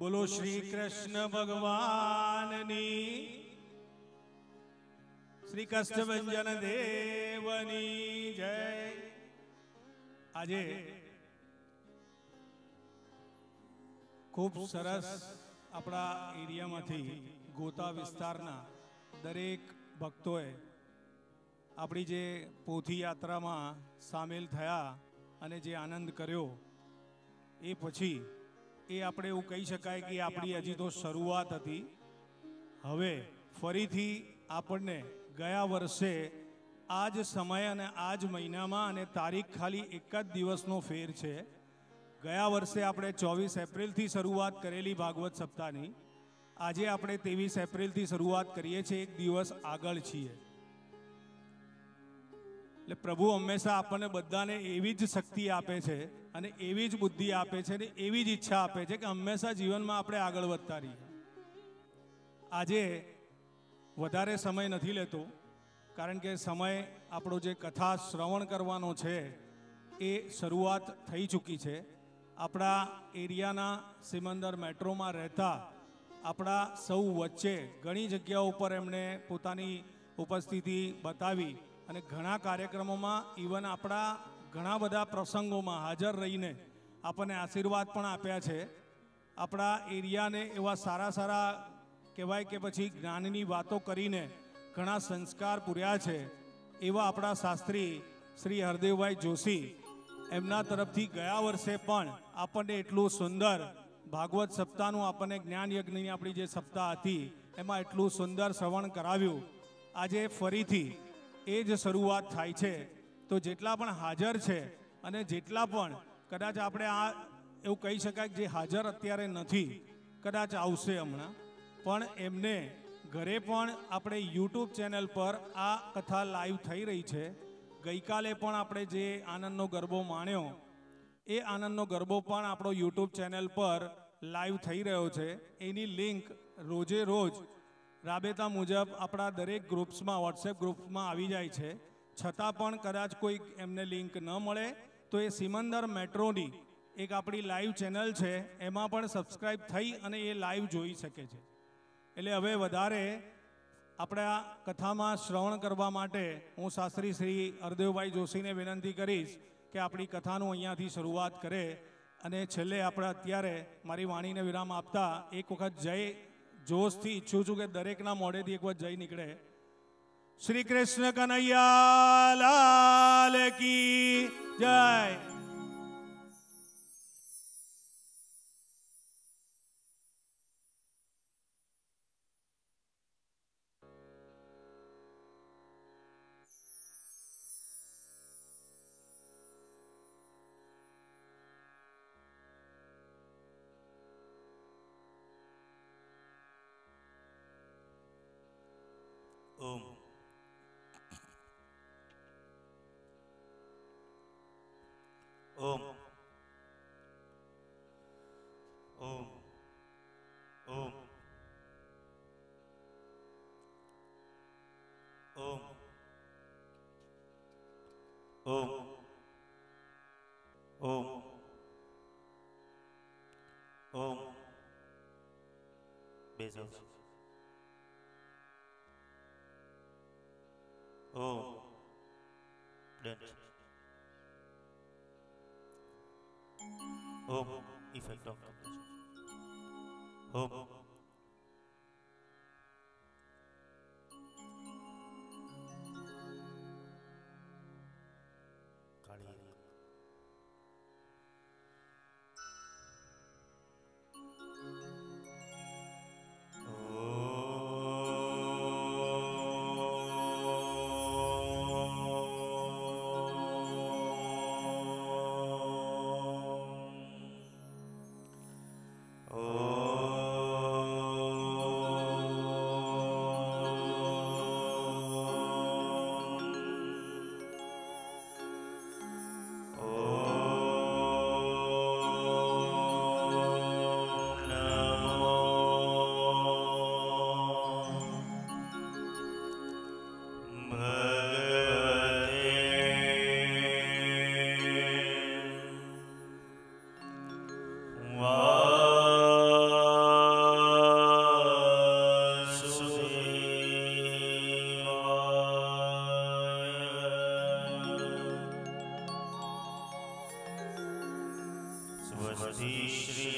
બોલો શ્રી કૃષ્ણ ભગવાનની, શ્રી કષ્ટભંજન દેવની જય। આજે ખૂબ સરસ આપણા એરિયામાંથી ગોતા વિસ્તારના દરેક ભક્તોએ આપણી જે પોથી યાત્રામાં સામેલ થયા અને જે આનંદ કર્યો એ પછી એ આપણે એવું કહી શકાય કે આપણી હજી તો શરૂઆત હતી। હવે ફરીથી આપણને ગયા વર્ષે આ જ સમય અને આ જ મહિનામાં અને તારીખ ખાલી એક જ દિવસનો ફેર છે। ગયા વર્ષે આપણે 24 એપ્રિલથી શરૂઆત કરેલી ભાગવત સપ્તાહની, આજે આપણે 23 એપ્રિલથી શરૂઆત કરીએ છીએ, એક દિવસ આગળ છીએ। એટલે પ્રભુ હંમેશા આપણને બધાને એવી જ શક્તિ આપે છે અને એવી જ બુદ્ધિ આપે છે અને એવી જ ઈચ્છા આપે છે કે હંમેશા જીવનમાં આપણે આગળ વધતા રહીએ। આજે વધારે સમય નથી લેતો, કારણ કે સમય આપણો જે કથા શ્રવણ કરવાનો છે એ શરૂઆત થઈ ચૂકી છે। આપણા એરિયાના સિમંદર મેટ્રોમાં રહેતા આપણા સૌ વચ્ચે ઘણી જગ્યાઓ ઉપર એમણે પોતાની ઉપસ્થિતિ બતાવી અને ઘણા કાર્યક્રમોમાં, ઇવન આપણા ઘણા બધા પ્રસંગોમાં હાજર રહીને આપણને આશીર્વાદ પણ આપ્યા છે। આપણા એરિયાને એવા સારા સારા કહેવાય કે પછી જ્ઞાનની વાતો કરીને ઘણા સંસ્કાર પૂર્યા છે। એવા આપણા શાસ્ત્રી શ્રી હરદેવભાઈ જોશી, એમના તરફથી ગયા વર્ષે પણ આપણને એટલું સુંદર ભાગવત સપ્તાહનું આપણને જ્ઞાન યજ્ઞની આપણી જે સપ્તાહ હતી એમાં એટલું સુંદર શ્રવણ કરાવ્યું। આજે ફરીથી એ જ શરૂઆત થાય છે। તો જેટલા પણ હાજર છે અને જેટલા પણ કદાચ આપણે આ એવું કહી શકાય કે જે હાજર અત્યારે નથી, કદાચ આવશે હમણાં, પણ એમને ઘરે પણ આપણે યુટ્યુબ ચેનલ પર આ કથા લાઈવ થઈ રહી છે। ગઈકાલે પણ આપણે જે આનંદનો ગરબો માણ્યો એ આનંદનો ગરબો પણ આપણો યુટ્યુબ ચેનલ પર લાઈવ થઈ રહ્યો છે। એની લિંક રોજે રોજ રાબેતા મુજબ આપણા દરેક ગ્રુપ્સમાં, વોટ્સએપ ગ્રુપ્સમાં આવી જાય છે। છતાં પણ કદાચ કોઈ એમને લિંક ન મળે તો એ સિમંદર મેટ્રોની એક આપણી લાઈવ ચેનલ છે, એમાં પણ સબસ્ક્રાઈબ થઈ અને એ લાઈવ જોઈ શકે છે। એટલે હવે વધારે આપણે આ કથામાં શ્રવણ કરવા માટે હું શાસ્ત્રી શ્રી હરદેવભાઈ જોશીને વિનંતી કરીશ કે આપણી કથાનું અહીંયાથી શરૂઆત કરે અને છેલ્લે આપણે અત્યારે મારી વાણીને વિરામ આપતા એક વખત જય જોશથી ઈચ્છું છું કે દરેકના મોઢેથી એક વખત જય નીકળે। શ્રી કૃષ્ણ કનૈયા લાલ કી જય। ओम ओम ओम ओम ओम ओम ओम ओम बेजो ओम डेंट Om effect of Om Kali Wow. स्वस्ति श्री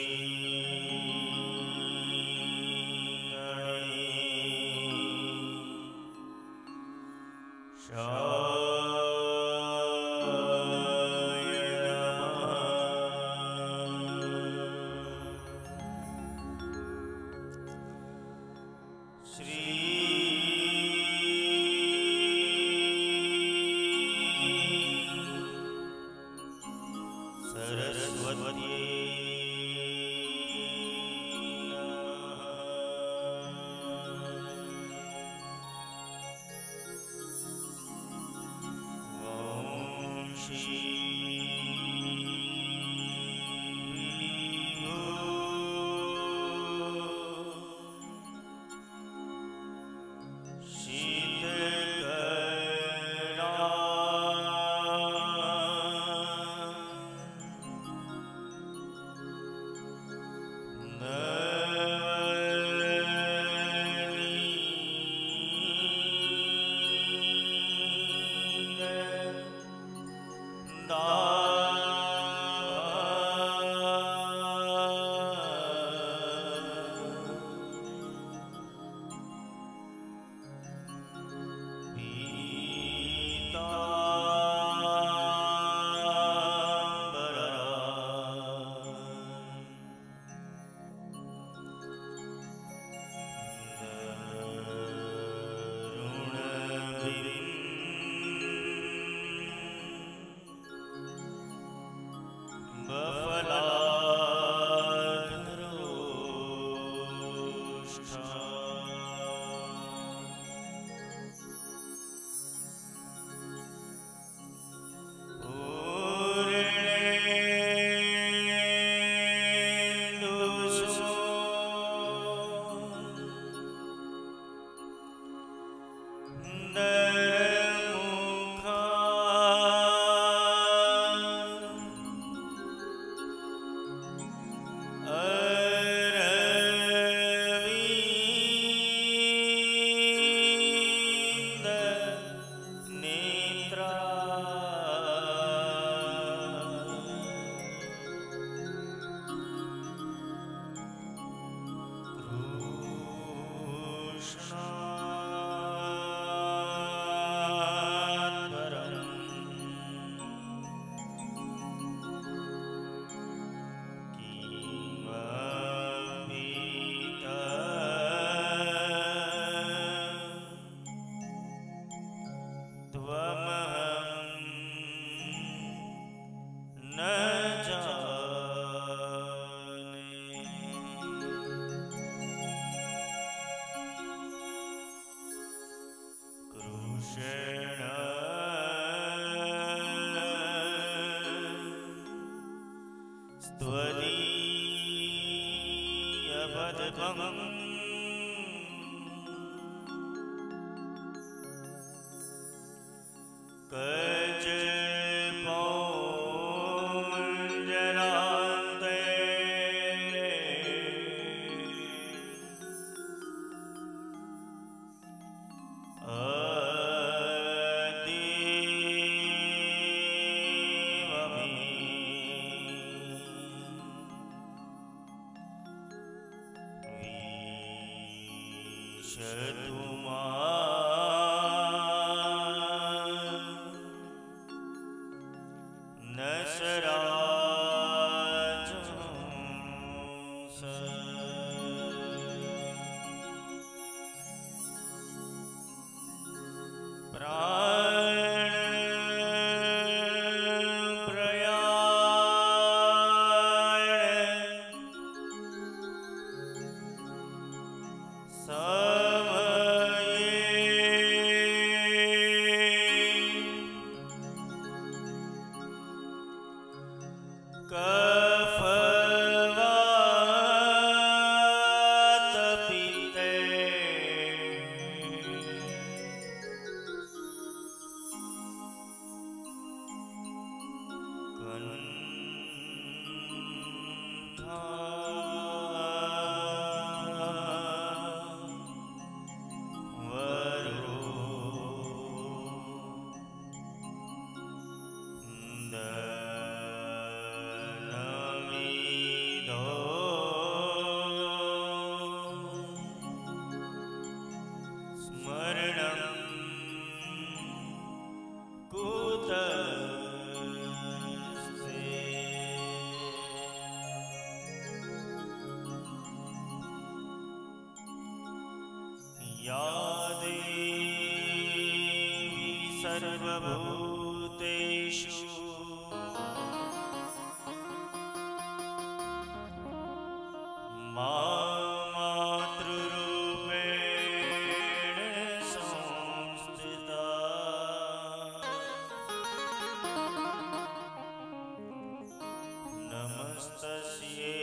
सर्वभूतेषु मातृरूपेण संस्थिता नमस्तस्यै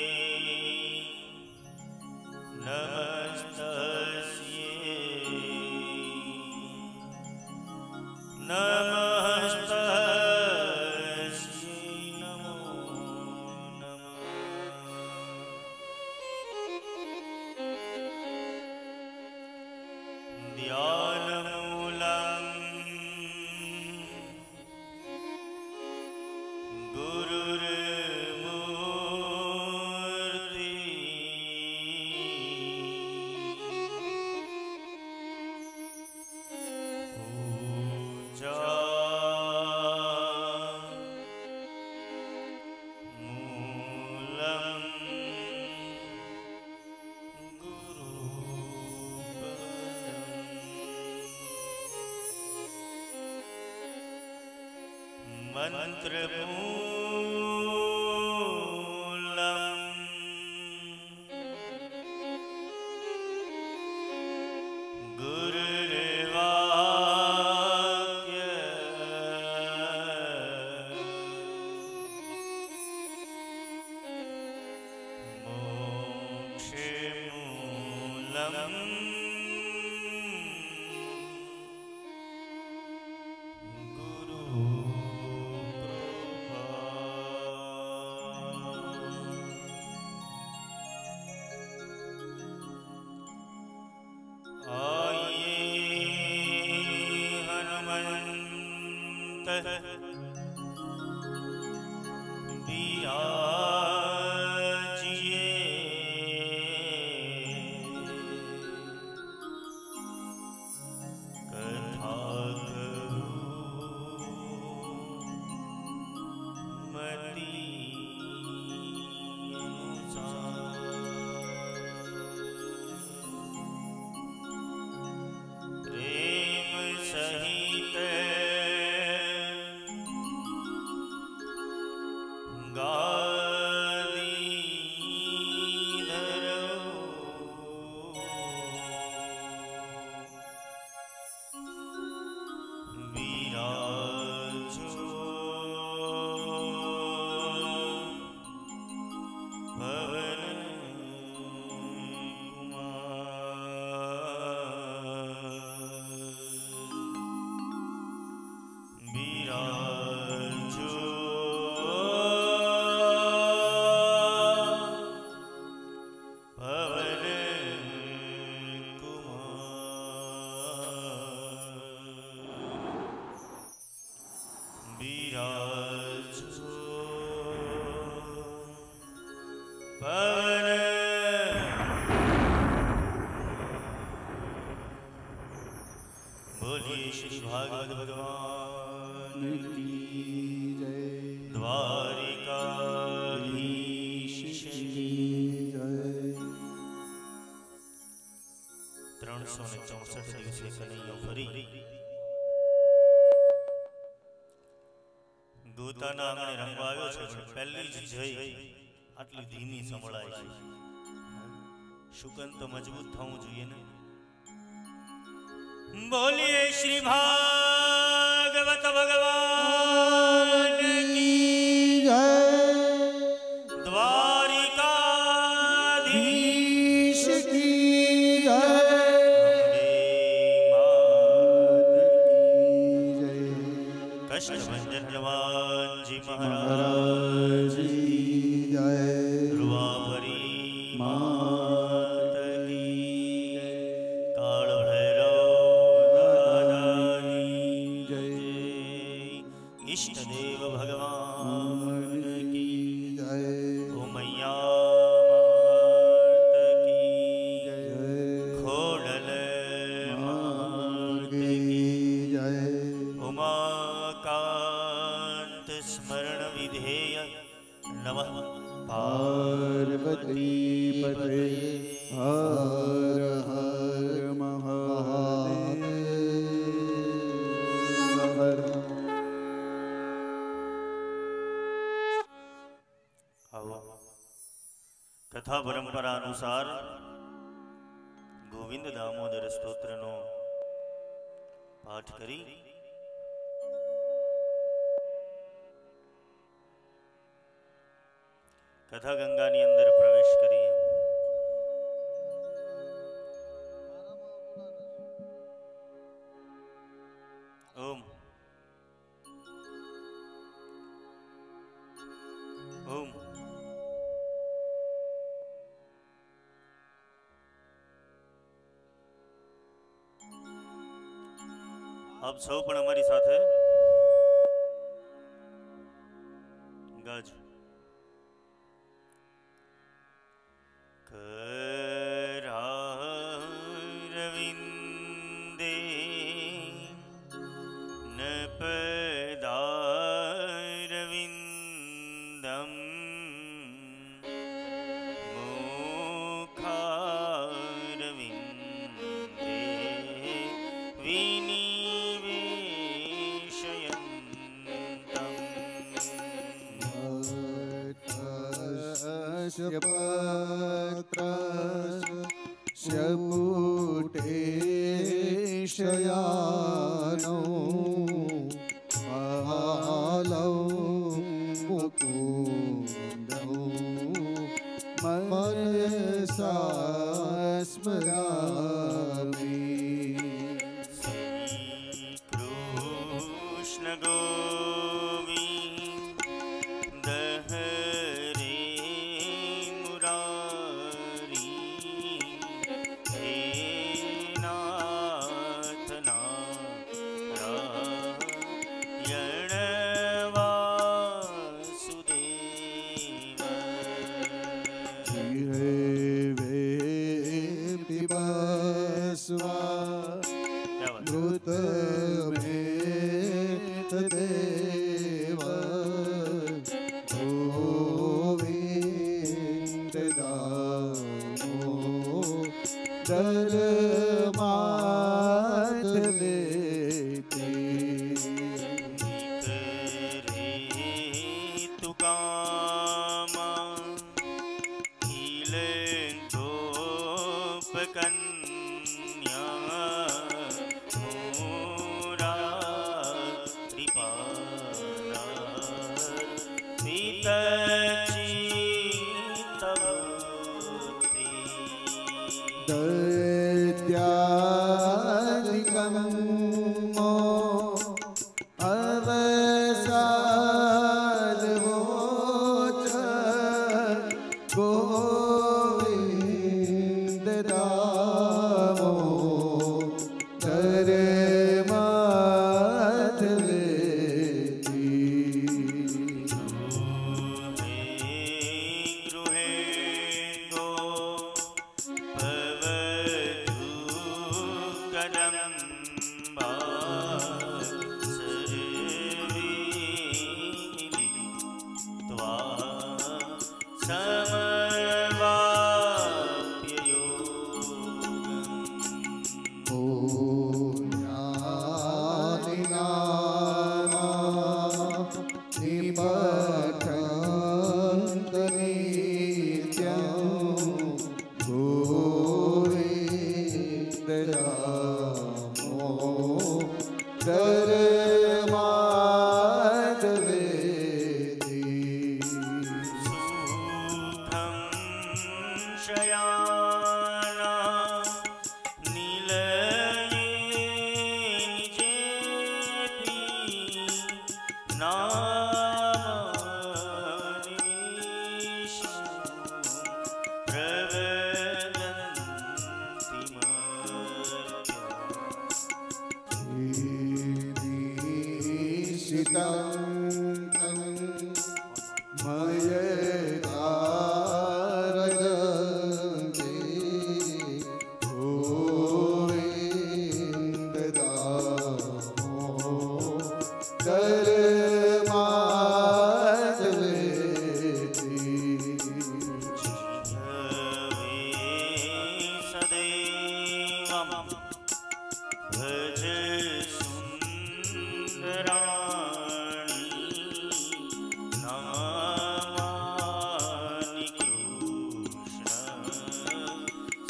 बोलिए श्री भागवत भगवान की जय। द्वारिकाधीश की जय। 364 દિવસે કનૈયો ફરી ગોતાના આંગણે રંગવા આવ્યો છે, પણ પહેલી જ જય આટલી ધીમી સંભળાય છે। શુકન તો મજબૂત થવું જોઈએ ને। बोलिए श्री भागवत भगवान की जय। द्वारिकाधीश की जय। कष्टभंजन हनुमान जी महाराज की जय। रुआपरी मात की काल इष्ट देव भगवान की जय। ओ मैया मात की जय। खोडल मात की जय। उमाकांत स्मरण विधेय नमः पार्वती पते हर हर महादेव। कथा परंपरा अनुसार गोविंद दामोदर स्तोत्रનો पाठ करी कथा गंगानी अंदर प्रवेश करिए। ओम ओम आप सौ पण हमारी साथे गाज करारविंदे नपदारविंदम मुखारविंदे शपुटे शयानो बालौ मुकुन्दौ मनसा स्मरामि। कृष्ण गोविंद हरे मुरारी हे नाथ नारायण वासुदेव। पिबस्वा मृत देव गोविंद दामोदर माधवेति। तु कामा हिले गोपकन्या मुरारिपाला वितचित्तवृत्ति। दैत्यादिकं मो अवसालवोच गोविन्द दामोदर माधवेति। गृहे गो भवतु कदम्बा सर्वेदि त्वा समवाप्य योगम्। निपठन्त नित्यं गोविन्द दामोदर माधवेति। सुखं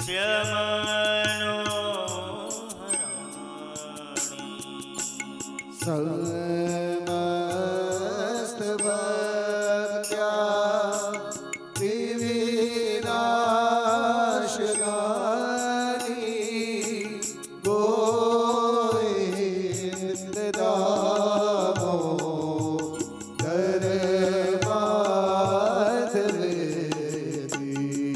समस्त भक्त्या विविनाशनानि गोविन्द दामोदर माधवेति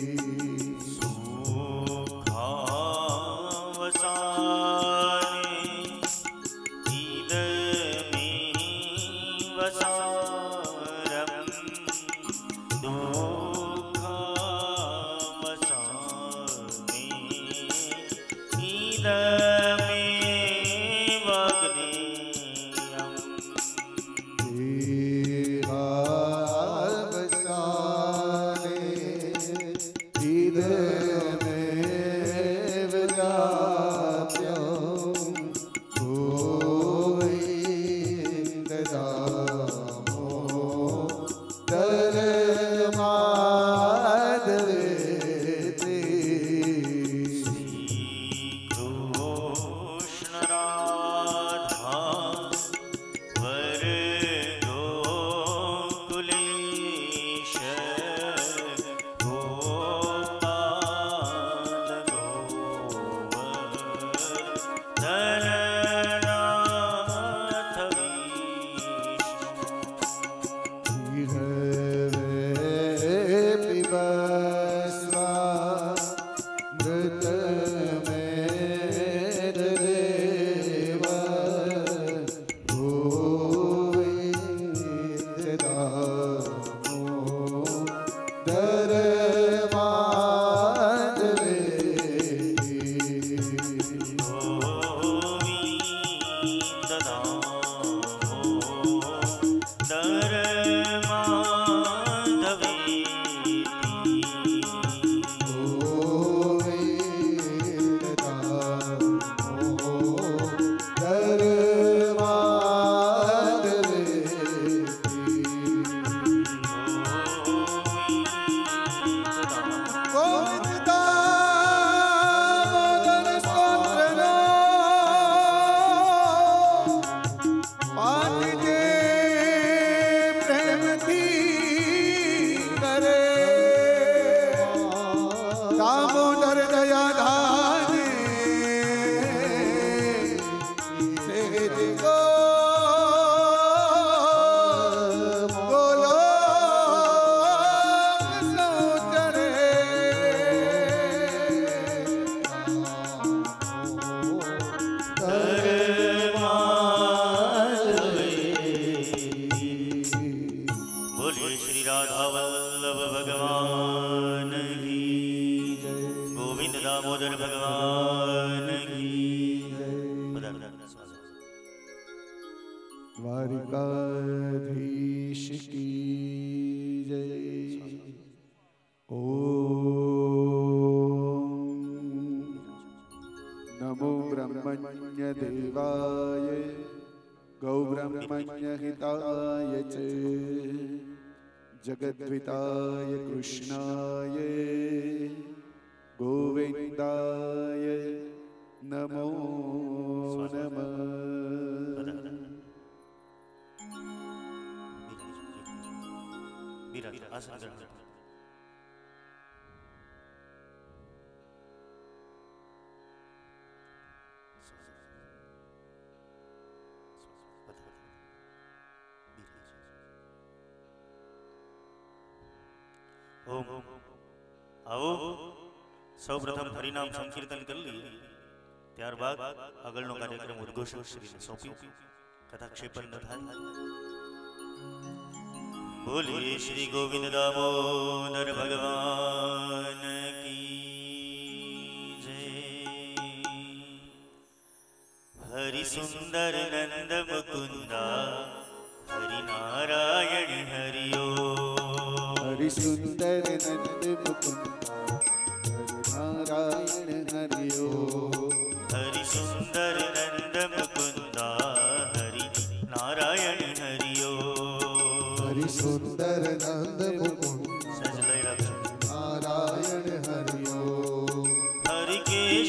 द्वारिकाधीश की जय। ओम नमो ब्रह्मण्य देवाय गौ ब्रह्मण्य हिताय च जगद्विताय कृष्णाय गोविंदाय नमो नमः। आसन ग्रहण। ओम आओ सौ प्रथम हरिनाम संकीर्तन कर लिए त्यारबाद આગળનો કાર્યક્રમ ઉદ્ઘોષક શ્રીને સોંપ્યો કથા ક્ષેપણ ન થાય। बोलिए श्री गोविंद दामोदर भगवान की जय। हरि सुंदर नंद मुकुंदा हरि नारायण हरिओ। हरि सुंदर नंद मुकुंदा हरि नारायण हरिओ। हरि सुंदर नंद मुकुंदा हरि नारायण हरिओ। हरि सुंदर नंद मुकुंद सजलय नारायण हरिओ।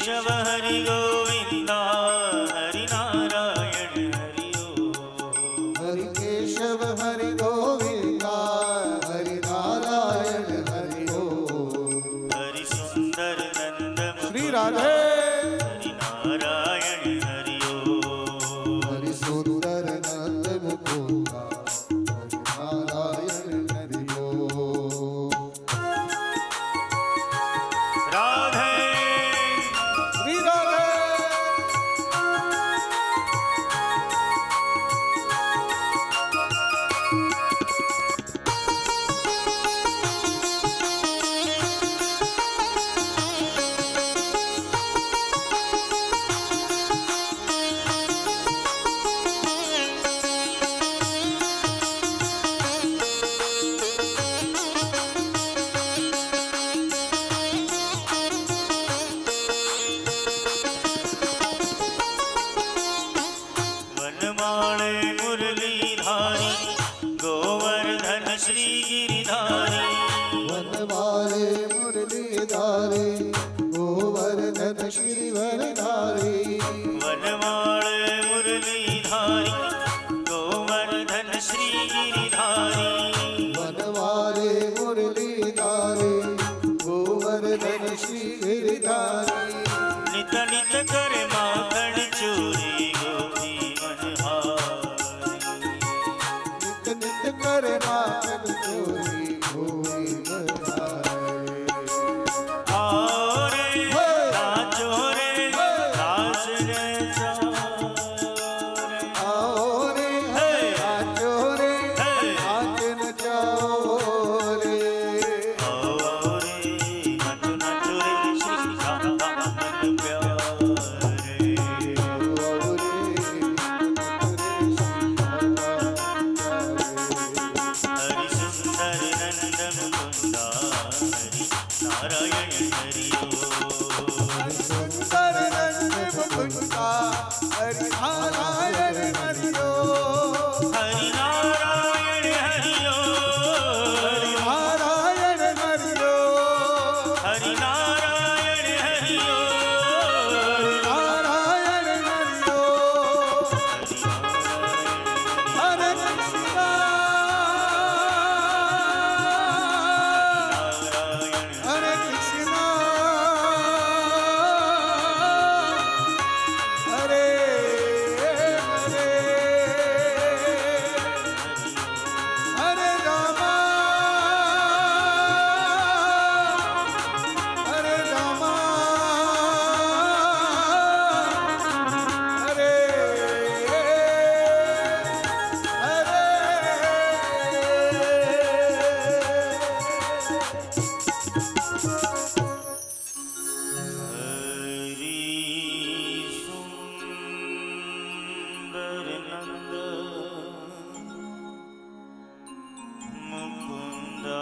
केशव हरि गोविंदा हरि नारायण हरि हरि केशव हरि गोविंदा हरि नारायण हरि ओम। हरि सुंदर नंद श्री राधे हरि नारायण हरि हरि सुंदर नंद मुकुंदा हरि नारायण हरि ओम। राधे श्री राधे वनमाले मुरलीधारी गोवर्धन श्री गिरिधारी वनमाले मुरलीधारी गोवर्धन श्री वरधारी वनमाले मुरलीधारी गोवर्धन श्री गिरिधारी वनवारे मुरलीधारी गोवर्धन श्री गिरिधारी नित नित कर माखन चोरी गोपी मनहारी नित नित करे माखन चोरी गोरी बधाई। आओ रे नाचो रे नाच रे जाओ रे आओ रे नाचो रे नाच नचाओ रे आओ रे नाचो नाचो रे श्री राम मन प्यारे आओ रे हरि सुंदर नंदन मुकुंदा हरि नारायण हरि सुंदर नंद मुकुंदा हरि नारायण हरि ओम। हरि नारायण हरि हरि नारायण हरि ओम। हरि नारायण हरि नारायण हरि ओम। हरे कृष्णा हरे कृष्णा हरे हरे हरे रामा हरे रामा हरे हरि सुंदर नंद मुकुंदा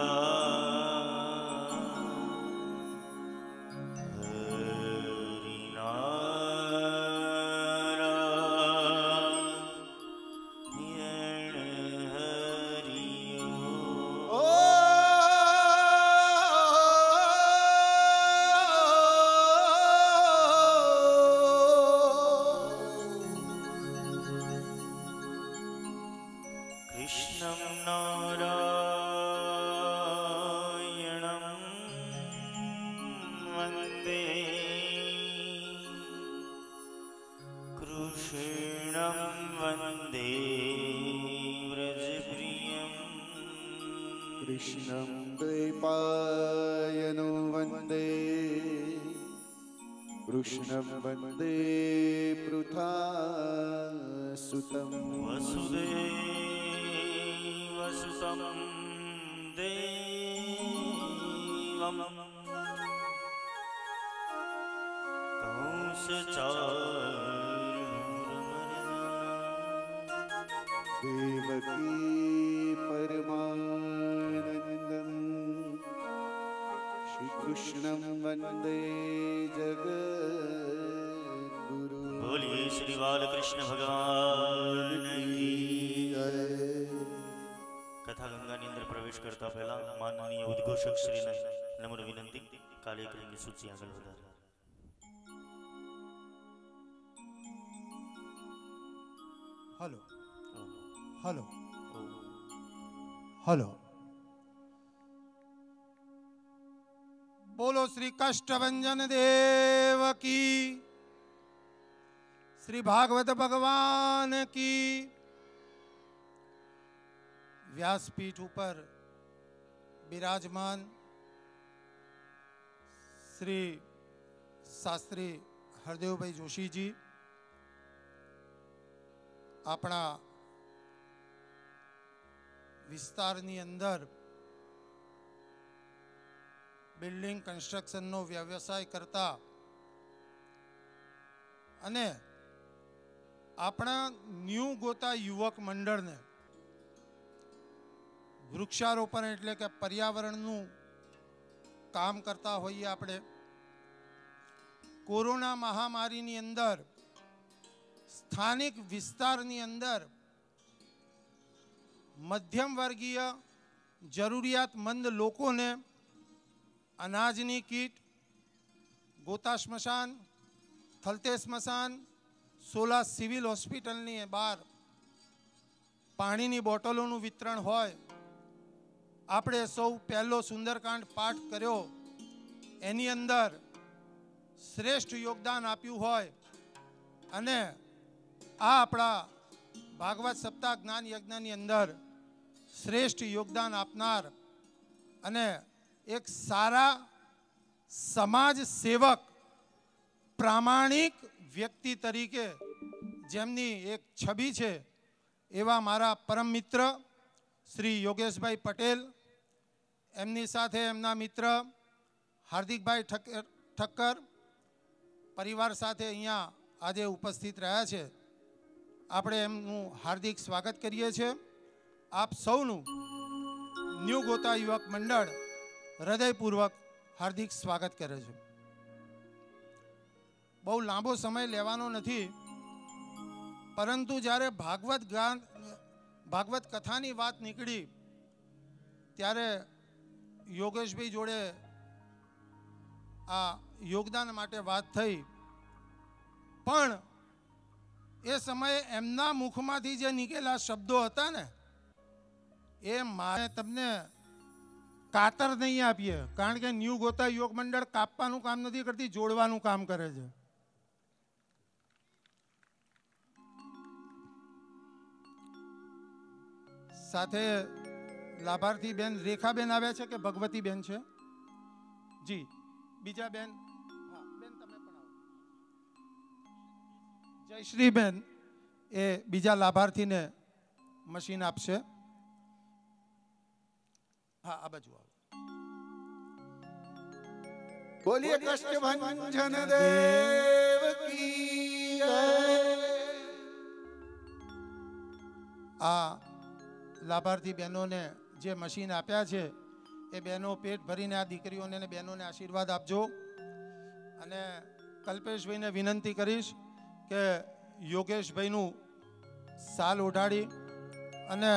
हरि नारायण हरि ओ कृष्णं नारायणं वन्दे कृष्णं वन्दे व्रजप्रियम् कृष्णं द्वैपायनो वन्दे कृष्णं वन्दे पृथासुतं वसुदेवसुतं देवम् कंसचारूरमर्दनम् देवकी परमानन्दम् श्रीकृष्णं वन्दे जगद्गुरु। बोलिए श्री बालकृष्ण भगवान की कथा गंगाની અંદર પ્રવેશ કરતા પહેલા માનનીય ઉદ્ઘોષક શ્રીને નમ્ર વિનંતી કાર્યક્રમની સૂચિ આગળ વધારે. Hello Om. Hello Om. Hello. બોલો શ્રી કષ્ટભંજન દેવ કી, શ્રી ભાગવત ભગવાન કી. વ્યાસપીઠ ઉપર બિરાજમાન શ્રી શાસ્ત્રી હરદેવભાઈ જોશીજી, આપણા વિસ્તારની અંદર બિલ્ડિંગ કન્સ્ટ્રક્શનનો વ્યવસાય કરતા અને આપણા ન્યૂ ગોતા યુવક મંડળને વૃક્ષારોપણ એટલે કે પર્યાવરણનું કામ કરતા હોઈએ આપણે. કોરોના મહામારીની અંદર સ્થાનિક વિસ્તારની અંદર મધ્યમ વર્ગીય જરૂરિયાતમંદ લોકોને અનાજની કીટ, ગોતા સ્મશાન, થલતે સ્મશાન, સોલા સિવિલ હોસ્પિટલની બહાર પાણીની બોટલોનું વિતરણ હોય. આપણે સૌ પહેલો સુંદરકાંડ પાઠ કર્યો, એની અંદર શ્રેષ્ઠ યોગદાન આપ્યું હોય અને આ આપણા ભાગવત સપ્તાહ જ્ઞાન યજ્ઞની અંદર શ્રેષ્ઠ યોગદાન આપનાર અને એક સારા સમાજ સેવક, પ્રામાણિક વ્યક્તિ તરીકે જેમની એક છબી છે એવા મારા પરમ મિત્ર શ્રી યોગેશભાઈ પટેલ, એમની સાથે એમના મિત્ર હાર્દિકભાઈ ઠક્કર પરિવાર સાથે અહીંયા આજે ઉપસ્થિત રહ્યા છે. આપણે એમનું હાર્દિક સ્વાગત કરીએ છીએ. આપ સૌનું ન્યૂ ગોતા યુવક મંડળ હૃદયપૂર્વક હાર્દિક સ્વાગત કરે છે. બહુ લાંબો સમય લેવાનો નથી, પરંતુ જ્યારે ભાગવત કથાની વાત નીકળી ત્યારે યોગેશભાઈ જોડે આ યોગદાન માટે વાત થઈ, પણ એ સમયે એમના મુખમાંથી જે નીકળેલા શબ્દો હતા ને, એ મારે તમને કાતર નહીં આપીએ, કારણ કે ન્યૂ ગોતા યુવક મંડળ કાપવાનું કામ નથી કરતી, જોડવાનું કામ કરે છે. સાથે લાભાર્થી બેન રેખાબેન આવ્યા છે કે ભગવતી બેન છે? જી, બીજા બેન, હા બેન તમે પણ આવો. જયશ્રીબેન એ બીજા લાભાર્થીને મશીન આપશે. હા, આ બાજુ આવો. બોલીએ કષ્ટભંજન દેવ કી જય. આ લાભાર્થી બહેનોને જે મશીન આપ્યા છે એ બહેનો પેટ ભરીને આ દીકરીઓને અને બહેનોને આશીર્વાદ આપજો. અને કલ્પેશભાઈને વિનંતી કરીશ કે યોગેશભાઈનું સાલ ઓઢાડી અને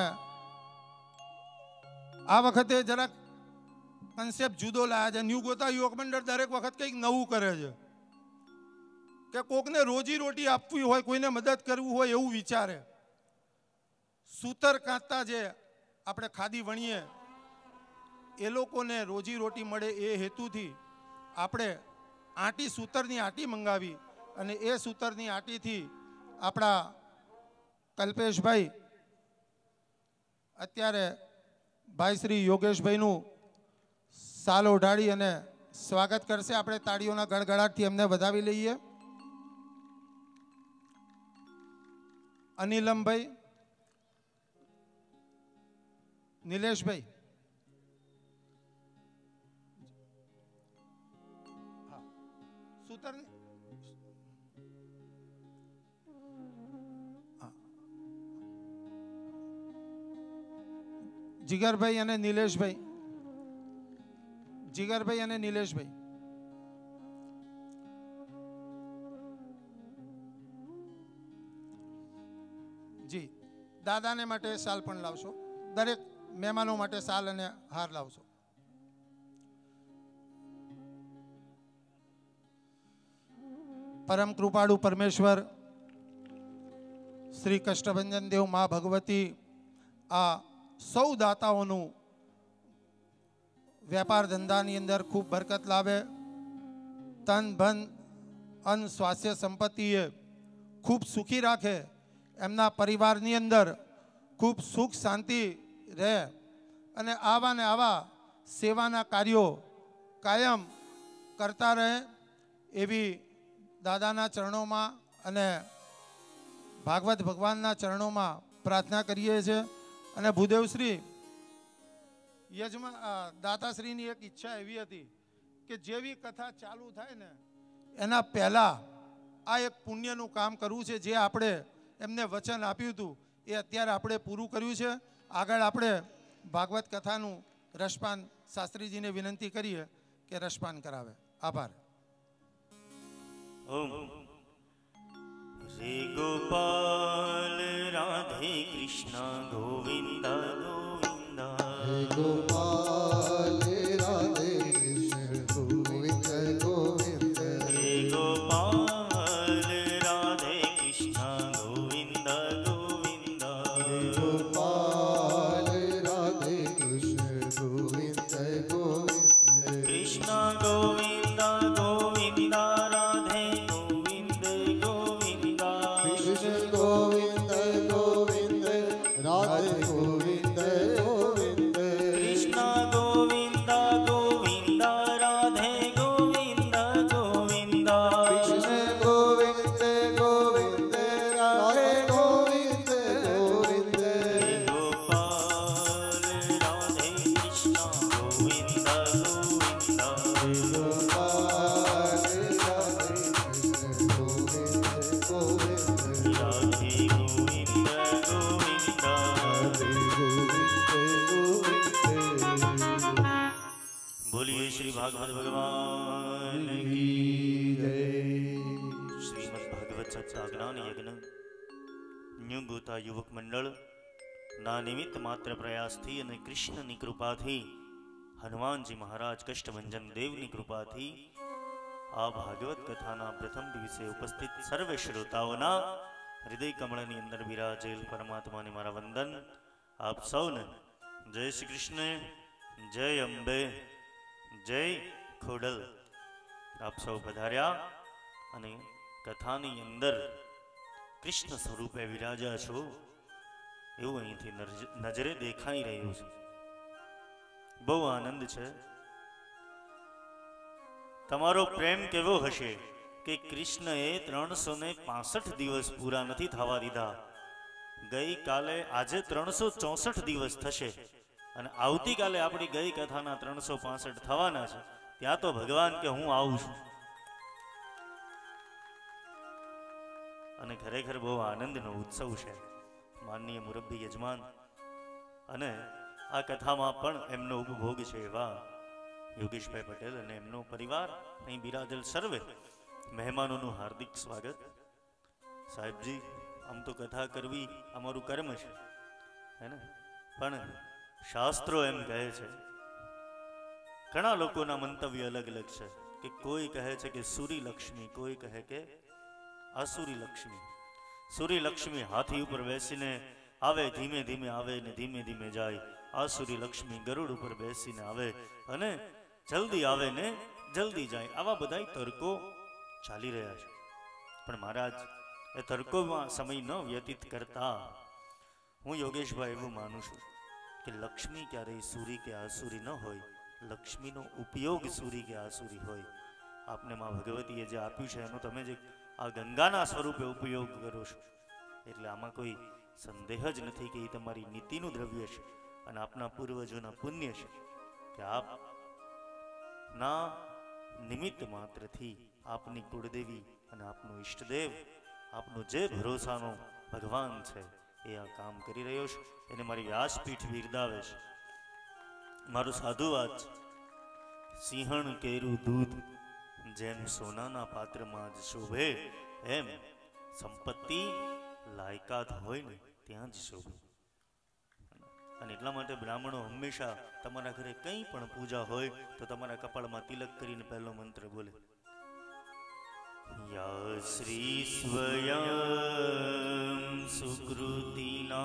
આ વખતે જરાક કન્સેપ્ટ જુદો લાયા છે. ન્યૂ ગોતા યુવક મંડળ દરેક વખત કંઈક નવું કરે છે કે કોકને રોજી રોટી આપવી હોય, કોઈને મદદ કરવું હોય એવું વિચારે. સૂતર કાંતતા જે આપણે ખાદી વણીએ એ લોકોને રોજી રોટી મળે એ હેતુથી આપણે આંટી, સૂતરની આંટી મંગાવી અને એ સૂતરની આંટીથી આપણા કલ્પેશભાઈ અત્યારે ભાઈ શ્રી યોગેશભાઈનું સાલ ઓઢાડી અને સ્વાગત કરશે. આપણે તાળીઓના ગડગડાટથી એમને વધાવી લઈએ. અનિલમભાઈ, નિલેશભાઈ, હા સૂતર, જીગરભાઈ અને નિલેશભાઈ, જીગરભાઈ અને નિલેશભાઈ, જી દાદાને માટે સાલ પણ લાવશો. દરેક મહેમાનો માટે સાલ અને હાર લાવશો. પરમ કૃપાળુ પરમેશ્વર શ્રી કષ્ટભંજન દેવ મા ભગવતી આ સૌ દાતાઓનું વેપાર ધંધાની અંદર ખૂબ બરકત લાવે, તન ધન અન સ્વાસ્થ્ય સંપત્તિએ ખૂબ સુખી રાખે, એમના પરિવારની અંદર ખૂબ સુખ શાંતિ રહે અને આવા ને આવા સેવાના કાર્યો કાયમ કરતા રહે એવી દાદાના ચરણોમાં અને ભાગવત ભગવાનના ચરણોમાં પ્રાર્થના કરીએ છીએ. અને ભૂદેવશ્રી દાતાશ્રીની એક ઈચ્છા એવી હતી કે જેવી કથા ચાલુ થાય ને એના પહેલાં આ એક પુણ્યનું કામ કરવું છે. જે આપણે એમને વચન આપ્યું હતું એ અત્યારે આપણે પૂરું કર્યું છે. આગળ આપણે ભાગવત કથાનું રસપાન શાસ્ત્રીજીને વિનંતી કરીએ કે રસપાન કરાવે. આભાર. ઓમ શ્રી ગોપાલ રાધે કૃષ્ણ ગોવિંદ ગોવિંદ ગોપાલ રાધે કૃષ્ણ ગોવિંદ ગોવિંદ શ્રી ગોપાલ રાધે કૃષ્ણ ગોવિંદ ગોવિંદ ગોપાલ રાધે કૃષ્ણ ગોવિંદ ગોવિંદ કૃષ્ણ ગોવિંદ ગોવિંદ રાધે ગોવિંદ ગોવિંદ કૃષ્ણ ગોવિંદ ગોવિંદ રાધે ગોવિંદ ગોવિંદ કૃષ્ણ ગોવિંદ ગોવિંદ રાધે ગોવિંદ ગોવિંદ કૃષ્ણ ગોવિંદ ગોવિંદ રાધે ગોવિંદ ગોવિંદ ગોપાલ રાધે કૃષ્ણ ગોવિંદ ગોવિંદ ગોપાલ રાધે કૃષ્ણ ગોવિંદ ગોવિંદ રાધે ગોવિંદ ગોવિંદ રાધે ગોવિંદ ગોવિંદ બોલીએ શ્રી ભાગવત ભગવાન કી જય. શ્રીમદ ભાગવત સત્સાજ્ઞાન યજ્ઞ ન્યૂ ગોતા યુવક મંડળ ના નિમિત્ત માત્ર પ્રયાસથી અને કૃષ્ણની કૃપાથી હનુમાનજી મહારાજ કષ્ટભંજન દેવની કૃપાથી આ ભાગવત કથાના પ્રથમ દિવસે ઉપસ્થિત સર્વે શ્રોતાઓના હૃદય કમળની અંદર બિરાજેલ પરમાત્માને મારા વંદન. આપ સૌને જય શ્રી કૃષ્ણ, જય અંબે, જય ખોડલ. આપ સૌ પધાર્યા અને કથાની અંદર કૃષ્ણ સ્વરૂપે વિરાજ્યા છો એવું અહીંથી નજરે દેખાઈ રહ્યું છે. બહુ આનંદ છે. તમારો પ્રેમ કેવો હશે કે કૃષ્ણએ 365 દિવસ પૂરા નથી થવા દીધા. ગઈકાલે આજે 364 દિવસ થશે અને આવતીકાલે આપણી ગઈ કથાના 365 થવાના છે. ત્યાં તો ભગવાન કે હું આવું છું. અને ખરેખર બહુ આનંદનો ઉત્સવ છે. માનનીય મુરબ્બી યજમાન અને આ કથામાં પણ એમનો ઉપભોગ છે એવા યોગેશભાઈ પટેલ અને એમનો પરિવાર, અહીં બિરાજેલ સર્વે મહેમાનોનું હાર્દિક સ્વાગત. સાહેબજી, આમ તો કથા કરવી અમારું કર્મ છે, હે ને? પણ શાસ્ત્રો એમ કહે છે, ઘણા લોકોના મંતવ્ય અલગ અલગ છે કે કોઈ કહે છે કે સુરી લક્ષ્મી, કોઈ કહે કે આસુરી લક્ષ્મી. સુરી લક્ષ્મી હાથી ઉપર બેસીને આવે, ધીમે ધીમે આવે ને ધીમે ધીમે જાય. આસુરી લક્ષ્મી ગરુડ ઉપર બેસીને આવે અને જલ્દી આવે ને જલ્દી જાય. આવા બધાય તર્કો ચાલી રહ્યા છે. પણ મહારાજ, એ તર્કોમાં સમય ન વ્યતીત કરતા હું યોગેશભાઈ એવું માનું છું કે લક્ષ્મી ક્યારેય સુરી કે આસુરી ન હોય. લક્ષ્મીનો ઉપયોગ સુરી કે આસુરી હોય. આપને માં ભગવતીએ જે આપ્યું છે એનો તમે જે આ ગંગાના સ્વરૂપે ઉપયોગ કરો છો, એટલે આમાં કોઈ સંદેહ જ નથી કે એ તમારી નીતિનું દ્રવ્ય છે અને આપના પૂર્વજોના પુણ્ય છે કે આપ ના નિમિત્ત માત્રથી આપની કુળદેવી અને આપનું ઈષ્ટદેવ, આપનો જે ભરોસાનો ભગવાન છે એ આ કામ કરી રહ્યો છે. એને મારી વ્યાસપીઠ બિરદાવે છે. મારું સાધુવાદ છે, સિંહણ કેરું દૂધ જેમ સોનાના પાત્રમાં જ શોભે, એમ સંપત્તિ લાયકાત હોય ને ત્યાં જ શોભે. અને એટલા માટે બ્રાહ્મણો હંમેશા તમારા ઘરે કંઈ પણ પૂજા હોય તો તમારા કપાળમાં તિલક કરીને પહેલો મંત્ર બોલે. या श्री स्वयं सुकृतिना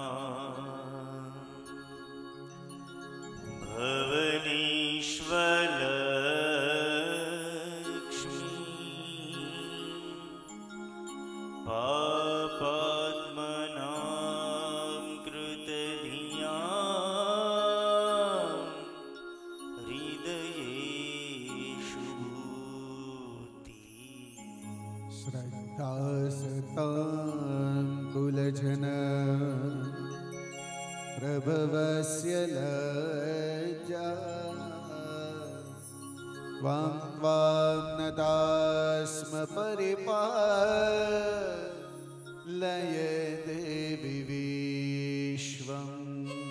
भवनेश्वर पापात्मनां कृतधिया हृदयेषु भूति। श्रद्धासतां कुलजन प्रभवस्य लज्जा त्वां नतास्म परिपालय देवी विश्वम्।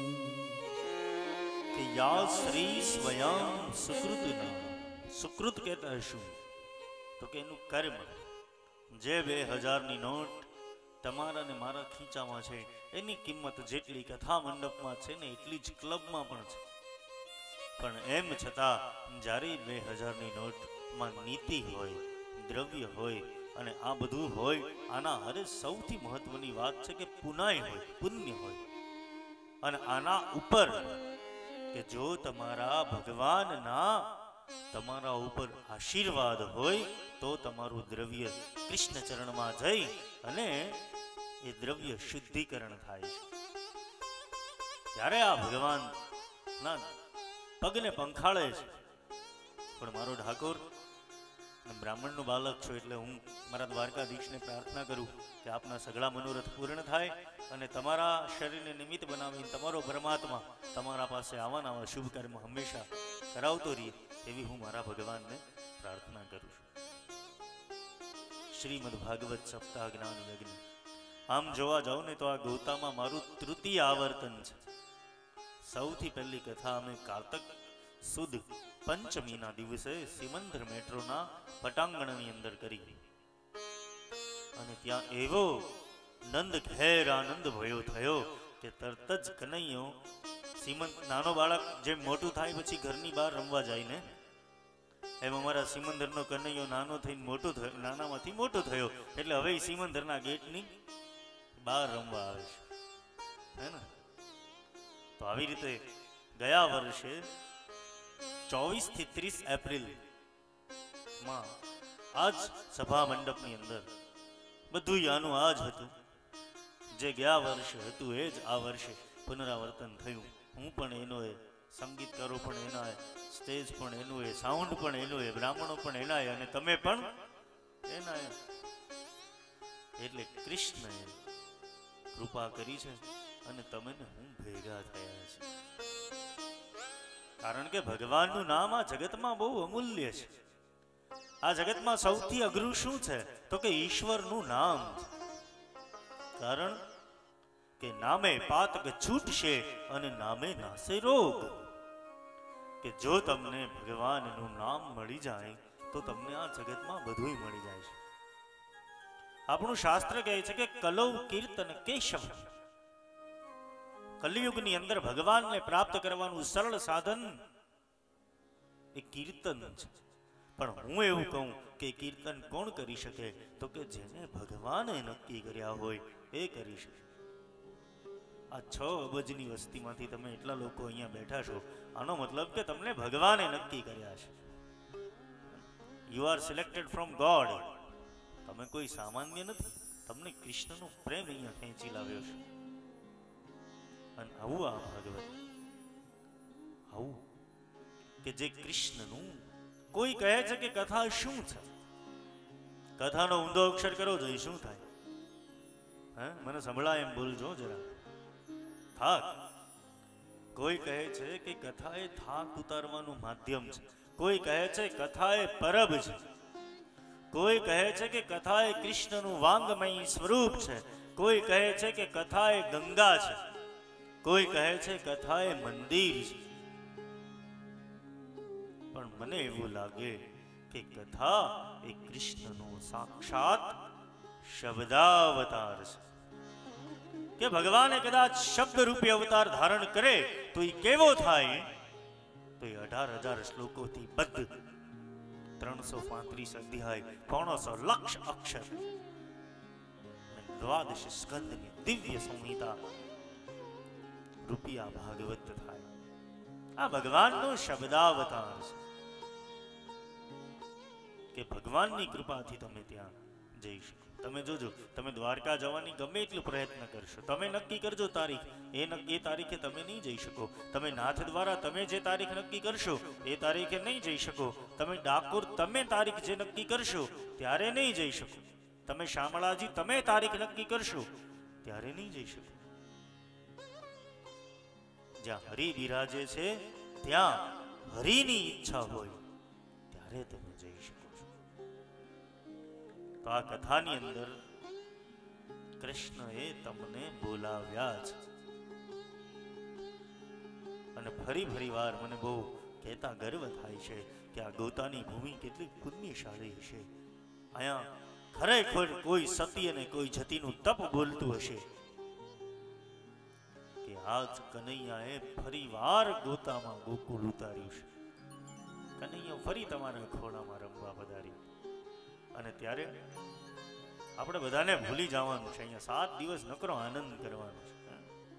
कि या श्री स्वयं सुकृत ना सुकृत कहता है શું તો કે એનું કર્મ જે 2000ની નોટ તમારા ને મારા ખીચામાં છે એની કિંમત જેટલી કથા મંડપમાં છે ને એટલી જ ક્લબમાં પણ છે, પણ એમ છતાં જ્યારે 2000ની નોટમાં નીતિ હોય, દ્રવ્ય હોય અને આ બધું હોય, આના હારે સૌથી મહત્વની વાત છે કે પુનાય હોય, પુણ્ય હોય. અને આના ઉપર કે જો તમારા ભગવાનના તમારા ઉપર આશીર્વાદ હોય તો તમારું દ્રવ્ય કૃષ્ણ ચરણમાં જઈ અને એ દ્રવ્ય શુદ્ધિકરણ થાય છે. ત્યારે આ ભગવાન ના પગને પંખાળે છે. પણ મારો ઠાકોર બ્રાહ્મણનું બાલક છો એટલે હું મારા દ્વારકાધીશને પ્રાર્થના કરું કે આપના સગળા મનોરથ પૂર્ણ થાય અને તમારા શરીરને નિમિત્ત બનાવીને તમારો પરમાત્મા તમારા પાસે આવા શુભ કર્મ હંમેશા કરાવતો રહીએ એવી હું મારા ભગવાનને પ્રાર્થના કરું છું. શ્રીમદ ભાગવત સપ્તાહ જ્ઞાન યજ્ઞ આમ જોવા જાઉં ને તો આ ગૌતામાં મારું તૃતીય આવર્તન છે. સૌથી પહેલી કથા અમે કારતક સુદ પંચમીના દિવસે સિમંદર મેટ્રોના પટાંગણની અંદર કરી અને ત્યાં એવો નંદ ઘેર આનંદ ભયો થયો કે તરત જ કનૈયો સિમંદ નાનો બાળક જેમ મોટું થાય પછી ઘરની બહાર રમવા જાય ને એમ અમારા સિમંદરનો કનૈયો નાનો થઈને મોટો થયો, નાનામાંથી મોટો થયો એટલે હવે સિમંદરના ગેટની બહાર રમવા આવે છે, હે ને? તો આવી રીતે ગયા વર્ષે 24 થી 30 એપ્રિલ માં આજ સભા મંડપની અંદર બધું આનું આ જ હતું. જે ગયા વર્ષે હતું એ જ આ વર્ષે પુનરાવર્તન થયું. હું પણ એનો એ, સંગીતકારો પણ એના, સ્ટેજ પણ એનું એ, સાઉન્ડ પણ એનું એ, બ્રાહ્મણો પણ એના અને તમે પણ એના. એટલે કૃષ્ણએ કૃપા કરી છે અને તમે ને હું ભેગા થયા છે. કારણ કે ભગવાનનું નામ આ જગતમાં બહુ અમૂલ્ય છે. આ જગતમાં સૌથી અઘરું શું છે તો કે ઈશ્વરનું નામ. કારણ કે નામે પાતક છૂટશે અને નામે નાશે રોગ. કે જો તમને ભગવાનનું નામ મળી જાય તો તમને આ જગતમાં બધું મળી જાય છે. આપણું શાસ્ત્ર કહે છે કે કલૌ કીર્તન કેશવ. કલિયુગની અંદર ભગવાનને પ્રાપ્ત કરવાનું સરળ સાધન એ કીર્તન છે. પણ હું એવું કહું કે કીર્તન કોણ કરી શકે તો કે જેને ભગવાને નક્કી કર્યા હોય એ કરી શકે. આ 6 અબજની વસ્તીમાંથી તમે એટલા લોકો અહીંયા બેઠા છો, આનો મતલબ કે તમને ભગવાને નક્કી કર્યા છે. You are selected from God. તમે કોઈ સામાન્ય નથી. તમને કૃષ્ણનો પ્રેમ અહીંયા ખેંચી લાવ્યો છે. અને આવું આ ભાગવત, આવું કે જે કૃષ્ણનું, કોઈ કહે છે કે કથા શું છે, કથાનો ઊંધો અક્ષર કરો તો શું થાય? હે, મને સંભળાય એમ બોલજો જરા. થાક. કોઈ કહે છે કે કથા એ થાક ઉતારવાનું માધ્યમ છે. કોઈ કહે છે કથા એ પરબ છે. કોઈ કહે છે કે કથા એ કૃષ્ણનું વાંગમય સ્વરૂપ છે. કોઈ કહે છે કે કથા એ ગંગા છે. કોઈ કહે છે કથા એ મંદિર છે. પણ મને એવું લાગે કે કથા એ કૃષ્ણનો સાક્ષાત શબ્દાવતાર છે. કે ભગવાને કદાચ શબ્દ રૂપી અવતાર ધારણ કરે તો એ કેવો થાય? તો એ 18,000 શ્લોકોથી બદ્ધ 3 335 અધ્યાય 500 લક્ષ અક્ષર દ્વાદશ સ્કંદની દિવ્ય સંહિતા રૂપિયા ભાગવત થાય. આ ભગવાનનો શબ્દાવતાર છે કે ભગવાનની કૃપાથી તમે ત્યાં જઈ શકો. તમે જોજો, તમે દ્વારકા જવાની ગમે એટલો પ્રયત્ન કરશો, તમે નક્કી કરજો તારીખ, એ તારીખે તમે નહીં જઈ શકો. તમે નાથ દ્વારા તમે જે તારીખ નક્કી કરશો એ તારીખે નહીં જઈ શકો. તમે ડાકોર તમે તારીખ જે નક્કી કરશો ત્યારે નહીં જઈ શકો. તમે શામળાજી તમે તારીખ નક્કી કરશો ત્યારે નહીં જઈ શકો. જ્યાં હરિ બિરાજે છે ત્યાં હરિની ઈચ્છા હોય ત્યારે તમે જઈ શકો છો. તો આ કથાની અંદર કૃષ્ણએ તમને બોલાવ્યા છે અને ફરી વાર મને બહુ કહેતા ગર્વ થાય છે કે આ ગોતાની ભૂમિ કેટલી પુણ્યશાળી હશે. અહીંયા ખરેખર કોઈ સતી અને કોઈ જતીનું તપ બોલતું હશે કે આજ કનૈયાએ ફરી વાર ગોતામાં ગોકુળ ઉતાર્યું છે. કનૈયા ફરી તમારા ખોળામાં રમવા પધાર્યું. અને ત્યારે આપણે બધાને ભૂલી જવાનું છે. અહીંયા 7 દિવસ નકરો આનંદ કરવાનો છે.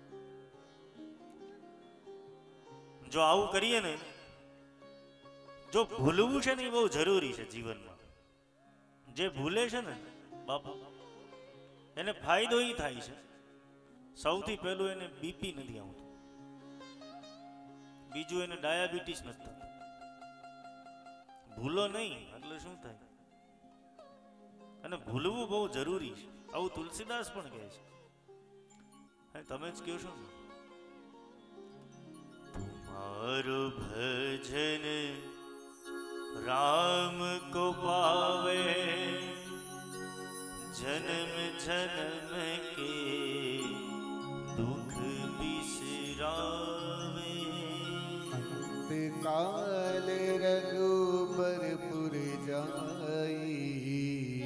જો આવું કરીએ ને, જો ભૂલવું છે ને એ બહુ જરૂરી છે જીવનમાં. જે ભૂલે છે ને બાપુ, એને ફાયદો એ થાય છે, સૌથી પહેલું એને બીપી નથી આવતું, બીજું એને ડાયાબિટીસ નથી થતું. ભૂલો નહીં એટલે શું થાય? અને ભૂલવું બહુ જરૂરી છે. આવું તુલસીદાસ પણ કહે છે. તમે જ કહો છો ને, તુમારો ભજન राम को पावे जन्म जन्म के दुख बिसरावे अंत काल रघुबरपुर जाई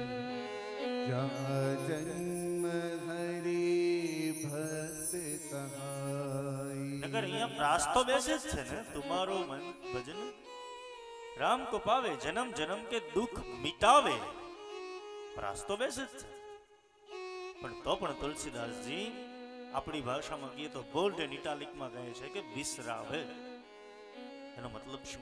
जहाँ जन्म हरि भक्त कहाई. नगर यहाँ प्रास तो बेसे જ છે ને, तुम्हारो मन भजन राम को पावे जन्म जन्म के दुख मिटावे. प्रास तो बेसे જ છે. પણ તો પણ તુલસીદાસજી આપણી ભાષામાં કહીએ તો બોલ્ડ એન્ડ ઇટાલિકમાં કહે છે કે બિસરાવે. એનો મતલબ શું?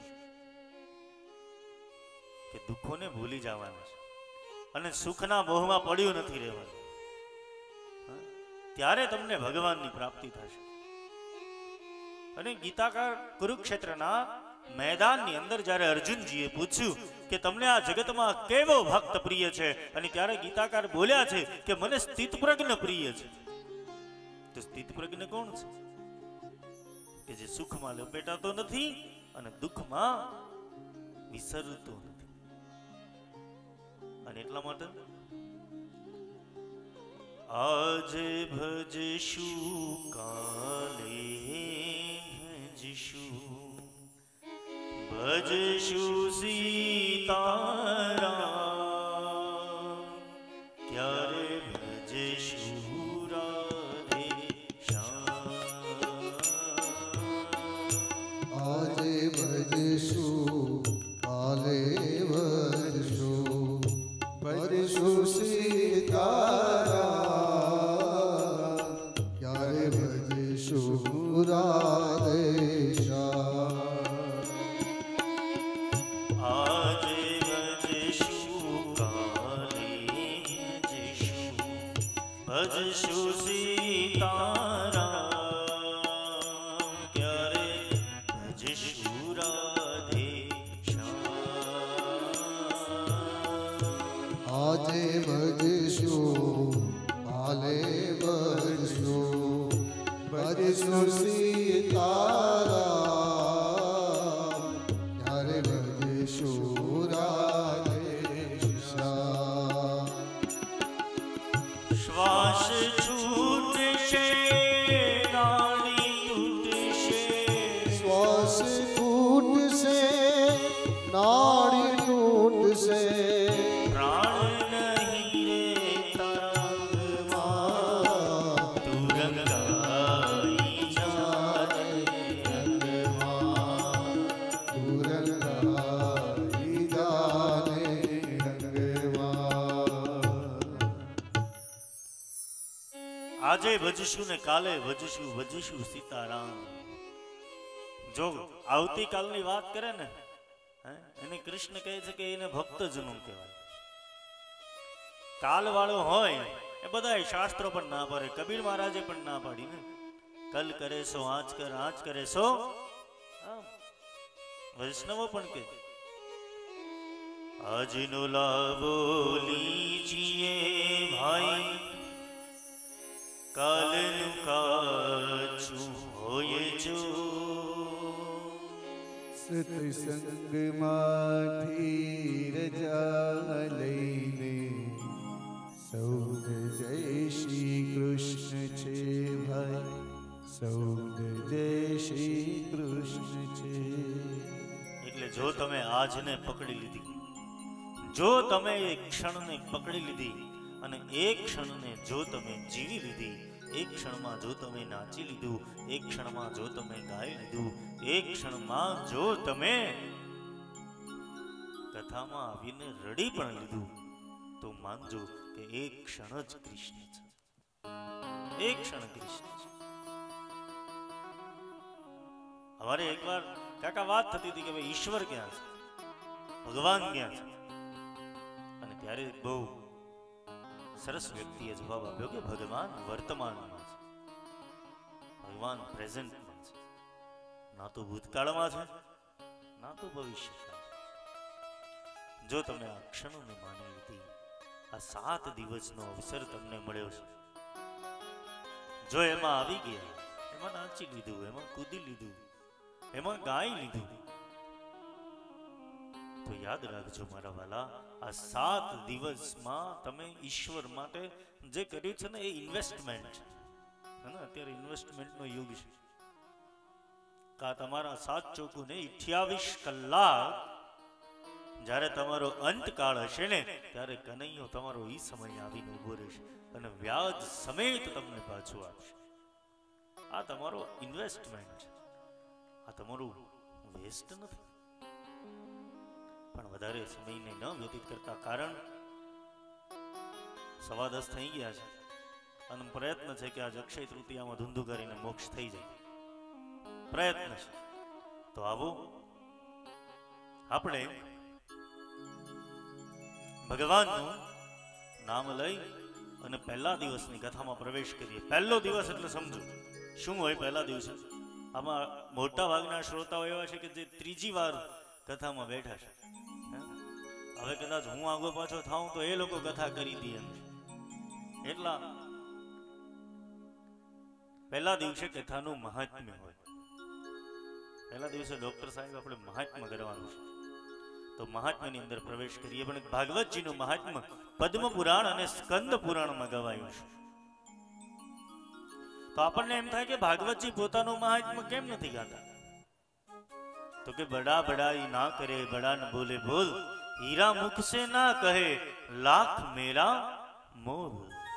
કે દુઃખોને ભૂલી જવાના છે અને સુખના મોહમાં પડ્યું નથી રહેવાનું. ત્યારે તમને ભગવાનની પ્રાપ્તિ થશે. અને ગીતાકાર કુરુક્ષેત્રના મેદાનની અંદર જ્યારે અર્જુનજીએ પૂછ્યું કે તમને આ જગતમાં કેવો ભક્ત પ્રિય છે, અને ત્યારે ગીતાકાર બોલ્યા છે કે મને સ્થિતપ્રજ્ઞ પ્રિય છે. તો સ્થિતપ્રજ્ઞ કોણ છે? કે જે સુખમાં લપેટાતો નથી અને દુઃખમાં વિસરતો નથી. અને એટલા માટે આજે ભજશું કાલે ભજશું ભજશું સીતારામ ક્યારે ભજશું રાધે શ્યામ. આજે ભજશું કાલે ભજશું ભજશું સીતારામ ક્યારે ભજશું રાધે શ્યામ. ભજશું સીતારામ ક્યારે ભજશું રાધે શ્યામ. આજે ભજશું કાલે ભજશું ભજશું સીતારામ ક્યારે ભજશું રાધે શ્યામ. શ્વાસ છૂટશે નાડી તૂટશે, શ્વાસ ફૂટશે નાડી તૂટશે, પ્રાણ નહીં રે તરંગમાં તું રંગાઈ જા રે રંગમાં. તું રંગાઈ જા આજે ભજશું ને કાલે ભજશું સીતારામ. જો આવતીકાલની વાત કરે ને એને કૃષ્ણ કહે છે કે એને ભક્તજનો કહેવાય. કાલ વાળો હોય એ બધા શાસ્ત્રો પણ ના પાડે, કબીર મહારાજે પણ ના પાડી ને. કલ કરે સો આજ કરે સો. વૈષ્ણવો પણ કે આજનો લાવો લીજીએ ભાઈ, કાલનું કાચું હોય જો. સત્સંગમાંથી રજા લઈને સૌદ જય શ્રી કૃષ્ણ છે ભાઈ, સૌદ જય શ્રી કૃષ્ણ છે. એટલે જો તમે આજને પકડી લીધી, જો તમે એક ક્ષણને પકડી લીધી અને એક ક્ષણને જો તમે જીવી લીધી, એક ક્ષણમાં જો તમે નાચી લીધું, એક ક્ષણમાં જો તમે ગાઈ લીધું, એક ક્ષણમાં જો તમે કથામાં આવીને રડી પણ લીધું, તો માનજો કે એક ક્ષણ જ કૃષ્ણ છે. એક ક્ષણ કૃષ્ણ છે. અમારે એકવાર કાકા વાત થતી હતી કે ભાઈ ઈશ્વર ક્યાં છે, ભગવાન ક્યાં છે? અને ત્યારે બહુ સરસ વ્યક્તિએ જવાબ આપ્યો કે ભગવાન વર્તમાનમાં છે, ભગવાન પ્રેઝન્ટમાં છે, ના તો ભૂતકાળમાં છે ના તો ભવિષ્યકાળ. જો તમે આ ક્ષણોને માની લીધી, આ 7 દિવસનો અવસર તમને મળ્યો છે, જો એમાં આવી ગયા, એમાં નાચી લીધું, એમાં કૂદી લીધું, એમાં ગાઈ લીધું, તો યાદ રાખજો મારા વાલા, આ 7 દિવસમાં તમે ઈશ્વર માટે જે કર્યું છે ને એ ઇન્વેસ્ટમેન્ટ છે. અત્યારે ઇન્વેસ્ટમેન્ટનો યુગ છે. કા તમારા 7 ચોકુ ને 28 કલાક જ્યારે તમારો અંતકાળ હશે ને, ત્યારે કનૈયો તમારો ઈ સમય આવીને ઉભો રહેશે અને વ્યાજ સમેત તમને પાછું આપશે. આ તમારો ઇન્વેસ્ટમેન્ટ છે, આ તમારું વેસ્ટ નથી. પણ વધારે સમયને ન વ્યતીત કરતા, કારણ 10:15 થઈ ગયા છે અને પ્રયત્ન છે કે આજ અક્ષય તૃતીયામાં ધૂંધું કરીને મોક્ષ થઈ જાય, પ્રયત્ન છે. તો આવો આપણે ભગવાનનું નામ લઈ અને પહેલા દિવસની કથામાં પ્રવેશ કરીએ. પહેલો દિવસ એટલે સમજો શું હોય પહેલા દિવસે. આમાં મોટા ભાગના શ્રોતાઓ એવા છે કે જે 3જી વાર કથામાં બેઠા છે. હવે કદાચ હું આગો પાછો થાઉં તો એ લોકો કથા કરી દે એમ છે. એટલા પહેલા દિવસે કથાનું મહાત્મ્ય હોય. પહેલા દિવસે ડોક્ટર સાહેબ આપણે મહાત્મ્ય કરવાનું છે, તો મહાત્મ્યની અંદર પ્રવેશ કરીએ. પણ ભાગવતજીનું મહાત્મ્ય પદ્મ પુરાણ અને સ્કંદ પુરાણમાં ગવાયું છે. તો આપણને એમ થાય કે ભાગવતજી પોતાનું મહાત્મ્ય કેમ નથી ગાતા? તો કે બડા બડાઈ ના કરે, બડા ન બોલે બોલ, હીરા મુખ से ना कहे, लाख मेरा मोल.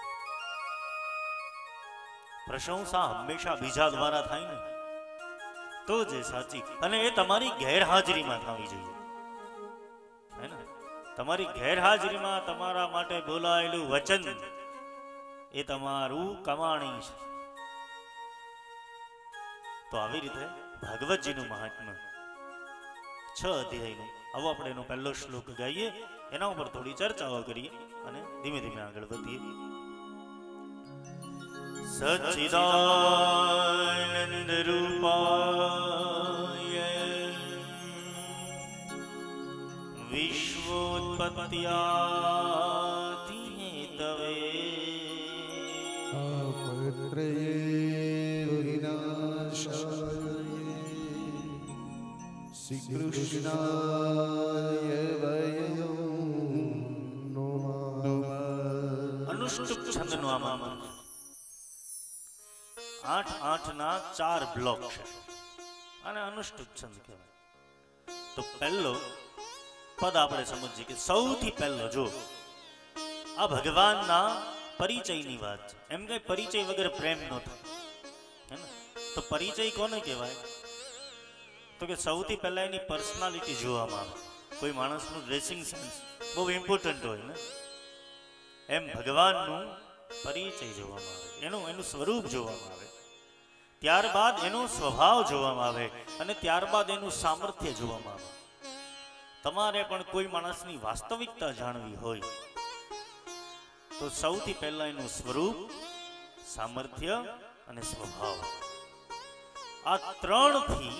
પ્રશંસા હંમેશા બીજા દ્વારા થાય ને તો જે સાચી, અને એ તમારી ગેરહાજરીમાં થવી જોઈએ. હે ને? તમારી ગેરહાજરીમાં તમારા માટે બોલાયેલું વચન એ તમારું કમાણી છે. તો આવી રીતે ભાગવતજીનું મહાત્મ્ય 6 અધ્યાયનું. આવો આપણે એનો પહેલો શ્લોક ગાઈએ, એના ઉપર થોડી ચર્ચાઓ કરીએ અને ધીમે ધીમે આગળ વધીએ. સચ્ચિદાનંદ રૂપાય વિશ્વોત્પત્યાદિ હેતવે આપત્રયે વિનાશાય શ્રી કૃષ્ણાય વયમ નમઃ. અનુષ્ટુપ છંદનો આમાં 8-8 ના 4 બ્લોક છે અને અનુષ્ટુપ છંદ કહેવાય. તો પહેલો પદ આપણે સમજીએ કે સૌથી પહેલો જો આ ભગવાનના પરિચયની વાત છે. એમ કે પરિચય વગર પ્રેમ ન થાય, હે ને? તો પરિચય કોને કહેવાય? તો કે સૌથી પહેલા એની પર્સનાલિટી જોવામાં આવે. કોઈ માણસનું ડ્રેસિંગ સેન્સ બહુ ઇમ્પોર્ટન્ટ હોય ને, એમ ભગવાનનું પરિચય જોવામાં આવે, એનું સ્વરૂપ જોવામાં આવે, ત્યારબાદ એનો સ્વભાવ જોવામાં આવે અને ત્યારબાદ એનું સામર્થ્ય જોવામાં આવે. તમારે પણ કોઈ માણસની વાસ્તવિકતા જાણવી હોય તો સૌથી પહેલા એનું સ્વરૂપ, સામર્થ્ય અને સ્વભાવ, આ ત્રણથી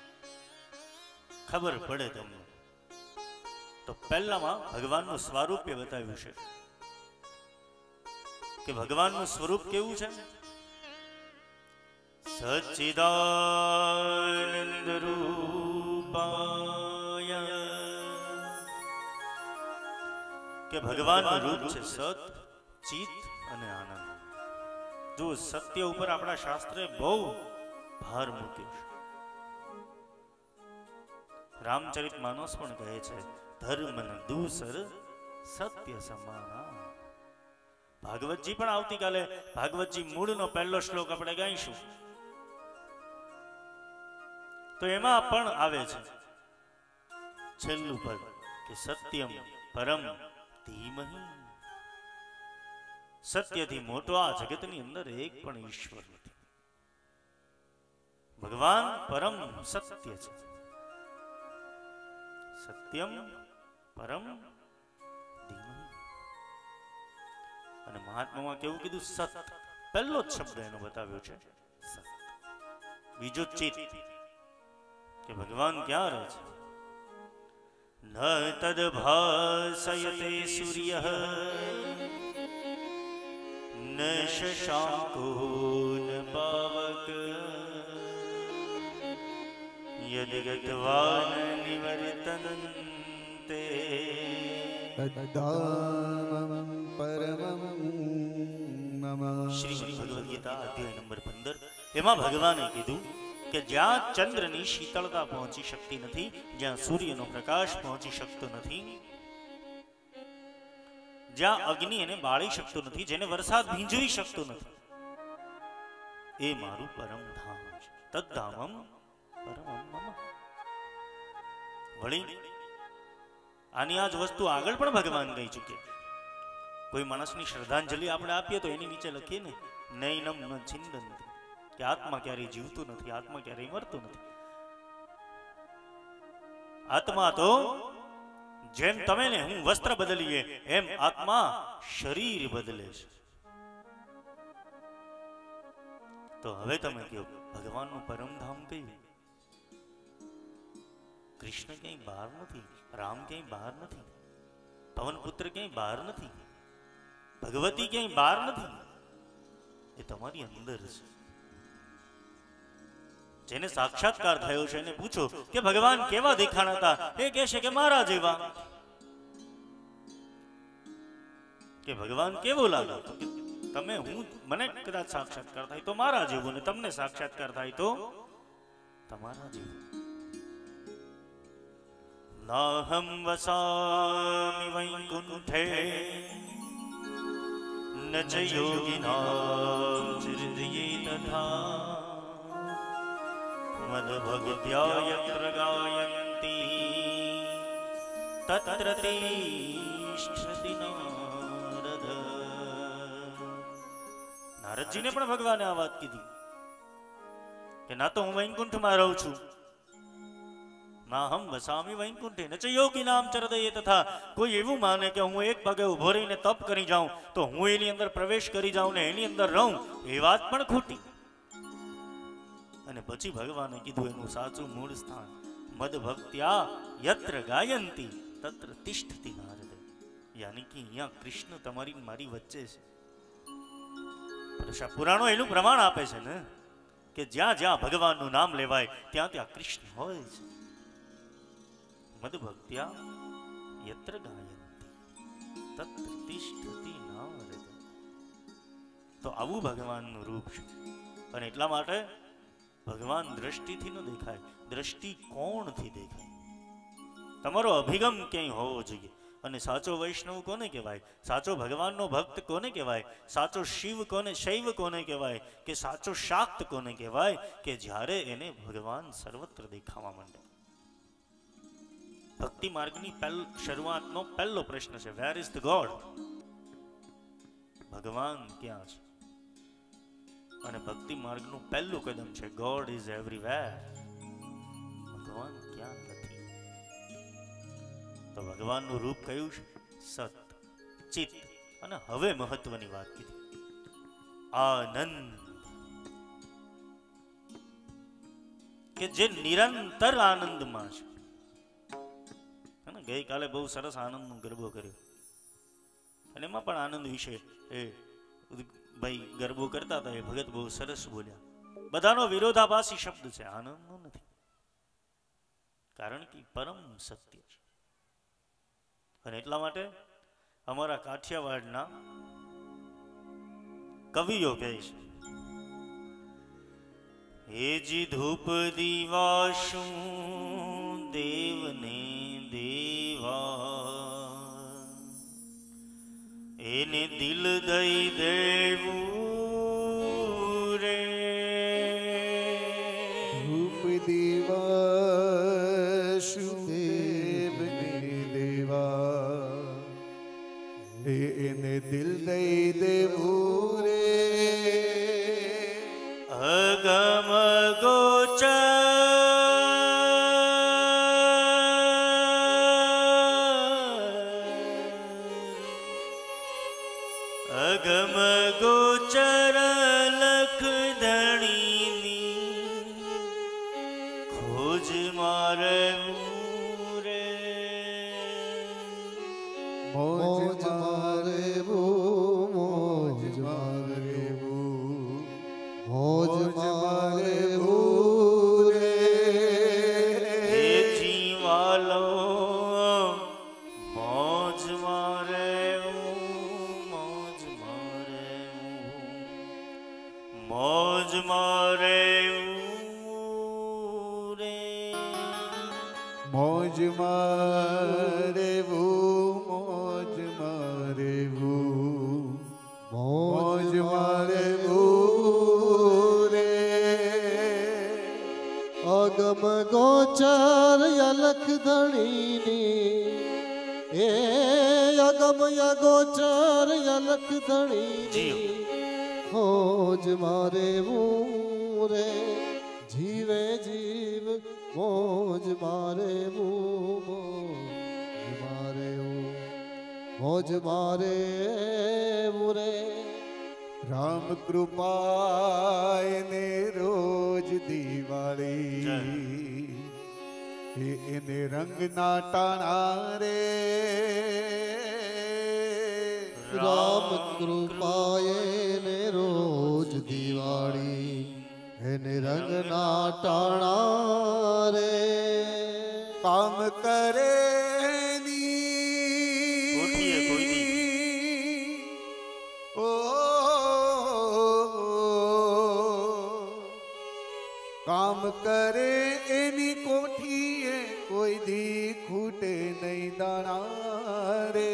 ખબર પડે તમને. તો પહેલામાં ભગવાનનું સ્વરૂપે બતાવ્યું છે કે ભગવાનનું સ્વરૂપ કેવું છે. સચ્ચિદાનંદ રૂપાય, કે ભગવાનનું રૂપ છે સત, ચિત અને આનંદ. જો સત્ય ઉપર આપણા શાસ્ત્રે બહુ ભાર મૂક્યો છે. રામચરિત માનસ પણ કહે છે ધર્મ ન દૂસર સત્ય સમાના. ભાગવતજી પણ આવતીકાલે ભાગવતજી મૂળનો પહેલો શ્લોક આપણે ગાઈશું તો એમાં પણ આવે છે છેલ્લું પદ કે સત્યમ પરમ ધીમહિ. સત્યથી મોટો આ જગતની અંદર એક પણ ઈશ્વર નથી. ભગવાન પરમ સત્ય છે. સત્યમ પરમ ધીમહિ. અને મહાત્મામાં કેવું કીધું? સત. પહેલો જ શબ્દ એનો બતાવ્યો છે સત. બીજો ચિત, કે ભગવાન ક્યાં રહે છે? ન તદ ભાસયતે સૂર્ય ન શશાંકો ન પાવક યદ ગત્વા ન નિવર્તન્તે તદ્ધામં પરમં મમ. શ્રી ભગવદ ગીતા અધ્યાય નંબર 15. એમાં ભગવાને કીધું કે જ્યાં ચંદ્રની શીતળતા પહોંચી શકતી નથી, જ્યાં સૂર્યનો પ્રકાશ પહોંચી શકતો નથી, જ્યાં અગ્નિ એને બાળી શકતો નથી, જેને વરસાદ ભીંજવી શકતો નથી, એ મારું પરમ ધામ છે. તદ્ધામમ પરમં મમ. વળી આની આ જ વસ્તુ આગળ પણ ભગવાન કહી ચૂક્યા. કોઈ માણસની શ્રદ્ધાંજલિ આપણે આપીએ તો એની નીચે લખીએ ને નૈનમ ન છિંદંતિ, કે આત્મા ક્યારેય જીવતું નથી, આત્મા ક્યારેય મરતું નથી. આત્મા તો જેમ તમે ને હું વસ્ત્ર બદલીએ એમ આત્મા શરીર બદલે છે. તો હવે તમે કહો ભગવાનનું પરમધામ કયું? કૃષ્ણ ક્યાંય બહાર નથી, રામ ક્યાંય બહાર નથી, પવનપુત્ર ક્યાંય બહાર નથી, ભગવતી ક્યાંય બહાર નથી, એ તમારી અંદર છે. જેને સાક્ષાત્કાર થયો છે એને પૂછો કે ભગવાન કેવા દેખાણા હતા, એ કહેશે કે મારા જેવા. કે ભગવાન કેવો લાગ્યો? તો તમે હું મને કદાચ સાક્ષાત્કાર થાય તો મારા જેવું, ને તમને સાક્ષાત્કાર થાય તો તમારા જેવું. નાહમ વસામિ વૈકુંઠે ન ચ યોગિનાં હૃદયે તથા મદભક્ત્યા યત્ર ગાયન્તિ તત્ર તિષ્ઠતિ નારદ. નારદજીને પણ ભગવાને આ વાત કીધી કે ના તો હું વૈકુંઠમાં રહું છું, ના હમ વસામી વૈકુંઠે ન ચ યોગિનામ હૃદયે તથા. કોઈ એવું માને કે હું એક પગે ઉભો રહીને તપ કરી જાઉં તો હું એની અંદર પ્રવેશ કરી જાઉં ને એની અંદર રહું, એ વાત પણ ખોટી. અને પછી ભગવાને કીધું એનું સાચું મૂળ સ્થાન મદ ભક્ત્યા યત્ર ગાયંતી તત્ર તિષ્ઠતિ નારદ. યાની કે અહીંયા કૃષ્ણ તમારી મારી વચ્ચે છે. પુરાણો એનું પ્રમાણ આપે છે ને કે જ્યાં જ્યાં ભગવાનનું નામ લેવાય ત્યાં ત્યાં કૃષ્ણ હોય છે. મદ ભક્ત્યા યત્ર ગાયંતી તત્ર તિષ્ઠતિ નારદ. તો આવું ભગવાનનું રૂપ છે. અને એટલા માટે ભગવાન દ્રષ્ટિથી ન દેખાય, દ્રષ્ટિકોણથી દેખાય. તમારો અભિગમ ક્યાંય હોવો જોઈએ. અને સાચો વૈષ્ણવ કોને કહેવાય? સાચો ભગવાનનો ભક્ત કોને કહેવાય? સાચો શિવ કોને, શૈવ કોને કહેવાય? કે સાચો શાક્ત કોને કહેવાય? કે જ્યારે એને ભગવાન સર્વત્ર દેખાવા માંડે. ભક્તિ માર્ગની શરૂઆતનો પહેલો પ્રશ્ન છે વેર ઇઝ ધ ગોડ? ભગવાન ક્યાં છે, અને ભક્તિ માર્ગનું પહેલું કદમ છે ગોડ ઇઝ એવરીવેર. ભગવાન ક્યાં નથી? તો ભગવાનનું રૂપ કયું છે? સત, ચિત્ત. અને હવે મહત્વની વાત કીધી, આનંદ, કે જે નિરંતર આનંદમાં છે. ગઈકાલે બહુ સરસ આનંદનો ગરબો કર્યો, અને એમાં પણ આનંદ વિશે એ ભાઈ ગરબો કરતા હતા, એ ભગત બહુ સરસ બોલ્યા. બધાનો વિરોધાભાસી શબ્દ છે, આનંદનો નથી, કારણ કે પરમ સત્ય છે. અને એટલા માટે અમારા કાઠિયાવાડના કવિઓ કહે છે, હેજી ધૂપ દીવાશું દેવને દેવા, એને દિલ દઈ દેવું રે. ધૂપ દીવાશું દેવને દેવા, એને દિલ દઈ દેવું રે. અગમ ગોચર અગમ ગોચર લખ ધણીની ખોજ મારવું રે. મોજ મારેવું, મોજ મારેવું, મોજ મારેવું રે. હે જીવાલો મોજ મારેવું, મોજ મારેવું, મોજ મારેવું રે. મોજ મારેવું, મોજ મારેવું, મોજ મારેવું રે. અગમ ગોચર અલખ ધણીની, એ અગમ ગોચર અલખ ધણીની મોજ મારેવું રે. જીવે જીવ મોજ મારેવું, મોજ મારેવું, મોજ મારેવું રે. રામ કૃપાય ને રોજ દિવાળી, એને રંગ ના ટાણા રે. રામ કૃપાએ ને રોજ દિવાળી, એને રંગ ના ટાણા રે. કામ કરે કોઠીએ કોઈ દી. કામ કરે એની કોઠીએ કોઈ દી ખૂટે નહીં દાણા રે.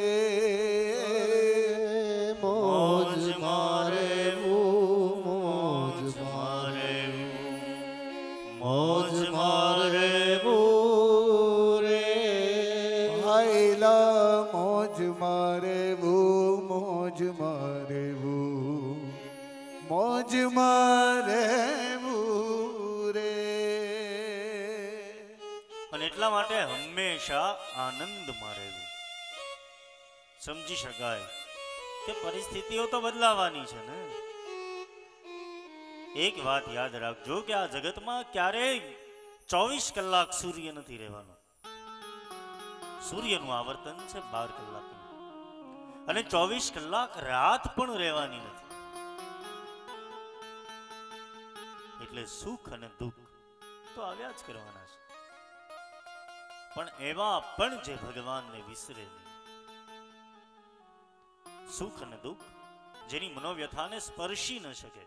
મોજ મારેવું, મોજ મારેવું, મોજ મારેવું રે. આયલા મોજ મારેવું, મોજ મારેવું, મોજ મારેવું રે. અને એટલા માટે હંમેશા આનંદમાં રહેવું. સમજી શકાય કે પરિસ્થિતિઓ તો બદલાવાની છે ને. એક વાત યાદ રાખજો કે આ જગતમાં ક્યારેય 24 કલાક સૂર્ય નથી રહેવાનો. સૂર્યનું આવર્તન છે 12 કલાકનું, અને 24 કલાક રાત પણ રહેવાની નથી. એટલે સુખ અને દુઃખ તો આવ્યા જ કરવાના છે. પણ એવા પણ જે ભગવાનને વિસરે નહીં. સુખ અને દુઃખ જેની મનોવ્યથાને સ્પર્શી ન શકે,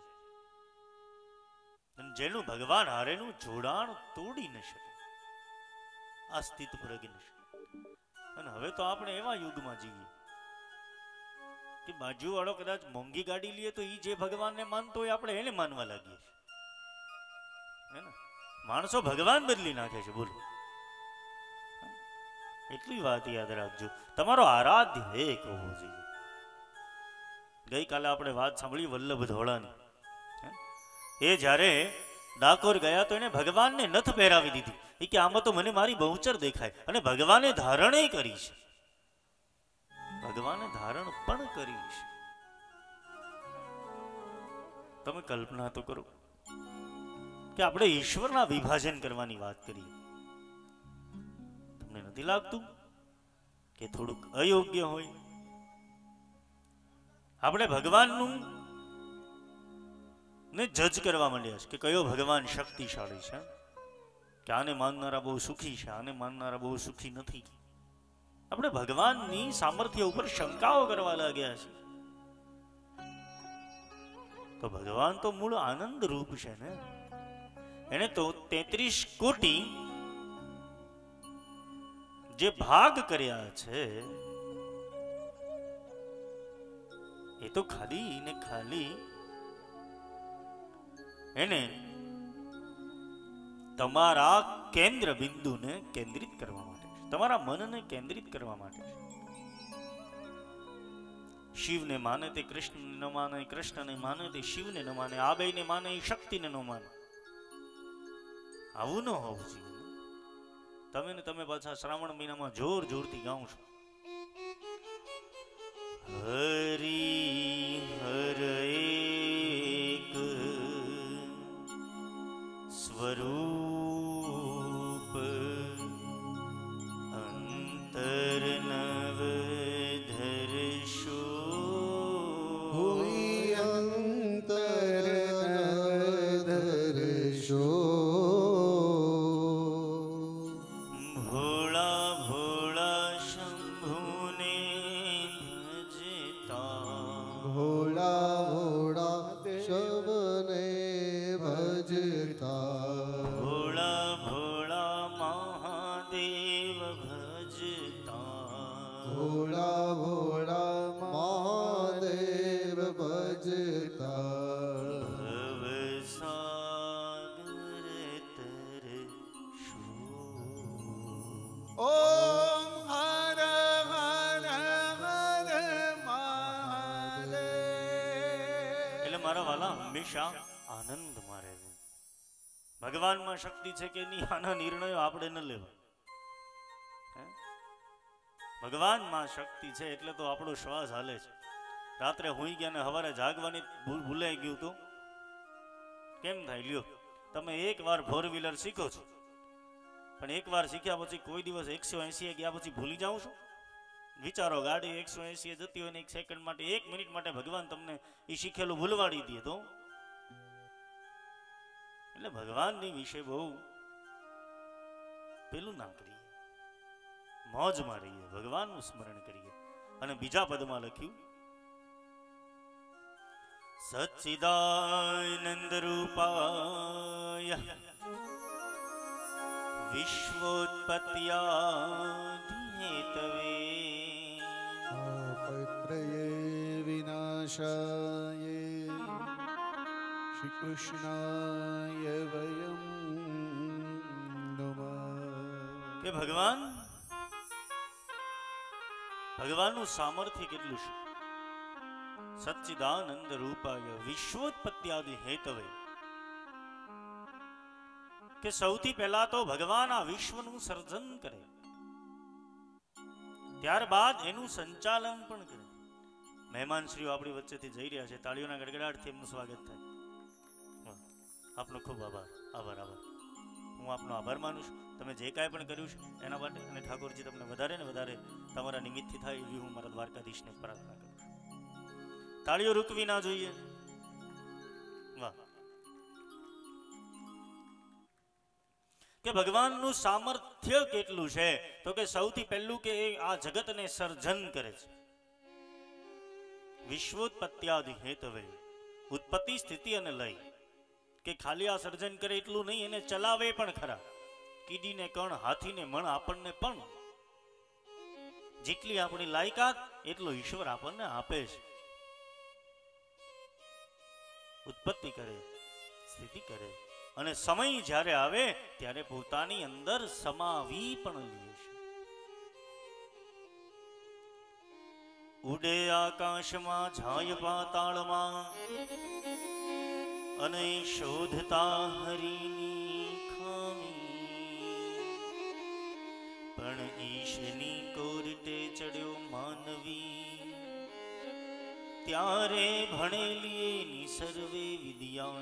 જેનું ભગવાન હારેનું જોડાણ તોડી ન શકે, આ સ્થિત પ્રજ્ઞ છે. અને હવે તો આપણે એવા યુગમાં જીવીએ કે બાજુવાળો કદાચ મોંઘી ગાડી લઈએ તો એ જે ભગવાનને માનતો હોય આપણે એને માનવા લાગીએ છીએ. હે ને? માણસો ભગવાન બદલી નાખે છે. બોલો, એટલી વાત યાદ રાખજો, તમારો આરાધ્ય એક હોવો જોઈએ. ગઈકાલે આપણે વાત સાંભળી વલ્લભ ધોળાની. એ જ્યારે ડાકોર ગયા તો એને ભગવાનને નથ પહેરાવી દીધી. એ કે આમાં તો મને મારી બહુચર દેખાય. અને ભગવાને ધારણે કરી છે, ભગવાને ધારણ પણ કરી છે. તમે કલ્પના તો કરો કે આપણે ઈશ્વરના વિભાજન કરવાની વાત કરીએ. તમને નથી લાગતું કે થોડુંક અયોગ્ય હોય? આપણે ભગવાનનું ને જજ કરવા માંડ્યા છે કે કયો ભગવાન શક્તિશાળી છે, કે આને માનનારા બહુ સુખી છે, આને માનનારા બહુ સુખી નથી. આપણે ભગવાનની સામર્થ્ય ઉપર શંકાઓ કરવા લાગ્યા છે. તો ભગવાન તો મૂળ આનંદ રૂપ છે ને. એને તો 33 કોટી જે ભાગ કર્યા છે એ તો ખાલી ને ખાલી એને તમારા કેન્દ્ર બિંદુને કેન્દ્રિત કરવા માટે છે, તમારા મનને કેન્દ્રિત કરવા માટે છે. શિવને માને તે કૃષ્ણને ન માને, કૃષ્ણને માને તે શિવને ન માને, આ બેયને માને એ શક્તિને ન માને. આવું ન હોવું જોઈએ. તમે ને તમે પાછા શ્રાવણ મહિનામાં જોર જોરથી ગાઓ છો, હરી હર એક સ્વરૂપ અંતર નવ ધરશો. હોય અંતર ધરશો. ભોળા ભોળા શંભુને ભજતા, ભોળા ભોળા શબને ભજતા. ભોળા ભોળા મહાદેવ ભજતા, ભોળા ભોળા મહાદેવ ભજતા. ભવસાગર તરશો. ઓમ હર હર હર મહાદેવ. એટલે મારા વાલા હંમેશા આનંદમાં રહેવું. ભગવાનમાં શક્તિ છે કે નહીં આના નિર્ણયો આપણે ન લેવા. ભગવાનમાં શક્તિ છે એટલે તો આપણો શ્વાસ હાલે છે. રાત્રે હોઈ ગયા ને સવારે જાગવાની ભૂલાઈ ગયું તો કેમ થાય? લ્યો, તમે એકવાર 4 વ્હીલર શીખો છો, પણ એકવાર શીખ્યા પછી કોઈ દિવસ 180 ગયા પછી ભૂલી જાઓ છો? વિચારો, ગાડી 180 જતી હોય ને 1 સેકન્ડ માટે, 1 મિનિટ માટે ભગવાન તમને એ શીખેલું ભૂલવાડી દે તો? એટલે ભગવાનની વિશે બહુ પેલું ના કરીએ, મોજમાં રહીએ, ભગવાનનું સ્મરણ કરીએ. અને બીજા પદમાં લખ્યું, સચ્ચિદાનંદ રૂપાય વિશ્વોત્પત્યાધિહેતવે પત્રયે વિનાશાય શ્રી કૃષ્ણાય વયમ નમઃ. કે ભગવાનનું સામર્થ્ય કેટલું છે. સચ્ચિદાનંદ રૂપાય વિશ્વોત્પત્યાદિ હેતવે, કે સૌથી પહેલા તો ભગવાન આ વિશ્વનું સર્જન કરે, ત્યારબાદ એનું સંચાલન પણ કરે. મહેમાનશ્રીઓ આપણી વચ્ચેથી જઈ રહ્યા છે, તાળીઓના ગડગડાટથી એમનું સ્વાગત થાય. આપનો ખૂબ આભાર. આભાર આભાર હું આપનો આભાર માનું છું. તમે જે કાંઈ પણ કર્યું છે એના માટે, અને ઠાકોરજી તમને વધારે ને વધારે તમારા નિમિત્તથી થાય એવી હું મારા દ્વારકાધીશને પ્રાર્થના કરું છું. તાળીઓ રૂકવી ના જોઈએ. વાહ! કે ભગવાનનું સામર્થ્ય કેટલું છે, તો કે સૌથી પહેલું કે આ જગતને સર્જન કરે છે. વિશ્વોત્પત્યાદિ હેતવે, ઉત્પત્તિ સ્થિતિ અને લય, કે ખાલી આ સર્જન કરે એટલું નહીં, એને ચલાવે પણ ખરા. કીડીને કણ, હાથીને મણ, આપણને પણ જેટલી આપણી લાયકાત એટલો ઈશ્વર આપણને આપે છે. ઉત્પત્તિ કરે, સ્થિતિ કરે, અને સમય જ્યારે આવે ત્યારે પોતાની અંદર સમાવી પણ લે છે. ઉડે આકાશમાં જાય પાતાળમાં અને શોધતા હરિની ખામી, પણ ઈશની કોરટે ચડ્યો માનવી, ત્યારે ભણેલી એની સર્વે વિદ્યા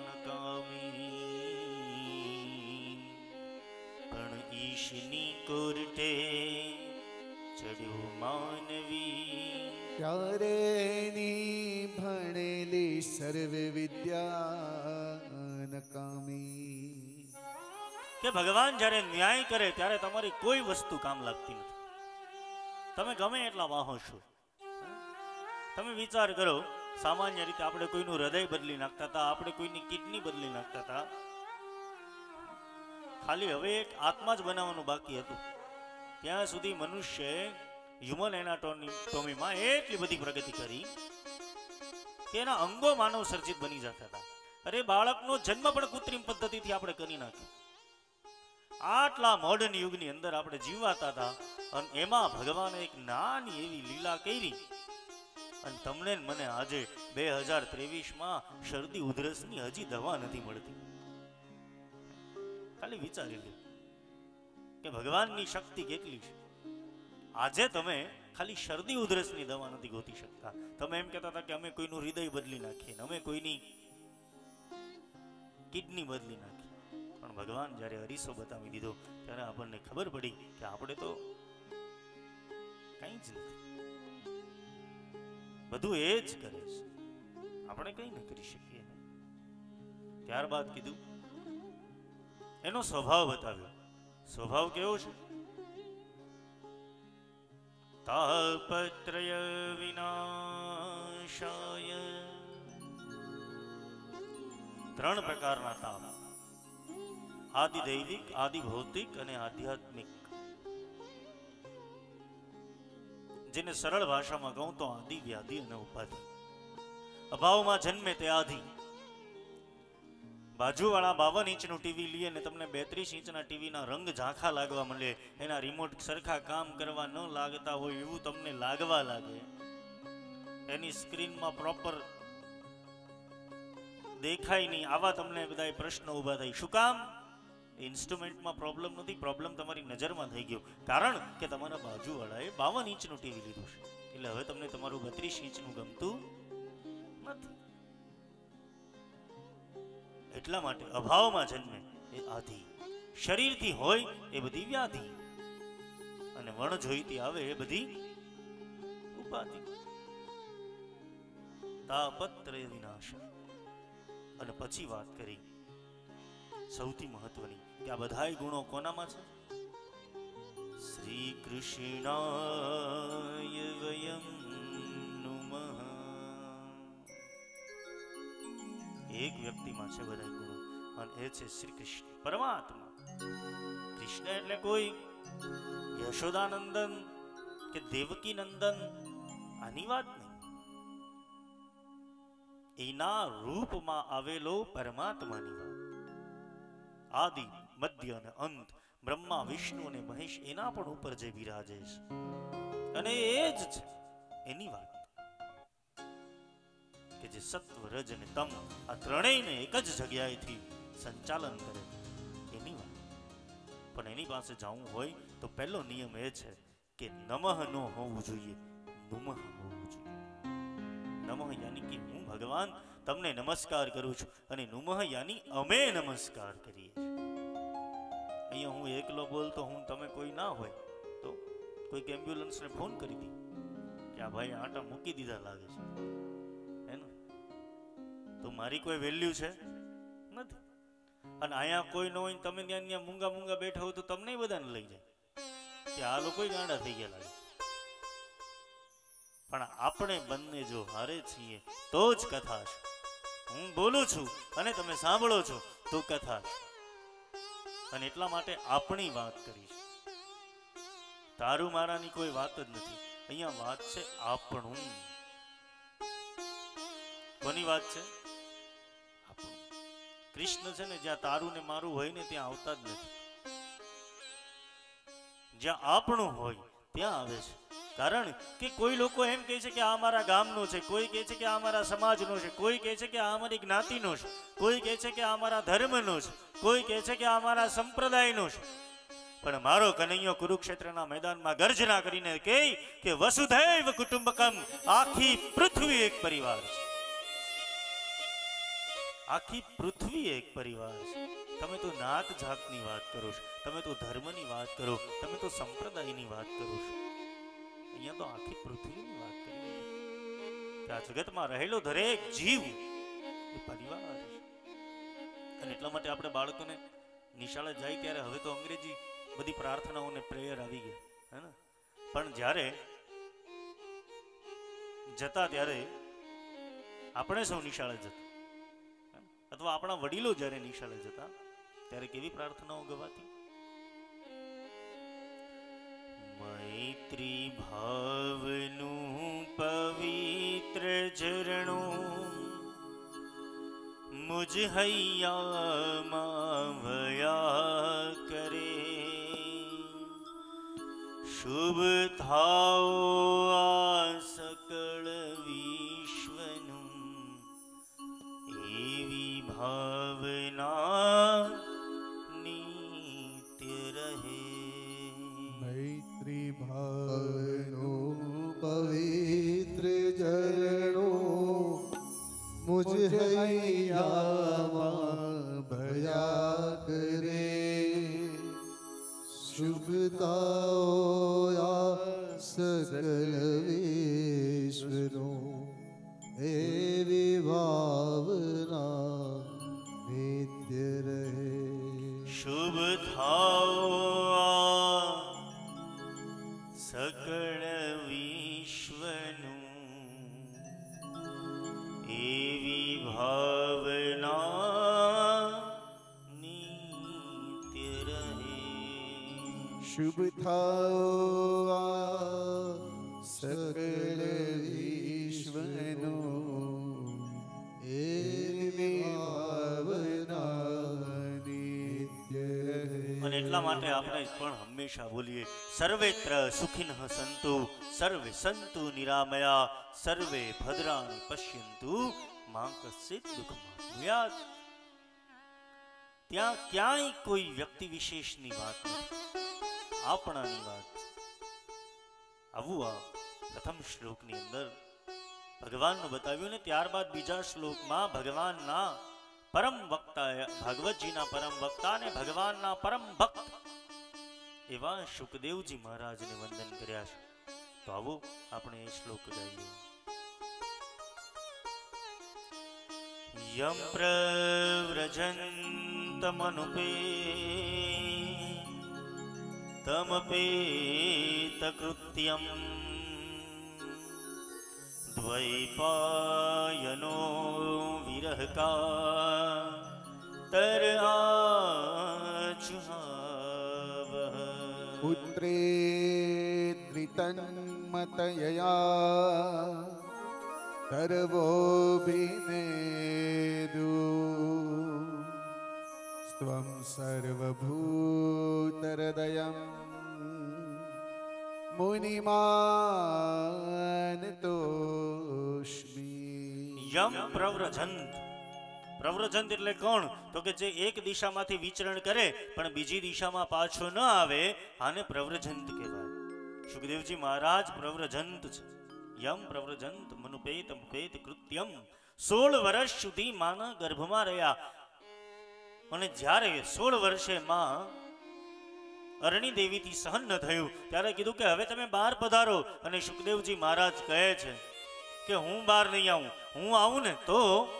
નકામી, પણ ઈશની કોરટે ચડ્યો માનવી, ત્યારે એની ભણેલી સર્વે વિદ્યા નકામી. કે ભગવાન જ્યારે ન્યાય કરે ત્યારે તમારી કોઈ વસ્તુ કામ લાગતી નથી. તમે ગમે એટલા વાહો છો. તમે વિચાર કરો, સામાન્ય રીતે આપણે કોઈનું હૃદય બદલી નાખતા હતા, આપણે કોઈની કિડની બદલી નાખતા હતા. ખાલી હવે એક આત્મા જ બનાવવાનું બાકી હતું. ત્યાં સુધી મનુષ્ય હ્યુમન એનાટોમીમાં એટલી બધી પ્રગતિ કરી કે એના અંગો માનવ સર્જિત બની જતા હતા. અરે બાળકનો જન્મ પણ કૃત્રિમ પદ્ધતિથી આપણે કરી નાખ્યો. આટલા મોડર્ન યુગની અંદર આપણે જીવાતા હતા અને એમાં ભગવાને એક નાની એવી લીલા કરી અને તમને મને આજે 2023માં શરદી ઉધરસની હજી દવા નથી મળતી. ખાલી વિચારી લો કે ભગવાનની શક્તિ કેટલી છે. આજે તમે ખાલી શરદી ઉધરસની દવા નથી ગોતી શકતા. તમે એમ કહેતા હતા કે અમે કોઈનું હૃદય બદલી નાખીએ, અમે કોઈની કિડની બદલી નાખીએ, પણ ભગવાન જ્યારે અરીસો બતાવી દીધો ત્યારે આપણને ખબર પડી કે આપણે તો કંઈ જ નથી, બધું એ જ કરે છે, આપણે કંઈ ન કરી શકીએ. ત્યારબાદ કીધું એનો સ્વભાવ બતાવ્યો. સ્વભાવ કેવો છે? તાપત્રય વિનાશાય. ત્રણ પ્રકારના તાપ: આદિ દૈવિક, આદિ ભૌતિક અને આધ્યાત્મિક. જેને સરળ ભાષામાં કહું તો આદિ, વ્યાધિ અને ઉપાધિ. અભાવમાં જન્મે તે આધિ. બાજુવાળા 52 ઇંચનું ટીવી લઈએ ને તમને 32 ઇંચના ટીવીના રંગ ઝાંખા લાગવા મળે, એના રિમોટ સરખા કામ કરવા ન લાગતા હોય એવું તમને લાગવા લાગે, એની સ્ક્રીનમાં પ્રોપર દેખાય નહીં, આવા તમને બધા પ્રશ્નો ઊભા થાય. શું કામ? ઇન્સ્ટ્રુમેન્ટમાં પ્રોબ્લેમ નથી, પ્રોબ્લેમ તમારી નજરમાં થઈ ગયો. કારણ કે તમારા બાજુવાળાએ 52 ઇંચનું ટીવી લીધું છે, એટલે હવે તમને તમારું 32 ઇંચનું ગમતું નથી. એટલા માટે અભાવમાં જન્મે એ આધિ, શરીરથી હોય એ બધી વ્યાધિ, અને વણ જોઈતી આવે એ બધી ઉપાધિ. તાપત્રય વિનાશ. અને પછી વાત કરી સૌથી મહત્વની કે આ બધાય ગુણો કોનામાં છે? શ્રી કૃષ્ણાય વયમ નુમઃ. એક વ્યક્તિમાં છે બધા ગુણો, અને એ છે શ્રી કૃષ્ણ, પરમાત્મા. કૃષ્ણ એટલે કોઈ યશોદાનંદન કે દેવકી નંદન આની વાત નહીં. એના રૂપમાં આવેલો પરમાત્માની વાત. આદિ, મધ્ય અને અંત, બ્રહ્મા, વિષ્ણુ અને મહેશ એના પણ ઉપર જે બિરાજે છે, અને એ જ છે એની વાત. કે જે સત્વ, રજ અને તમ આ ત્રણેયને એક જ જગ્યાએથી સંચાલન કરે એની વાત. પણ એની પાસે જવું હોય તો પહેલો નિયમ એ છે કે નમઃ નો હોવું જોઈએ, નુમઃ હોવું જોઈએ. નમઃ યાની કે હું ભગવાન તમને નમસ્કાર કરું છું, અને નુમઃ યાની અમે નમસ્કાર કરીએ છીએ. અહીંયા હું એકલો બોલતો હું, તમે કોઈ ના હોય તો કોઈક એમ્બ્યુલન્સને ફોન કરી દી કે આ ભાઈ આટા મૂકી દીધા લાગે છે, હે ને? તો મારી કોઈ વેલ્યુ છે નથી. અને અહીંયા કોઈ ન હોય, તમે ત્યાં મૂંગા મૂંગા બેઠા હોય તો તમને બધાને લઈ જાય કે આ લોકો ગાંડા થઈ ગયા લાગે. પણ આપણે બંને જો હારે છીએ તો જ કથા છે. હું બોલું છું અને તમે સાંભળો છો તો કથા છે. અને એટલા માટે આપણી વાત કરીશ. તારું મારાની કોઈ વાત જ નથી. અહીંયા વાત છે આપણું. કોની વાત છે? આપણું. કૃષ્ણ છે ને જ્યાં તારું ને મારું હોય ને ત્યાં આવતા જ નથી. જ્યાં આપણું હોય ત્યાં આવે છે. કારણ કે કોઈ લોકો એમ કહે છે કે આ અમારા ગામનો છે, કોઈ કહે છે કે આ અમારા સમાજનો છે, કોઈ કહે છે કે આ અમારી જ્ઞાતિનો છે, કોઈ કહે છે કે આ અમારા ધર્મનો છે, કોઈ કહે છે કે આ અમારા સંપ્રદાયનો છે. પણ મારો કનૈયો કુરુક્ષેત્રના મેદાનમાં ગર્જના કરીને કહે કે વસુધૈવ કુટુંબકમ, આખી પૃથ્વી એક પરિવાર છે, આખી પૃથ્વી એક પરિવાર છે. તમે તો નાત જાતની વાત કરો છો, તમે તો ધર્મની વાત કરો, તમે તો સંપ્રદાયની વાત કરો છો. અહીંયા તો આખી પૃથ્વીની વાત કરી કે આ જગતમાં રહેલો દરેક જીવ એ પરિવાર છે. અને એટલા માટે આપણે બાળકોને નિશાળે જાય ત્યારે હવે તો અંગ્રેજી બધી પ્રાર્થનાઓને પ્રેયર આવી ગયા હે ને, પણ જ્યારે જતા ત્યારે આપણે સૌ નિશાળે જતા અથવા આપણા વડીલો જ્યારે નિશાળે જતા ત્યારે કેવી પ્રાર્થનાઓ ગવાતી? મૈત્રી ભાવનું પવિત્ર ઝરણું મુજ હૈયામાં વયા કરે, શુભ થાઓ આ સકળ વિશ્વનું, એવી ભાવના નિત્ય રહે. મૈત્રી ભાવનું પવિત્ર ઝરણો મુજ હૈયામાં ભયા કરે, શુભતાઓ આ સકલ વિશ્વનો, એવી ભાવના નિત્ય રહે. શુભ થાઓ આ સકળ વિશ્વનું, એવી ભાવના નિત્ય રહે. શુભ થાઓ આ સકલ વિશ્વનો, એવી ભાવના નિત્ય રહે. અને એટલા માટે આપણે પણ હંમેશા બોલીએ સર્વેત્ર સુખિનઃ સંતુ, સર્વે સંતુ નિરામયા, સર્વે ભદ્રાણિ પશ્યન્તુ, મા કશ્ચિત દુઃખમાં ભૂયાત. ત્યાં ક્યાંય કોઈ વ્યક્તિ વિશેષની વાત નથી, આપણાની વાત. આવું આ પ્રથમ શ્લોકની અંદર ભગવાનનું બતાવ્યું ને ત્યારબાદ બીજા શ્લોકમાં ભગવાનના પરમ વક્તા, ભાગવતજીના પરમ વક્તા અને ભગવાનના પરમ ભક્ત એવા શુકદેવજી મહારાજને વંદન કર્યા છે. તો આવો આપણે એ શ્લોક ગાઈએ. યમ પ્રવ્રજन्तમનુપે તમપેત કૃત્યમ, દ્વૈપાયનો વિરહકા તર આજુહાવ. પુત્રેદ્રિતન્મતયયા સર્વોభిનેદુ, સ્ત્વં સર્વભૂતહૃદયં મુનિમાનતોસ્મિ. યમ પ્રવ્રજંત. પ્રવ્રજંત એટલે કોણ? તો કે જે એક દિશામાંથી વિચરણ કરે પણ બીજી દિશામાં પાછો ન આવે, આને પ્રવ્રજંત કહેવાય. સુખદેવજી મહારાજ પ્રવ્રજંત છે. યમ પ્રવ્રજંત મનુપેત મુપેત કૃત્યમ. 16 વર્ષ સુધી માના ગર્ભમાં રહ્યા અને જ્યારે 16 વર્ષે માં અરણી દેવીથી સહન ન થયું ત્યારે કીધું કે હવે તમે બહાર પધારો. અને સુખદેવજી મહારાજ કહે છે કે હું બહાર નહીં આવું, હું આવું ને તો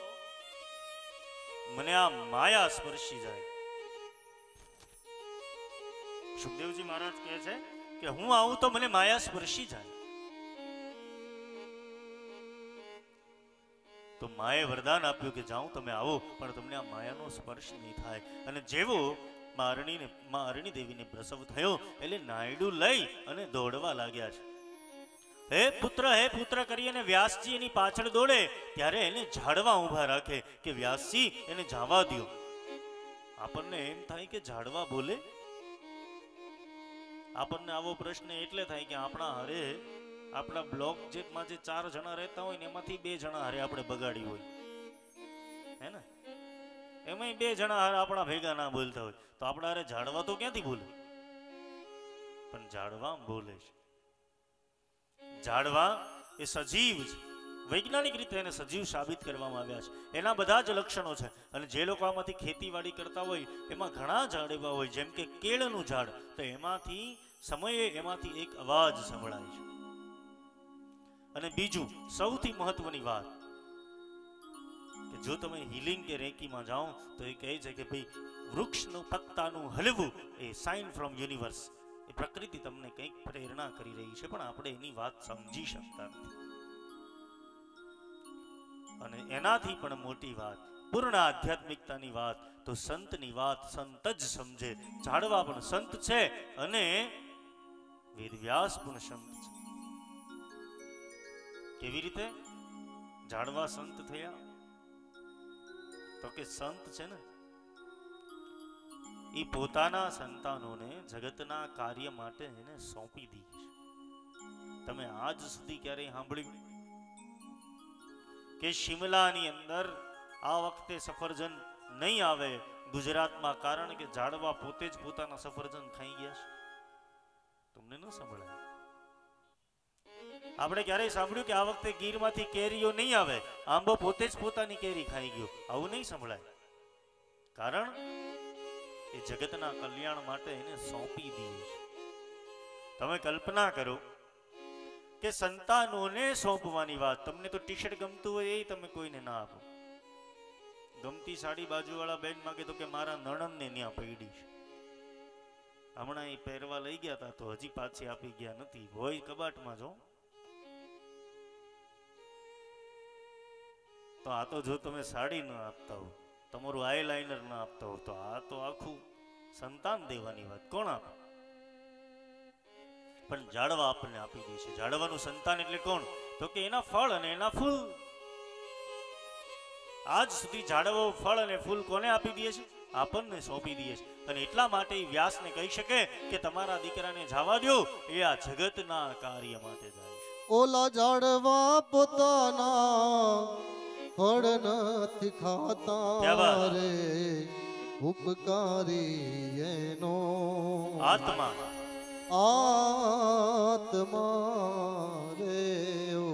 મને આ માયા સ્પર્શી જાય. સુખદેવજી મહારાજ કહે છે કે હું આવું તો મને માયા સ્પર્શી જાય. તો માએ વરદાન આપ્યું કે જાઉં તમે આવો પણ તમને આ માયાનો સ્પર્શ નહીં થાય. અને જેવો માં અરણી દેવીને પ્રસવ થયો એટલે નાયડું લઈ અને દોડવા લાગ્યા છે. હે પુત્ર કરી અને વ્યાસજી એની પાછળ દોડે ત્યારે એને ઝાડવા ઊભા રાખે કે વ્યાસજી એને જવા દો. આપણને એમ થાય કે ઝાડવા બોલે? આપણને આવો પ્રશ્ન એટલે થાય કે આપણા હારે આપણા બ્લોક જેટમાં જે 4 જણા રહેતા હોય ને એમાંથી 2 જણા હારે આપણે બગાડી હોય, હે ને? એમાંય 2 જણા હારે આપણા ભેગા ના બોલતા હોય તો આપણા હારે ઝાડવા તો ક્યાંથી બોલે? પણ ઝાડવા બોલે છે. ઝાડવા એ સજીવ છે. વૈજ્ઞાનિક રીતે એને સજીવ સાબિત કરવામાં આવ્યા છે. એના બધા જ લક્ષણો છે. અને જે લોકો આમાંથી ખેતીવાડી કરતા હોય એમાં ઘણા ઝાડ એવા હોય, જેમ કે કેળનું ઝાડ, તો એમાંથી સમયે એમાંથી એક અવાજ સંભળાય છે. અને બીજું સૌથી મહત્વની વાત કે જો તમે હિલિંગ કે રેકીમાં જાઓ તો એ કહે છે કે ભાઈ વૃક્ષનું પત્તાનું હલવું એ સાઇન ફ્રોમ યુનિવર્સ, એ પ્રકૃતિ તમને કંઈક પ્રેરણા કરી રહી છે, પણ આપણે એની વાત સમજી શકતા નથી. અને એનાથી પણ મોટી વાત, પૂર્ણ આધ્યાત્મિકતાની વાત તો સંતની વાત સંત જ સમજે. ઝાડવા પણ સંત છે અને વેદવ્યાસ પણ સંત છે. કેવી રીતે ઝાડવા સંત થયા? તો કે સંત છે ને એ પોતાના સંતાનોને જગતના કાર્ય માટે એને સોંપી દે છે. તમે આજ સુધી ક્યારેય સાંભળ્યું કે શિમલાની અંદર આ વખતે સફરજન નહીં આવે ગુજરાતમાં, કારણ કે ઝાડવા પોતે જ પોતાના સફરજન ખાઈ ગયા છે? તમને ન સંભળાય? આપણે ક્યારેય સાંભળ્યું કે આ વખતે ગીરમાંથી કેરીઓ નહીં આવે, આંબો પોતે જ પોતાની કેરી ખાઈ ગયો? આવું નહીં સંભળાય. કારણ એ જગતના કલ્યાણ માટે એને સોંપી દે છે. તમે કલ્પના કરો કે સંતાનોને સોંપવાની વાત. તમને તો ટી શર્ટ ગમતું હોય એ તમે કોઈને ના આપો. ગમતી સાડી બાજુવાળા બેન માગે તો કે મારા નણંદને ત્યાં પડી છે, હમણાં એ પહેરવા લઈ ગયા હતા તો હજી પાછી આપી ગયા નથી, હોય કબાટમાં. જો તો આ તો જો તમે સાડી ન આપતા હો, તમારું આઈલાઇનર ના આપતા હો, તો આ તો આખું સંતાન દેવાની વાત કોણ આપે? પણ ઝાડવા આપણને આપી દે છે. ઝાડવાનું સંતાન એટલે કોણ? તો કે એના ફળ અને એના ફૂલ. આજ સુધી ઝાડવો ફળ અને ફૂલ કોને આપી દે છે? આપણને સોંપી દે છે. અને એટલા માટે વ્યાસને કહી શકે કે તમારા દીકરાને જવા દો, એ આ જગતના કાર્ય માટે જાય છે. ઓલા ઝાડવા પોતાના ફળ નથી ખાતા રે, ઉપકારી એનો આત્મા આત્મા રે ઓ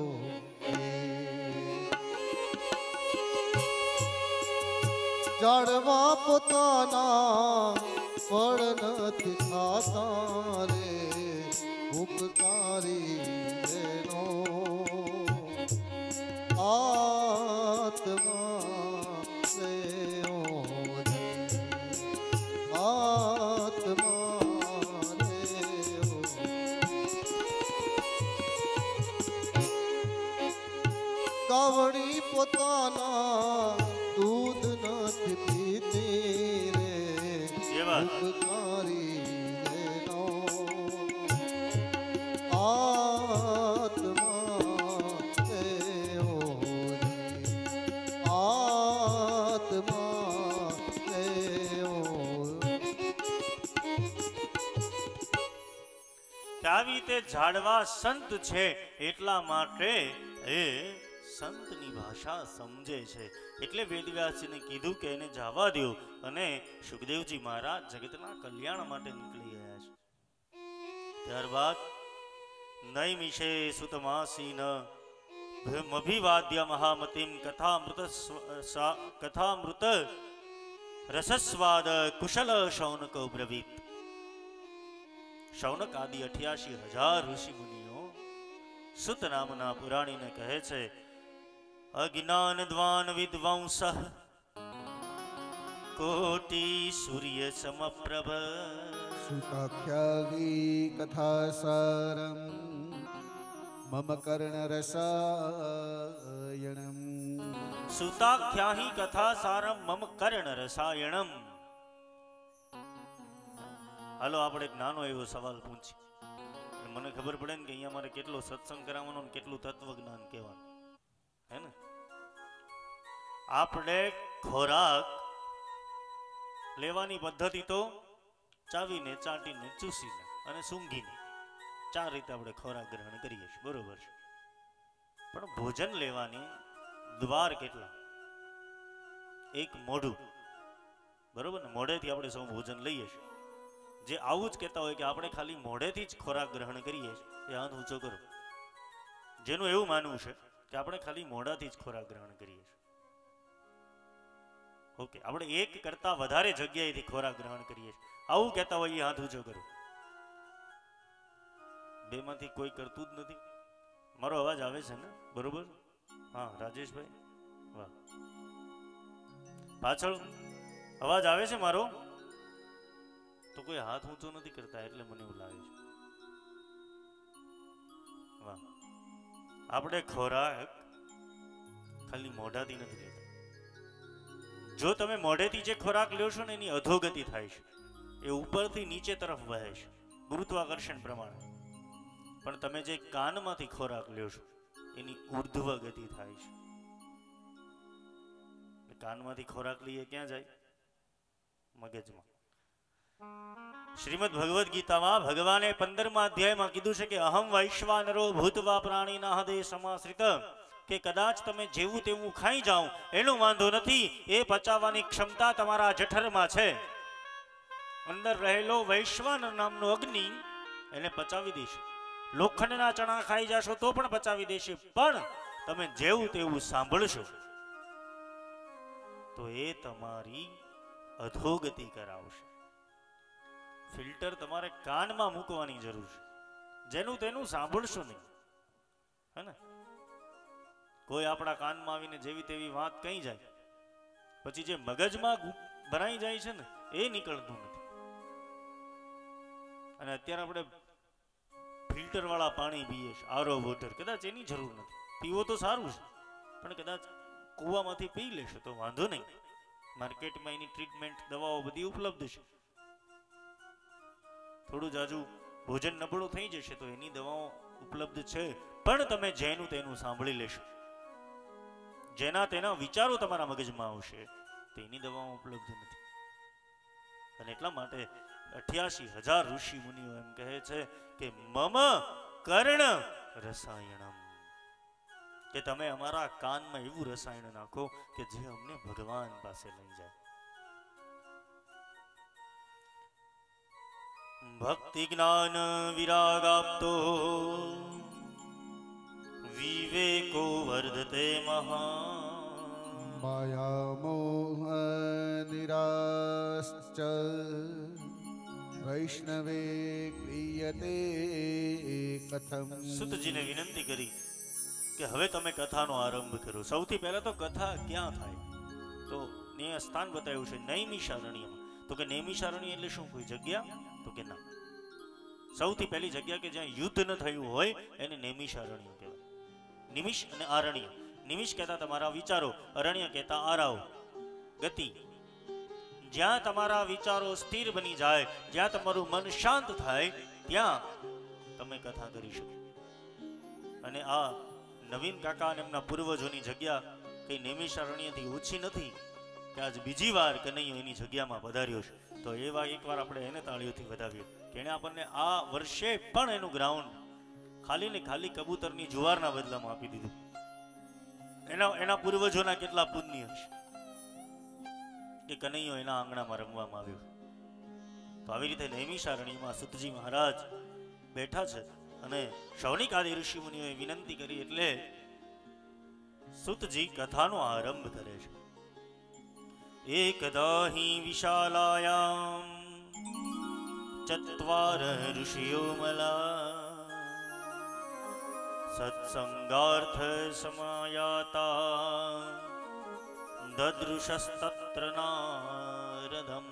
ઝાડવા પોતાના ફળ નથી ખાતા રે, ઉપકારી એનો આત્મા રે ઓ આત્મા રે ઓ કાવડી પોતાના દૂધ નથી પીતી રે, ઉપકારી એનો આત્મા રે ઓ આત્મા રે ઓ. આવી રીતે ઝાડવા સંત છે એટલા માટે એ સંતની ભાષા સમજે છે. એટલે વેદવ્યાસજીને કીધું કે એને જવા દો. અને સુખદેવજી મહારાજ જગતના કલ્યાણ માટે નીકળી ગયા છે. ત્યારબાદ નૈમિષે સુતમાસીન અભિવાદ્ય મહામતિમ કથામૃત રસસ્વાદ કુશલ શૌનકો બ્રવીત. શૌનક આદિ 88,000 ઋષિ મુનિઓ સુત નામના પુરાણીને કહે છે, અજ્ઞાન દ્વાન વિદ્વાંસ કોટી સૂર્ય સમપ્રભ. સુતાખ્યાગી કથાસારમ મમ કર્ણરસાયણમ. સુતાખ્યાહી કથાસારમ મમ કર્ણ રસાયણમ. હાલો આપણે એક નાનો એવો સવાલ પૂછીએ, મને ખબર પડે ને કે અહીંયા મારે કેટલો સત્સંગ કરાવવાનો ને કેટલું તત્વજ્ઞાન કહેવાનું, હે ને? આપણે ખોરાક લેવાની પદ્ધતિ તો ચાવીને, ચાટીને, ચૂસીને અને સૂંઘીને, ચાર રીતે આપણે ખોરાક ગ્રહણ કરીએ છીએ, બરોબર છે, પણ ભોજન લેવાની દ્વાર કેટલા? એક મોઢું, બરોબર ને? મોઢેથી આપણે સૌ ભોજન લઈએ છીએ. જે આવું જ કહેતા હોય કે આપણે ખાલી મોઢેથી જ ખોરાક ગ્રહણ કરીએ છીએ, એ હાથ ઊંચો કરો. જેનું એવું માનવું છે કે આપણે ખાલી મોઢાથી જ ખોરાક ગ્રહણ કરીએ છીએ. ઓકે, આપણે એક કરતા વધારે જગ્યાએથી ખોરાક ગ્રહણ કરીએ છીએ, આવું કહેતા હોય એ હાથ ઊંચો કરો. બેમાંથી કોઈ કરતું જ નથી. મારો અવાજ આવે છે ને? બરોબર. હા, રાજેશભાઈ, વાહ. પાછળ અવાજ આવે છે મારો? તો કોઈ હાથ ઊંચો નથી કરતા, એટલે મને એવું લાગે છે. વાહ. આપણે ખોરાક ખાલી મોઢાથી નથી લેતા. જો તમે મોઢેથી જે ખોરાક લ્યો છો ને, એની અધોગતિ થાય છે, એ ઉપરથી નીચે તરફ વહે છે ગુરુત્વાકર્ષણ પ્રમાણે. પણ તમે જે કાનમાંથી ખોરાક લ્યો છો, એની ઉર્ધ્વ ગતિ થાય છે. કાનમાંથી ખોરાક લઈએ ક્યાં જાય? મગજમાં. શ્રીમદ ભગવદ્ ગીતામાં ભગવાને 15મા અધ્યાયમાં કીધું છે કે અહમ વૈશ્વાનરો ભૂતવા પ્રાણીના હૃદય સમાશ્રિત, કે કદાચ તમે જેવું તેવું ખાઈ જાઓ એનો વાંધો નથી, એ પચાવવાની ક્ષમતા તમારા જઠરમાં છે. અંદર રહેલો વૈશ્વાનર નામનો અગ્નિ એને પચાવી દેશે. લોખંડના ચણા ખાઈ જશો તો પણ પચાવી દેશે, પણ તમે જેવું તેવું સાંભળશો તો એ તમારી અધોગતિ કરાવશે. ફિલ્ટર તમારે કાનમાં મૂકવાની જરૂર છે, જેનું તેનું સાંભળશો નહીં, હે ને? કોઈ આપણા કાનમાં આવીને જેવી તેવી વાત કહી જાય, પછી જે મગજમાં ભરાઈ જાય છે ને, એ નીકળતું નથી. અને અત્યારે આપણે ફિલ્ટર વાળા પાણી પીએ છીએ, આરો વોટર. કદાચ એની જરૂર નથી, પીવો તો સારું છે, પણ કદાચ કૂવામાંથી પી લેશો તો વાંધો નહીં. માર્કેટમાં એની ટ્રીટમેન્ટ દવાઓ બધી ઉપલબ્ધ છે. થોડું જાજુ ભોજન નબળું થઈ જશે તો એની દવાઓ ઉપલબ્ધ છે, પણ તમે જેનું તેનું સાંભળી લેશો, જેના તેના વિચારો તમારા મગજમાં આવશે, તેની દવાઓ ઉપલબ્ધ નથી. અને એટલા માટે 88,000 ઋષિ મુનિઓ એમ કહે છે કે મમ કર્ણ રસાયણમ, કે તમે અમારા કાનમાં એવું રસાયણ નાખો કે જે અમને ભગવાન પાસે લઈ જાય. ભક્તિ જ્ઞાન વિરાગાપ્તો વિવેકો વર્ધતે મહા, માયા મોહ નિરાશ્ચ વૈષ્ણવે ક્રિયતે કથમ. સુતજીને વિનંતી કરી કે હવે તમે કથાનો આરંભ કરો. સૌથી પહેલા તો કથા ક્યાં થાય? તો ને સ્થાન બતાવ્યું છે નૈમિષારણ્યમાં. તો કે નૈમિષારણ્ય એટલે શું? કોઈ જગ્યા? તો કે ના. સૌથી પહેલી જગ્યા કે જ્યાં યુદ્ધ ન થયું હોય એને નૈમિષારણ્ય કહેવાય. નિમિષ અને આરણ્ય. નિમિષ કહેતા તમારા વિચારો, અરણ્ય કહેતા આરાઓ, ગતિ. જ્યાં તમારા વિચારો સ્થિર બની જાય, જ્યાં તમારું મન શાંત થાય, ત્યાં તમે કથા કરી શકો. અને આ નવીન કાકા અને એમના પૂર્વજોની જગ્યા કઈ નૈમિષારણ્યથી ઓછી નથી કે આજ બીજી વાર કનૈયો એની જગ્યામાં પધાર્યો છે. તો એવા એકવાર આપણે એને તાળીઓથી વધાવીએ કે એણે આપણને આ વર્ષે પણ એનું ગ્રાઉન્ડ ખાલી ને ખાલી કબૂતરની જુવારના બદલામાં આપી દીધું. એના પૂર્વજોના કેટલા પુણ્ય છે કે કનૈયો એના આંગણામાં રમવામાં આવ્યો. તો આવી રીતે નૈમિષારણ્યમાં સુતજી મહારાજ બેઠા છે અને શૌનિક આદિ ઋષિ મુનિઓએ વિનંતી કરી એટલે સુતજી કથાનો આરંભ કરે છે. એકદા હિ વિશાલાયામ ચત્વાર ઋષિયો મલા સત્સંગાર્થ સમાયાતા દદૃશસ્તત્ર નારદમ.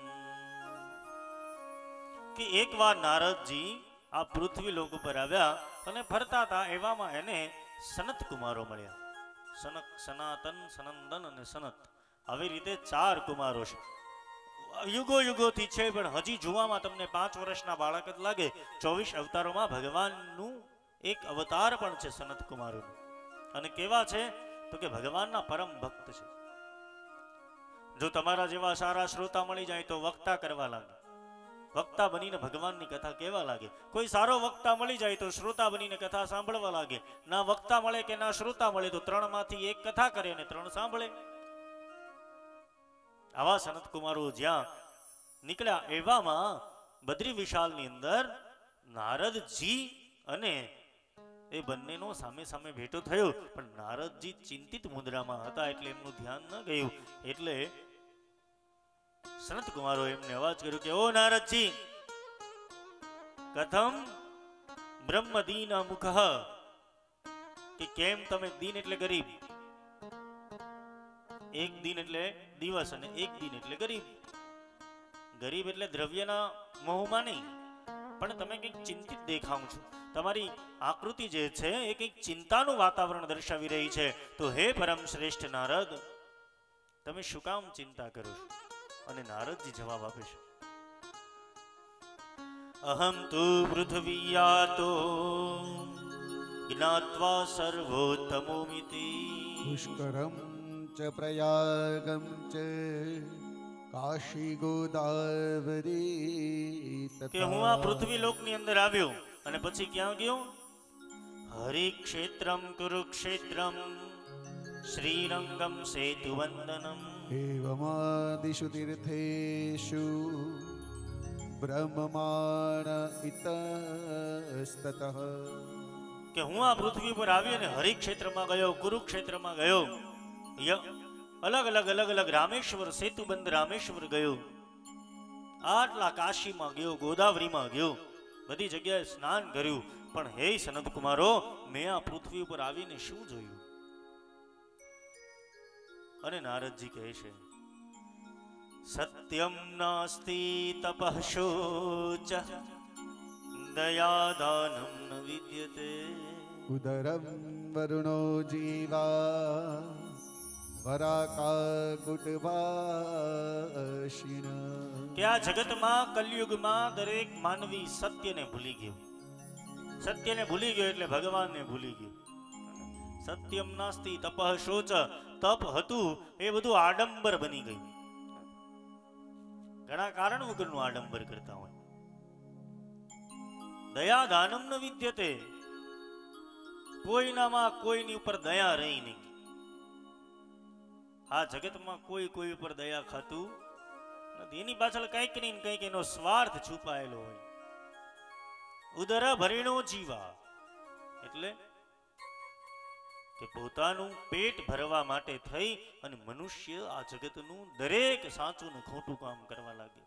કે એકવાર નારદજી આ પૃથ્વી લોક ઉપર આવ્યા અને ફરતા હતા, એવામાં એને સનત કુમારો મળ્યા. સનક, સનાતન, સનંદન અને સનત, આવી રીતે 4 કુમારો છે. યુગો યુગોથી છે, પણ હજી જોવામાં તમને 5 વર્ષના બાળક જ લાગે. 24 અવતારોમાં ભગવાનનું એક અવતાર પણ છે સનત કુમારોનું. અને કેવા છે તો કે ભગવાનના પરમ ભક્ત છે. જો તમારા જેવા સારા શ્રોતા મળી જાય તો વક્તા કરવા લાગે. વક્તા બનીને ભગવાનની કથા કેવા લાગે? કોઈ સારો વક્તા મળી જાય તો શ્રોતા બનીને કથા સાંભળવા લાગે. ના વક્તા મળે કે ના શ્રોતા મળે તો 3 માંથી 1 કથા કરે અને 3 સાંભળે. આવા સનત કુમારો જ્યાં નીકળ્યા એવામાં બદ્રી વિશાલની અંદર નારદજી અને એ બંનેનો સામે સામે ભેટો થયો. પણ નારદજી ચિંતિત મુદ્રામાં હતા એટલે એમનું ધ્યાન ન ગયું. એટલે સનત કુમારો એમને અવાજ કર્યો કે ઓ નારદજી, કથમ બ્રહ્મ દીન મુખ, કે કેમ તમે દીન એટલે ગરીબ, એક દિન એટલે દિવસ અને એક દિન એટલે ગરીબ. ગરીબ એટલે દ્રવ્યના મોહમાં નહીં, પણ તમે કંઈક ચિંતિત દેખાવ છો. તમારી આકૃતિ જે છે એ કંઈક ચિંતાનું વાતાવરણ દર્શાવી રહી છે. તો હે પરમ શ્રેષ્ઠ નારદ, તમે શું કામ ચિંતા કરો છો? અને નારદજી જવાબ આપે છે, અહમ તુ પૃથ્વીયાતો જ્ઞાત્વા સર્વોત્તમોમિતિ. પુષ્કરમ ચ પ્રયાગમ ચ કાશી ગોદાવરી કે હું આ પૃથ્વી લોકની અંદર આવ્યો અને પછી ક્યાં ગયો? હરિક્ષેત્રમ કુરુક્ષેત્રમ શ્રીરંગમ સેતુવંદનમ. એવમાદિષુ તીર્થેષુ બ્રહ્મમાણ ઇતસ્તતઃ. કે હું આ પૃથ્વી પર આવી અને હરિક્ષેત્રમાં ગયો, કુરુક્ષેત્રમાં ગયો, અલગ અલગ રામેશ્વર, સેતુબંધ રામેશ્વર ગયો, આટલા કાશીમાં ગયો, ગોદાવરીમાં ગયો, બધી જગ્યાએ સ્નાન કર્યું. પણ હે સનત કુમારો, મેં આ પૃથ્વી ઉપર આવીને શું જોયું? અને નારદજી કહે છે, સત્યમ નાસ્તિ તપઃ શોચ દયાદાનમ ન વિદ્યતે. ઉદરમ વરુણો જીવા વરાકાકુટવાશિન. કે આ જગતમાં કલયુગમાં દરેક માનવી સત્યને ભૂલી ગયો. સત્યને ભૂલી ગયો એટલે ભગવાનને ભૂલી ગયો. સત્યમ નાસ્તિ તપઃ શોચ, તપ હતું એ બધું આડંબર બની ગયું. ઘણા કારણ વગરનું આડંબર કરતા હોય. દયા દાનમ ન વિદ્યતે, કોઈનામાં કોઈની ઉપર દયા રહી નહીં. આ જગતમાં કોઈ ઉપર દયા ખાતું નથી. એની પાછળ કંઈક ને કંઈક એનો સ્વાર્થ છુપાયેલો હોય. ઉદર ભરીણો જીવા એટલે કે પોતાનું પેટ ભરવા માટે થઈ અને મનુષ્ય આ જગતનું દરેક સાચું ને ખોટું કામ કરવા લાગે.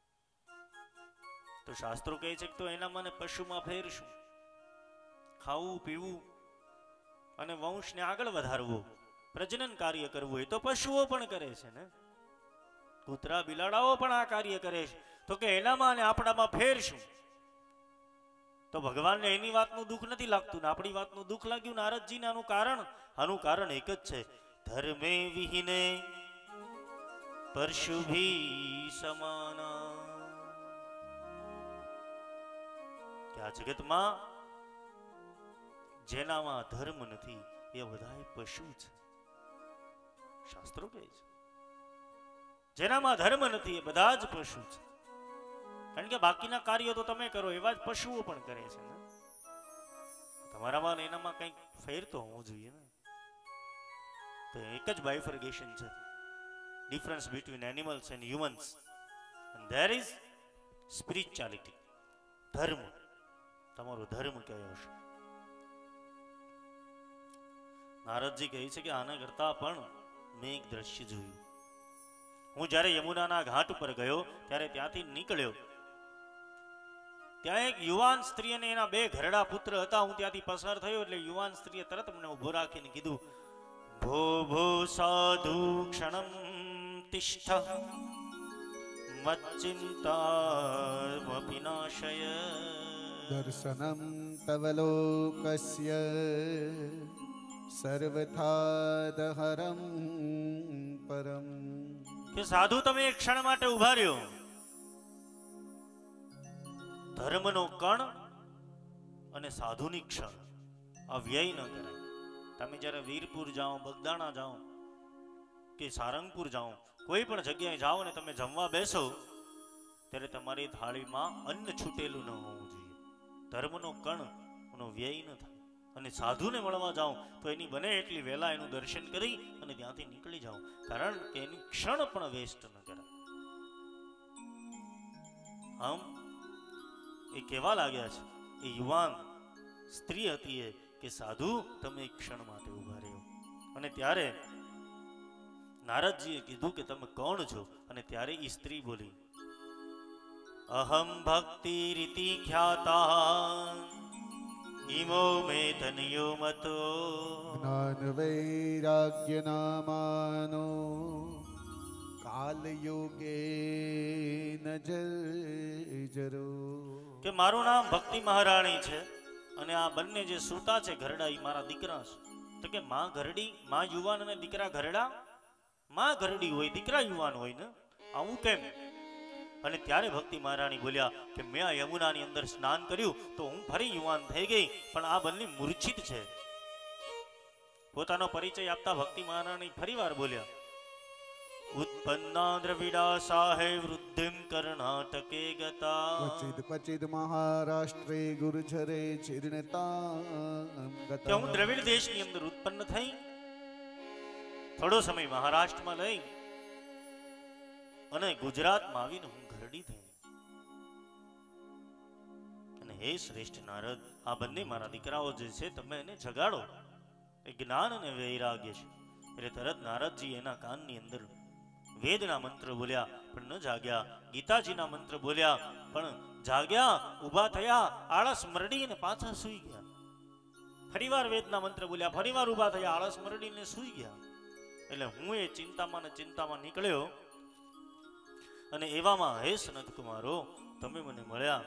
તો શાસ્ત્રો કહે છે કે તો એના મને પશુમાં ફેરશું. ખાવું પીવું અને વંશને આગળ વધારવો, પ્રજનન કાર્ય કરવું એ તો પશુઓ પણ કરે છે ને. કૂતરા બિલાડાઓ પણ આ કાર્ય કરે છે. તો કે એનામાં અને આપણામાં ફેરશું. તો ભગવાનને એની વાતનું દુઃખ નથી લાગતું ને આપણી વાતનું દુઃખ લાગ્યું નારદજીને. આનું કારણ એક જ છે, ધર્મે વિહીને પરશુભી સમાના. કે આ જગતમાં જેનામાં ધર્મ નથી એ બધા પશુ છે. શાસ્ત્રો કહે છે જેનામાં ધર્મ નથી એ બધા જ પશુ છે. કારણ કે બાકીના કાર્યો તો તમે કરો એવા જ પશુઓ પણ કરે છે ને. તમારામાં એનામાં કંઈક ફેર તો હોવું જોઈએ ને. તો એક જ બાયફર્ગેશન છે, difference between animals and humans, and there is spirituality. ધર્મ, તમારો ધર્મ કયો હશે? નારદજી કહે છે કે આના કરતા પણ મેં એક દ્રશ્ય જોયું. હું જ્યારે યમુનાના ઘાટ ઉપર ગયો ત્યારે ત્યાંથી નીકળ્યો. ત્યાં એક યુવાન સ્ત્રી અને એના 2 ઘરડા પુત્ર હતા. હું ત્યાંથી પસાર થયો એટલે યુવાન સ્ત્રીએ તરત મને ઉભો રાખીને કીધું, ભો ભો સાધુ ક્ષણમ તિષ્ઠ મચ્ચિંતા વિનાશય. દર્શનમ તવ લોકસ્ય સર્વથા દહરમ પરમ. કે સાધુ તમે એક ક્ષણ માટે ઉભા રહ્યો. ધર્મનો કણ અને સાધુની ક્ષણ આ વ્યય ન કરાય. તમે જ્યારે વીરપુર જાઓ, બગદાણા જાઓ કે સારંગપુર જાઓ, કોઈ પણ જગ્યાએ જાઓ ને તમે જમવા બેસો ત્યારે તમારી થાળીમાં અન્ન છૂટેલું ન હોવું જોઈએ. ધર્મનો કણનો વ્યય ન થાય. અને સાધુને મળવા જાઓ તો એની બને એટલી વહેલા એનું દર્શન કરી અને ત્યાંથી નીકળી જાઓ, કારણ કે એની ક્ષણ પણ વેસ્ટ ન કરાય. આમ એ કહેવા લાગ્યા છે, એ યુવાન સ્ત્રી હતી એ કે સાધુ તમે એક ક્ષણ માટે ઉભા રહ્યો. અને ત્યારે નારદજીએ કીધું કે તમે કોણ છો? અને ત્યારે એ સ્ત્રી બોલી, અહમ ભક્તિ રીતિ ખ્યાતા ઈમો મે ધન્યો મતો. જ્ઞાન વૈરાગ્ય નામાનો કાલ યોગે નજરો. કે મારું નામ ભક્તિ મહારાણી છે અને આ બંને જે સૂતા છે ઘરડા એ મારા દીકરા છે. તો કે માં ઘરડી, માં યુવાન અને દીકરા ઘરડા? માં ઘરડી હોય, દીકરા યુવાન હોય ને, આવું કેમ? અને ત્યારે ભક્તિ મહારાણી બોલ્યા કે મેં આ યમુનાની અંદર સ્નાન કર્યું તો હું ફરી યુવાન થઈ ગઈ, પણ આ બંને મૂર્છિત છે. પોતાનો પરિચય આપતા ભક્તિ મહારાણી ફરીવાર બોલ્યા, ઉત્પન્ના દ્રવિડા સાહે વૃદ્ધિમ કર્ણાટકે ગતા. ક્વચિદ ક્વચિદ મહારાષ્ટ્રે ગુર્જરે ચીર્ણતામ કે ગતા. હું દ્રવિડ દેશની અંદર ઉત્પન્ન થઈ, થોડો સમય મહારાષ્ટ્રમાં લઈ અને ગુજરાતમાં આવીને હું ઘરડી થઈ. અને હે શ્રેષ્ઠ નારદ, આ બંને મારા દીકરાઓ જે છે તમે એને જગાડો. એ જ્ઞાન અને વૈરાગ્ય છે. એટલે તરત નારદજી એના કાનની અંદર વેદના મંત્ર બોલ્યા પણ ન જાગ્યા, ગીતાજીના મંત્ર બોલ્યા પણ જાગ્યા, ઊભા થયા, આળસ મરડી અને પાછા સૂઈ ગયા. ફરીવાર વેદના મંત્ર બોલ્યા, ફરીવાર ઊભા થયા, આળસ મરડીને સૂઈ ગયા. એટલે હું એ ચિંતામાં ને ચિંતામાં નીકળ્યો અને એવામાં હે સનત કુમારો તમે મને મળ્યા.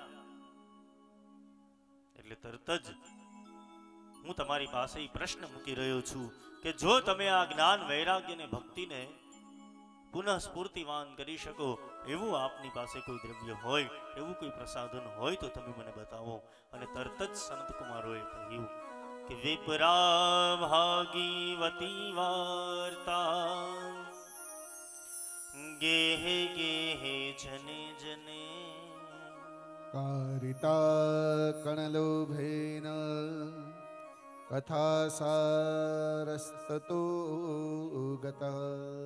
એટલે તરત જ હું તમારી પાસે પ્રશ્ન મૂકી રહ્યો છું કે જો તમે આ જ્ઞાન વૈરાગ્ય ને ભક્તિને પુનઃ સ્ફૂર્તિવાન કરી શકો એવું આપની પાસે કોઈ દ્રવ્ય હોય, એવું કોઈ પ્રસાધન હોય તો તમે મને બતાવો. અને તરત જ સંત કુમારોએ કહ્યું કે વિપરા ભાગીવતી વાર્તા ગેહે ગેહે જને જને. કારિતા કણલોભેન કથા સારસ્તતો ગતા.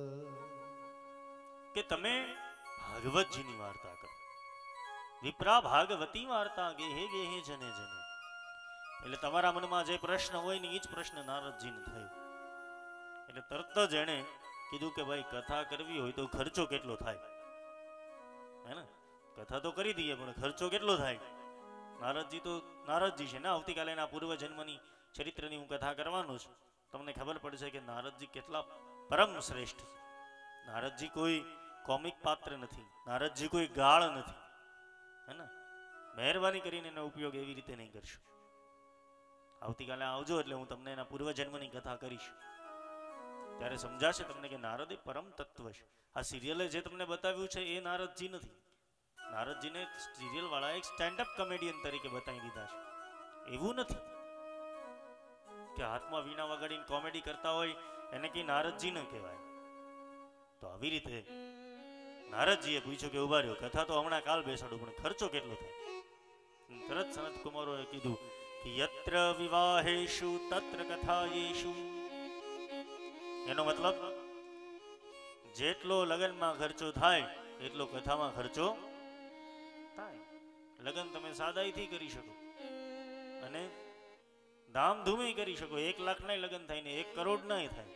કે તમે ભાગવતજીની વાર્તા કરો. વિપ્રા ભાગવતી વાર્તા ગેહે ગેહે જને જને. એટલે તમારા મનમાં જે પ્રશ્ન હોય ને એ જ પ્રશ્ન નારદજીને થયો. એટલે તરત જ એણે કીધું કે ભાઈ કથા કરવી હોય તો ખર્ચો કેટલો થાય? હે ને, કથા તો કરી દઈએ પણ ખર્ચો કેટલો થાય? નારદજી છે ને, આવતીકાલે એના પૂર્વ જન્મની ચરિત્રની હું કથા કરવાનો છું. તમને ખબર પડશે કે નારદજી કેટલા પરમ શ્રેષ્ઠ છે. નારદજી કોઈ કોમિક પાત્ર નથી, નારદજી કોઈ ગાળ નથી. હે ને, મહેરબાની કરીને એનો ઉપયોગ એવી રીતે નહીં કરશો. આવતીકાલે આવજો એટલે હું તમને એના પૂર્વ જન્મની કથા કરીશ. ત્યારે સમજાશે તમને કે નારદ એ પરમ તત્વ છે. આ સિરિયલે જે તમને બતાવ્યું છે એ નારદજી નથી. નારદજીને સિરિયલ વાળા એક સ્ટેન્ડઅપ કોમેડિયન તરીકે બતાવી દીધા છે. એવું નથી કે હાથમાં વીણા વગાડીને કોમેડી કરતા હોય એને કઈ નારદજી ન કહેવાય. તો આવી રીતે નારદજીએ પૂછ્યું કે ઉભા રહ્યો, કથા તો હમણાં કાલ બેસાડું પણ ખર્ચો કેટલો થાય? તરત સનત કુમારોએ કીધું કે યત્ર વિવાહેશુ તત્ર કથાયેશુ. એનો મતલબ જેટલો લગ્નમાં ખર્ચો થાય એટલો કથામાં ખર્ચો થાય. લગ્ન તમે સાદાઈથી કરી શકો અને ધામધૂમે કરી શકો. 1 લાખ ના લગ્ન થાય ને 1 કરોડ ના થાય.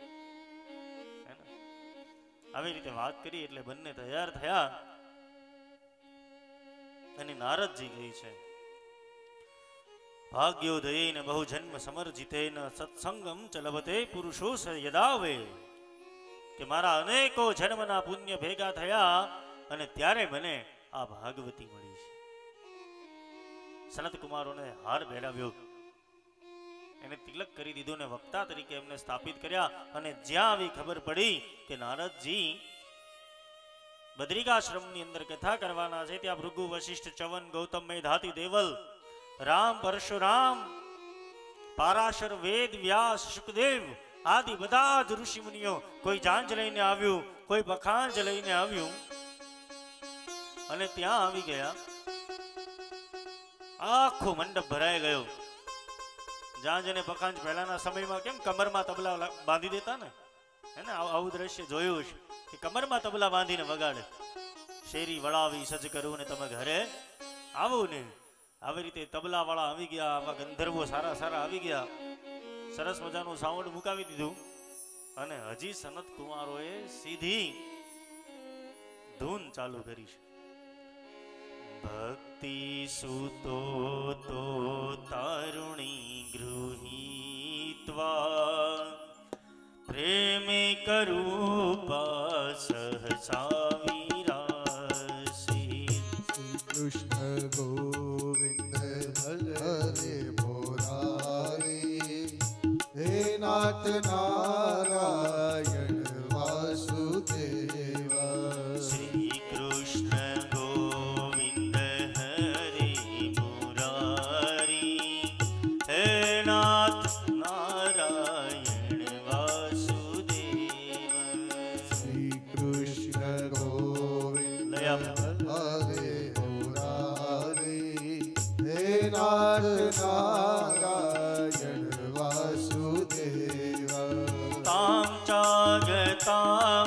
આવી રીતે વાત કરી એટલે બંને તૈયાર થયા અને નારદજી કહે છે ભાગ્યોદયેન બહુ જન્મ સમર્જિતેન સત્સંગમ ચલવતે પુરુષો યદાવે. કે મારા અનેકો જન્મના પુણ્ય ભેગા થયા અને ત્યારે મને આ ભાગવતી મળી છે. સનત કુમારોને હાર પહેરાવ્યો, એને તિલક કરી દીધું ને વક્તા તરીકે એમને સ્થાપિત કર્યા. અને જ્યાં આવી ખબર પડી કે નારદજી બદ્રિકાશ્રમની અંદર કથા કરવાના છે, ત્યાં ભૃગુ વશિષ્ઠ ચવન ગૌતમ મેધાતી દેવલ રામ પરશુરામ પારાશર વેદ વ્યાસ શુકદેવ આદિ બધા જ ઋષિ મુનિઓ, કોઈ જાંજ લઈને આવ્યું, કોઈ બખાંજ લઈને આવ્યું અને ત્યાં આવી ગયા. આખો મંડપ ભરાઈ ગયો. જાંજ અને પખાંજ પહેલાના સમયમાં કેમ કમરમાં તબલા બાંધી દેતા ને, હે ને, આવું દ્રશ્ય જોયું છે કે કમરમાં તબલા બાંધીને વગાડે. શેરી વળાવી સજ કરું ને તમે ઘરે આવો ને, આવી રીતે તબલા વાળા આવી ગયા. આવા ગંધર્વો સારા સારા આવી ગયા. સરસ મજાનું સાઉન્ડ મુકાવી દીધું અને હજી સનત કુમારોએ સીધી ધૂન ચાલુ કરી છે. ભક્તિ સુતો તો તારુણી ગૃહીત્વા પ્રેમે કરૂપા સહસા વિરાસી. કૃષ્ણ ગોવિંદ હરે મુરારી હે નાથ નારાયણ વાસુદેવા. શ્રી કૃષ્ણ ગોવિંદ હરે મુરારી હે નાથ નારાયણ વાસુદેવ. શ્રી કૃષ્ણ ગોવિંદ લયા હરે મુરારી હે નાથ નારાયણ વાસુદેવા. તામ ચાગતામ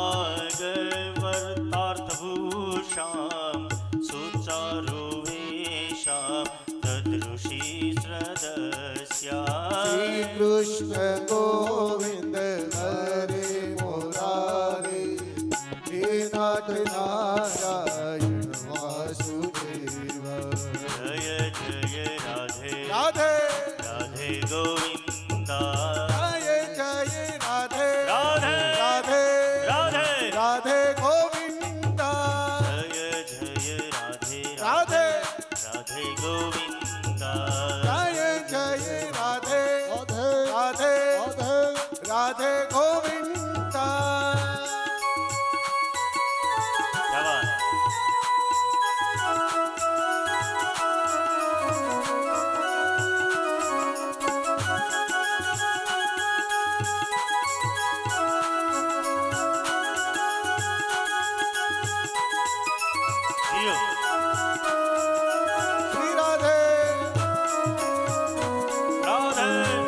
ભાગવતાર્થભૂષામ સુચારુ વેશામ તદૃશી શ્રદસ્યા. શ્રી કૃષ્ણ ગોવિંદ હરે મુરારી હે નાથ નારાયણ વાસુદેવા. જય જય રાધે રાધે રાધે ગોવિંદા. જય જય રાધે રાધે રાધે રાધે રાધે ગોવિંદા. જય જય રાધે રાધે રાધે ગોવિંદા. જય જય રાધે રાધે રાધે ગોવિંદા. क्या बात है? जियो. શ્રી રાધે राधे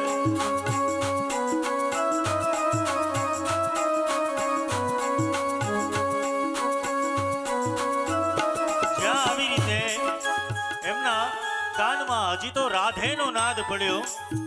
જ્યાં આવી રીતે એમના કાનમાં હજી તો રાધેનો નાદ પડ્યો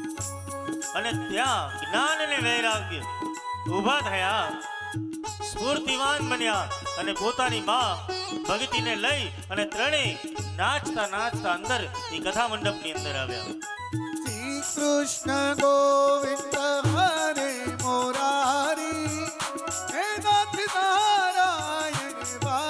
અને ત્યાં જ્ઞાન અને વૈરાગ્ય ઊભા થયા, સ્ફૂર્તિવાન બન્યા અને પોતાની માં ભક્તિને લઈ અને ત્રણેય નાચતા નાચતા અંદર એ કથા મંડપની અંદર આવ્યા. શ્રી કૃષ્ણ ગોવિંદ હરે મુરારી હે નાથ નારાયણ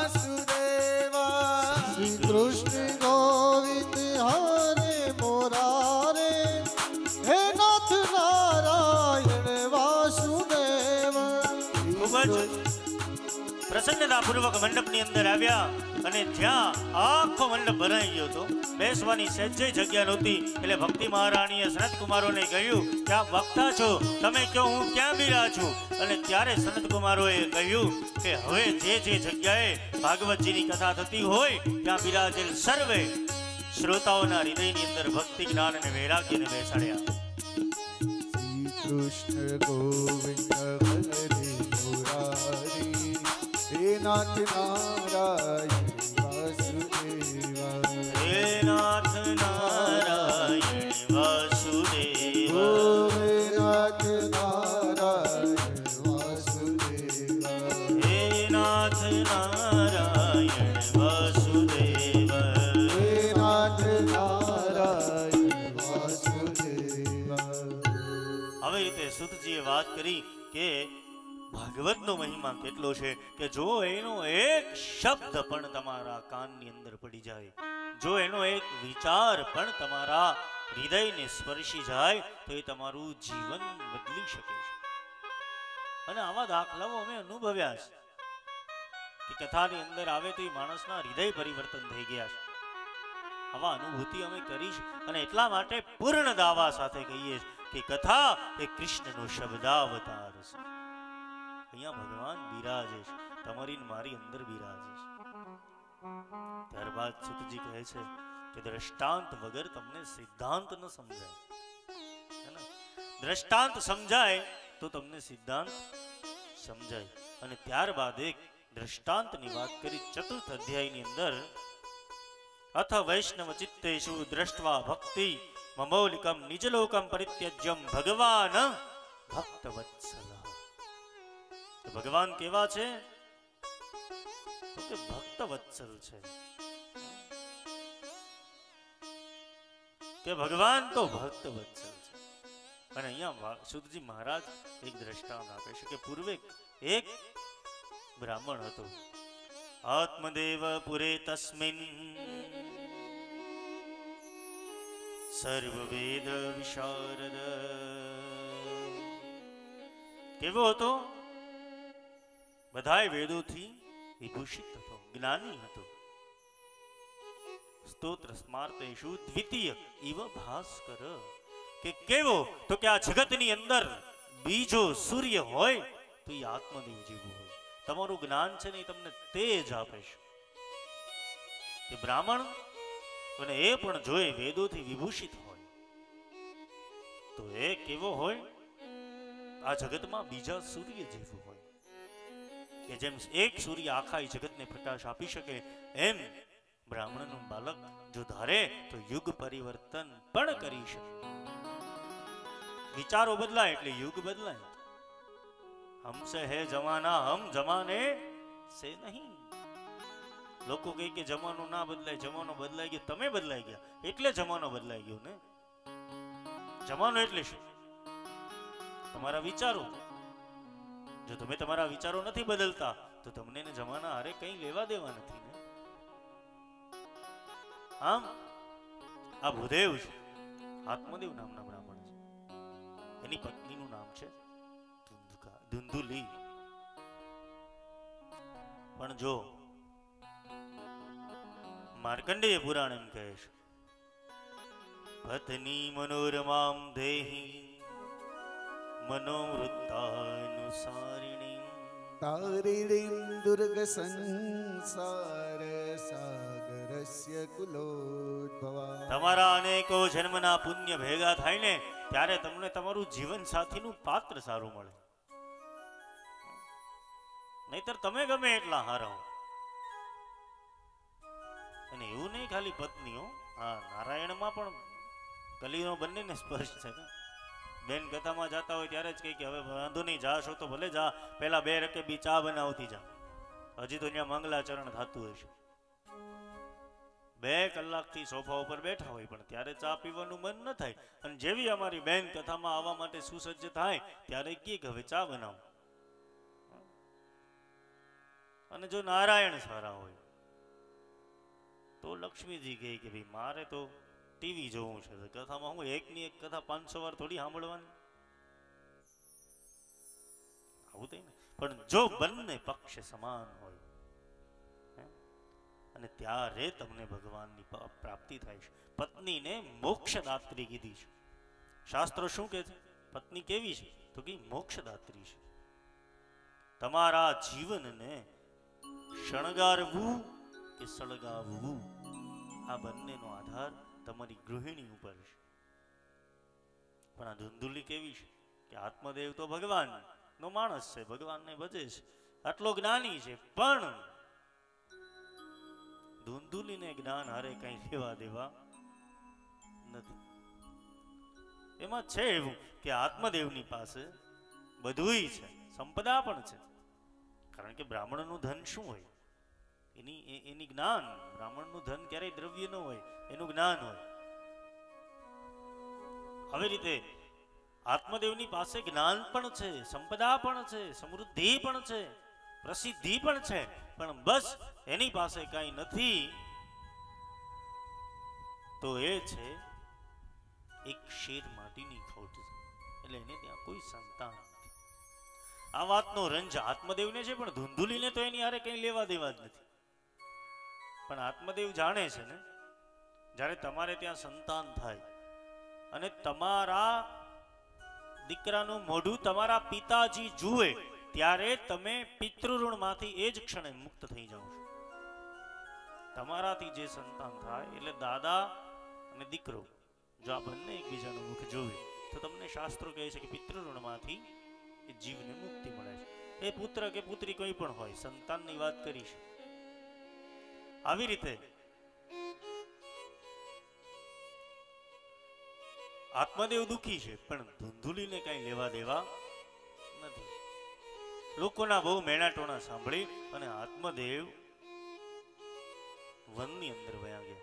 વાસુદેવા. શ્રી કૃષ્ણ ગોવિંદ હરે મુરારે હે નાથ નારાયણ વાસુદેવા. ખૂબ જ પ્રસન્નતાપૂર્વક મંડપની અંદર આવ્યા અને જ્યાં આખો મંડપ ભરાઈ ગયો હતો, બેસવાની સહેજે જગ્યા નહોતી. એટલે ભક્તિ મહારાણીએ સનત કુમારોને કહ્યું કે આપ વક્તા છો, તમે કહો હું ક્યાં બિરાજું. અને ત્યારે સનત કુમારોએ કહ્યું કે હવે જે જે જગ્યાએ ભાગવતજીની કથા થતી હોય ત્યાં બિરાજેલ સર્વે શ્રોતાઓના હૃદયની અંદર ભક્તિ, જ્ઞાન અને વૈરાગ્યને બેસાડ્યા. શ્રી કૃષ્ણ ગોવિંદ હરે મુરારી હે નાથ નારાયણ વાસુદેવા. હે નાથ નારાયણ વાસુદેવ. હે નાથ નારાયણ વાસુદેવા. હે નાથ નારાયણ વાસુદેવ. હે નાથ નારાયણ વાસુદેવા. આવી રીતે સુતજીએ વાત કરી કે ભાગવતનો મહિમા કેટલો છે કે જો એનો એક શબ્દ પણ તમારા કાનની અંદર પડી જાય, જો એનો એક વિચાર પણ તમારા હૃદયને સ્પર્શી જાય તો એ તમારું જીવન બદલી શકે છે. અને આવા દાખલાઓ અમે અનુભવ્યા છે કે કથાની અંદર આવે તો એ માણસના હૃદય પરિવર્તન થઈ ગયા છે. આવા અનુભૂતિ અમે કરી છે અને એટલા માટે પૂર્ણ દાવા સાથે કહીએ કે કથા એ કૃષ્ણનો શબ્દાવતાર છે. અહીંયા ભગવાન બિરાજે છે, તમારી મારી અંદર બિરાજે છે. ત્યારબાદ સુતજી કહે છે કે દ્રષ્ટાંત વગર તમને સિદ્ધાંત ન સમજાય, હે ને? દ્રષ્ટાંત સમજાય તો તમને સિદ્ધાંત સમજાય. અને ત્યારબાદ એક દ્રષ્ટાંતની વાત કરી ચતુર્થ અધ્યાયની અંદર, અથ વૈષ્ણવ ચિત્તેષુ દ્રષ્ટવા ભક્તિ મમૌલિકમ નિજલોકમ પરિત્યજ્યમ ભગવાન ભક્તવત્સલ. ભગવાન કેવા છે? તો કે ભક્તવત્સલ છે. કે ભગવાન તો ભક્તવત્સલ છે. અને અહીંયા સુતજી મહારાજ એક દ્રષ્ટાંત આપે છે કે પૂર્વે એક બ્રાહ્મણ હતો. આત્મદેવ પુરે તસ્મિન સર્વવેદ વિશારદ. કેવો હતો? બધાય વેદોથી વિભૂષિત હતો, જ્ઞાની હતો. સ્તોત્ર સ્માર્તેષુ દ્વિતીય ઇવ ભાસ્કર. કે કેવો? તો કે આ જગતની અંદર બીજો સૂર્ય હોય તો એ આત્મદેવ જેવું હોય. તમારું જ્ઞાન છે ને એ તમને તેજ આપે છે. કે બ્રાહ્મણ અને એ પણ જોઈ વેદોથી વિભૂષિત હોય તો એ કેવો હોય? આ જગતમાં બીજા સૂર્ય જેવું હોય. કે જેમ એક સૂર્ય આખા જગતને પ્રકાશ આપી શકે, એમ બ્રાહ્મણનું બાલક જો ધારે તો યુગ પરિવર્તન પણ કરી શકે. વિચારો બદલાય એટલે યુગ બદલાય. હમસે હે જમાના, હમ જમાને સે નહીં. લોકો કહે કે જમાનો ના બદલાય, જમાનો બદલાઈ ગયો. તમે બદલાઈ ગયા એટલે જમાનો બદલાઈ ગયો ને. જમાનો એટલે શું? તમારા વિચારો. જો તમે તમારા વિચારો નથી બદલતા તો તમને ને જમાના હારે કઈ લેવા દેવા નથી ને. આમ આ ભૂદેવ છે, આત્મદેવ નામના બ્રાહ્મણ છે. એની પત્નીનું નામ છે ધુંધુલી. પણ જો માર્કંડેય પુરાણ એમ કહે છે, પત્ની મનોરમામ દેહી મનોવૃત્તાનુસારિણી તારિણીમ દુર્ગ સંસાર સાગરસ્ય કુલોદ્ભવા. તમારા અનેકો જન્મના પુણ્ય ભેગા થાય ને ત્યારે તમને તમારું જીવન સાથીનું પાત્ર સારું મળે. નહીતર તમે ગમે એટલા હારાઓ. અને એવું નહીં ખાલી પત્નીઓ, હા નારાયણમાં પણ કલીનો બંનેને સ્પર્શ છે. બેન કથામાં જાતા હોય ત્યારે જ કહે કે હવે વાંધો નહીં, જાશો તો ભલે જા, પેલા 2 રકેબી ચા બનાવતી જા. હજી તો ત્યાં મંગલાચરણ થતું હોય છે. 2 કલાકથી સોફા ઉપર બેઠા હોય પણ ત્યારે ચા પીવાનું મન ન થાય. અને જેવી અમારી બેન કથામાં આવવા માટે સુસજ્જ થાય ત્યારે કહે કે હવે ચા બનાવો. અને જો નારાયણ સારા હોય તો લક્ષ્મીજી કહે કે ભાઈ મારે તો ટીવી જોવું છે. કથામાં હું એકની એક કથા 500 વાર થોડી સાંભળવાની. આવું થાય ને. પણ જો બંને પક્ષ સમાન હોય અને ત્યારે તમને ભગવાનની પ્રાપ્તિ થાય છે. પત્નીને મોક્ષદાત્રી કીધી છે. શાસ્ત્રો શું કહે છે? પત્ની કેવી છે? તો કે મોક્ષદાત્રી છે. તમારા જીવનને શણગારવું કે સળગાવવું આ બંનેનો આધાર તમારી ગૃહિણી ઉપર છે. પણ આ ધુંધુલી કેવી છે? કે આત્મદેવ તો ભગવાન નો માણસ છે, ભગવાનને ભજે છે, આટલો જ્ઞાની છે, પણ ધુંધુલીને જ્ઞાન હારે કઈ લેવા દેવા નથી. એમાં છે એવું કે આત્મદેવની પાસે બધુંય છે, સંપદા પણ છે. કારણ કે બ્રાહ્મણનું ધન શું હોય? એની જ્ઞાન. બ્રાહ્મણનું ધન ક્યારેય દ્રવ્ય ન હોય, એનું જ્ઞાન હોય. આવી રીતે આત્મદેવની પાસે જ્ઞાન પણ છે, સંપદા પણ છે, સમૃદ્ધિ પણ છે, પ્રસિદ્ધિ પણ છે, પણ બસ એની પાસે કઈ નથી. તો એ છે એક શેર માટીની ખોટ છે. એટલે એને ત્યાં કોઈ સંતાન નથી. આ વાતનો રંજ આત્મદેવને છે, પણ ધુંધુલીને તો એની હારે કઈ લેવા દેવા જ નથી. પણ આત્મદેવ જાણે છે ને, જ્યારે તમારે ત્યાં સંતાન થાય અને તમારા દીકરાનું મોઢું તમારા પિતાજી જુએ ત્યારે તમે પિતૃઋણમાંથી એ જ ક્ષણે મુક્ત થઈ જાઓ છો. તમારાથી જે સંતાન થાય એટલે દાદા અને દીકરો જો આ બંને એકબીજાનું મુખ જોવે તો તમને શાસ્ત્રો કહે છે કે પિતૃઋણમાંથી એ જીવને મુક્તિ મળે છે. એ પુત્ર કે પુત્રી કોઈ પણ હોય, સંતાનની વાત કરીશ. આવી રીતે આત્મદેવ દુઃખી છે પણ ધુંધુલીને કઈ લેવા દેવા નથી. લોકોના બહુ મેણાટોણા સાંભળી અને આત્મદેવ વનની અંદર વયા ગયા.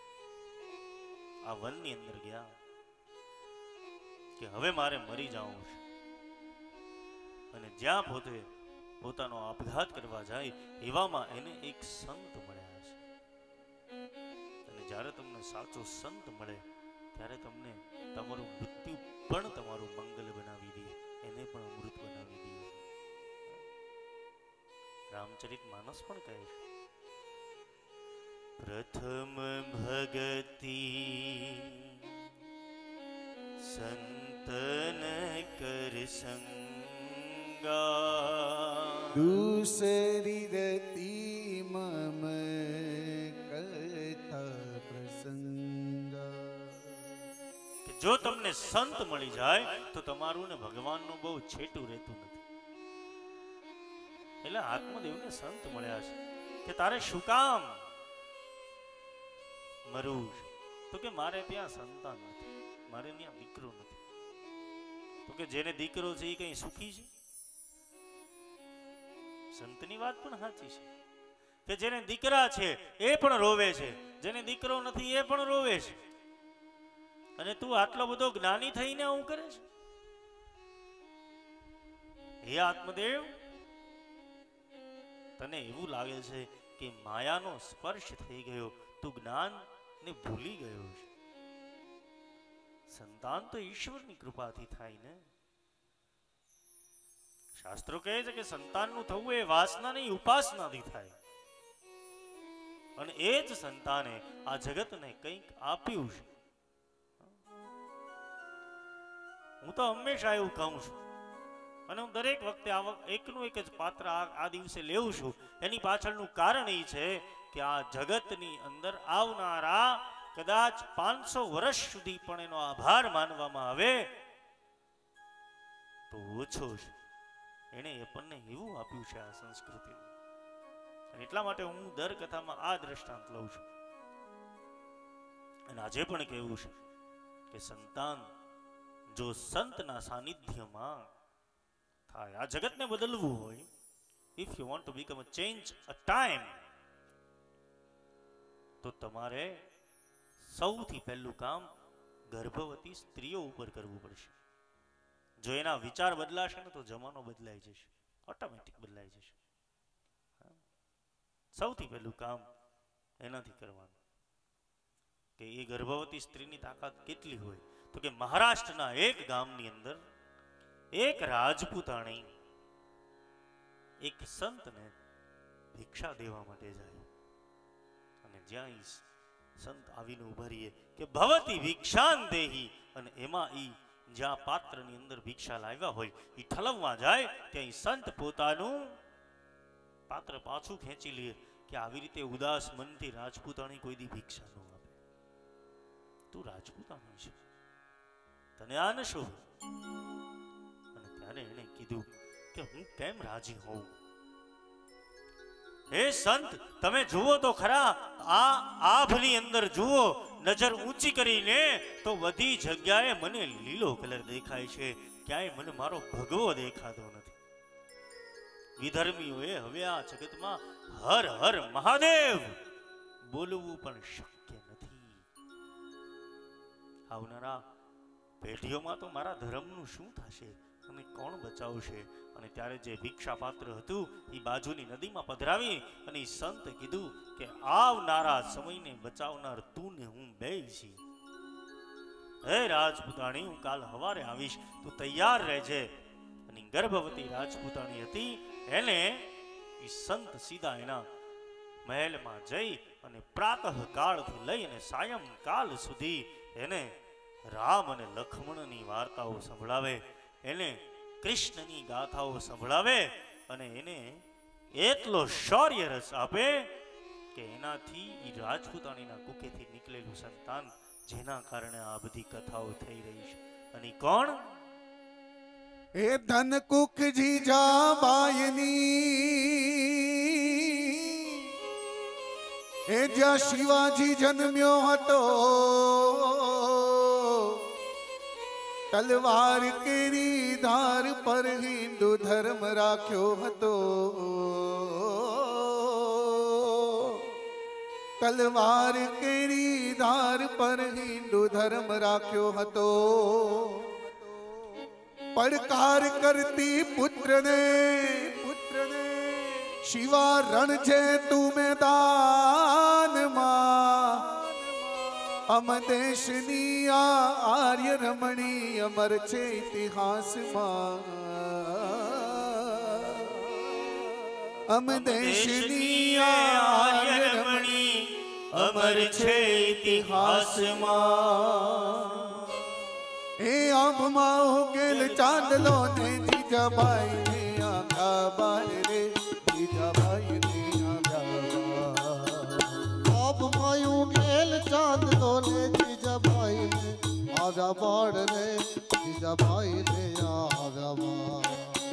આ વનની અંદર ગયા કે હવે મારે મરી જવું છે. અને જ્યાં પોતાનો આપઘાત કરવા જાય એવામાં એને એક સંત મળ્યા છે. અને જ્યારે તમને સાચો સંત મળે ત્યારે તમને તમારું મૃત્યુ પણ તમારું મંગલ બનાવી દે, એને પણ અમૃત બનાવી દે. રામચરિત માનસ પણ કહે છે, પ્રથમ ભગતિ સંતન કર સંગા, दूसरी रति मम कथा प्रसंगा. કે જો તમને સંત મળી જાય તો તમારું ને ભગવાનનું બહુ છેટું રહેતું નથી. એટલે આત્મદેવને સંત મળ્યા છે કે તારે શું કામ મરવું છે? તો કે મારે ત્યાં સંતાન નથી, મારે ત્યાં દીકરો નથી. તો કે જેને દીકરો છે એ કઈ સુખી છે? સંતની વાત પણ સાચી છે કે જેને દીકરા છે એ પણ રોવે છે, જેને દીકરો નથી એ પણ રોવે છે. અને તું આટલો બધો જ્ઞાની થઈને આવું કરે છે? હે આત્મદેવ, તને એવું લાગે છે કે માયાનો સ્પર્શ થઈ ગયો, તું જ્ઞાન ને ભૂલી ગયો છે. સંતાન તો ઈશ્વરની કૃપાથી થાય ને. શાસ્ત્રો કહે છે કે સંતાનનું થવું એ વાસનાની ઉપાસનાથી થાય. અને એ જ સંતાને આ જગતને કંઈક આપ્યું છે. હું તો હંમેશા એવું કહું છું અને હું દરેક વખતે એકનું એક જ પાત્ર આ દિવસે લેવું છું. એની પાછળનું કારણ એ છે કે આ જગતની અંદર આવનારા કદાચ 500 વર્ષ સુધી પણ એનો આભાર માનવામાં આવે તો ઓછો છે. એને આપણને એવું આપ્યું છે આ સંસ્કૃતિ. એટલા માટે હું દર કથામાં આ દ્રષ્ટાંત લઉં છું. અને આજે પણ કહેવું છે કે સંતાન જો સંતના સાનિધ્યમાં થાય, આ જગતને બદલવું હોય, if you want to become a change a time, તો તમારે સૌથી પહેલું કામ ગર્ભવતી સ્ત્રીઓ ઉપર કરવું પડશે. જો એના વિચાર બદલાશે ને તો જમાનો બદલાઈ જશે, ઓટોમેટિક બદલાઈ જશે. સૌથી પહેલું કામ એનાથી કરવાનું કે એ ગર્ભવતી સ્ત્રીની તાકાત કેટલી હોય. તો કે મહારાષ્ટ્રના એક ગામની અંદર એક રાજપૂતાણી એક સંતને ભિક્ષા દેવા માટે જાય. અને જ્યાં સંત આવીને ઉભા રહીએ કે ભવતી ભિક્ષાન દેહી, અને એમાં જ્યાં પાત્રની અંદર ભિક્ષા લાવ્યા હોય એ ઠલવવા જાય ત્યાં સંત પોતાનું પાત્ર પાછું ખેંચી લે કે આવી રીતે ઉદાસ મનથી રાજપૂતાણી કોઈ દી ભિક્ષા ન આપે. તું રાજપૂતાણી છે, તને આ ન શોભે. અને ત્યારે એને કીધું કે હું કેમ રાજી હોઉં? હે સંત, તમે જુઓ તો ખરા, આ આભની અંદર જુઓ, નજર ઊંચી કરીને તો બધી જગ્યાએ મને લીલો કલર દેખાય છે, ક્યાંય મને મારો ભગવો દેખાતો નથી. વિધર્મીઓએ હવે આ જગતમાં હર હર મહાદેવ બોલવું પણ શક્ય નથી. આવનારા પેઢીઓમાં તો મારા ધર્મનું શું થશે અને કોણ બચાવશે? અને ત્યારે જે ભિક્ષા પાત્ર હતું એ બાજુની નદીમાં પધરાવી અને સંત કીધું કે આવનારા સમયને બચાવનાર તું ને હું બે છીએ. હે રાજપૂતાણી, હું કાલ સવારે આવીશ, તું તૈયાર રહેજે. અને ગર્ભવતી રાજપૂતાણી હતી, એને એ સંત સીધા એના મહેલમાં જઈ અને પ્રાતઃ કાળથી લઈ અને સાયંકાલ સુધી એને રામ અને લક્ષ્મણની વાર્તાઓ સંભળાવે, એને કૃષ્ણની ગાથાઓ સંભળાવે અને એને એટલો શૌર્ય રસ આપે કે એનાથી ઈ રાજપૂતાણીના કુખેથી નીકળેલું સંતાન જેના કારણે આ બધી કથાઓ થઈ રહી છે. અને ઈ કોણ? એ ધન કુખ જીજા બાયની એ જ્યાં શિવાજી જન્મ્યો હતો તલવાર કેરી ધાર પર હિન્દુ ધર્મ રાખ્યો હતો તલવાર કેરી ધાર પર હિન્દુ ધર્મ રાખ્યો હતો પડકાર કરતી પુત્રને શિવા રણ છે તું મેદાનમાં અમ દેશની આ આર્ય રમણી અમર છે ઇતિહાસમાં અમ દેશની આ આર્ય રમણી અમર છે ઇતિહાસમાં. એ આંખમાં ઉગેલ ચાંદલો ને જીજાબાઈ ને આંખા બાર રે જીજાબાઈ ને આંખા આંખમાં ઉગેલ ચાંદલો ને જીજાબાઈ ને આંખા બાર રે જીજાબાઈ ને આંખા બાર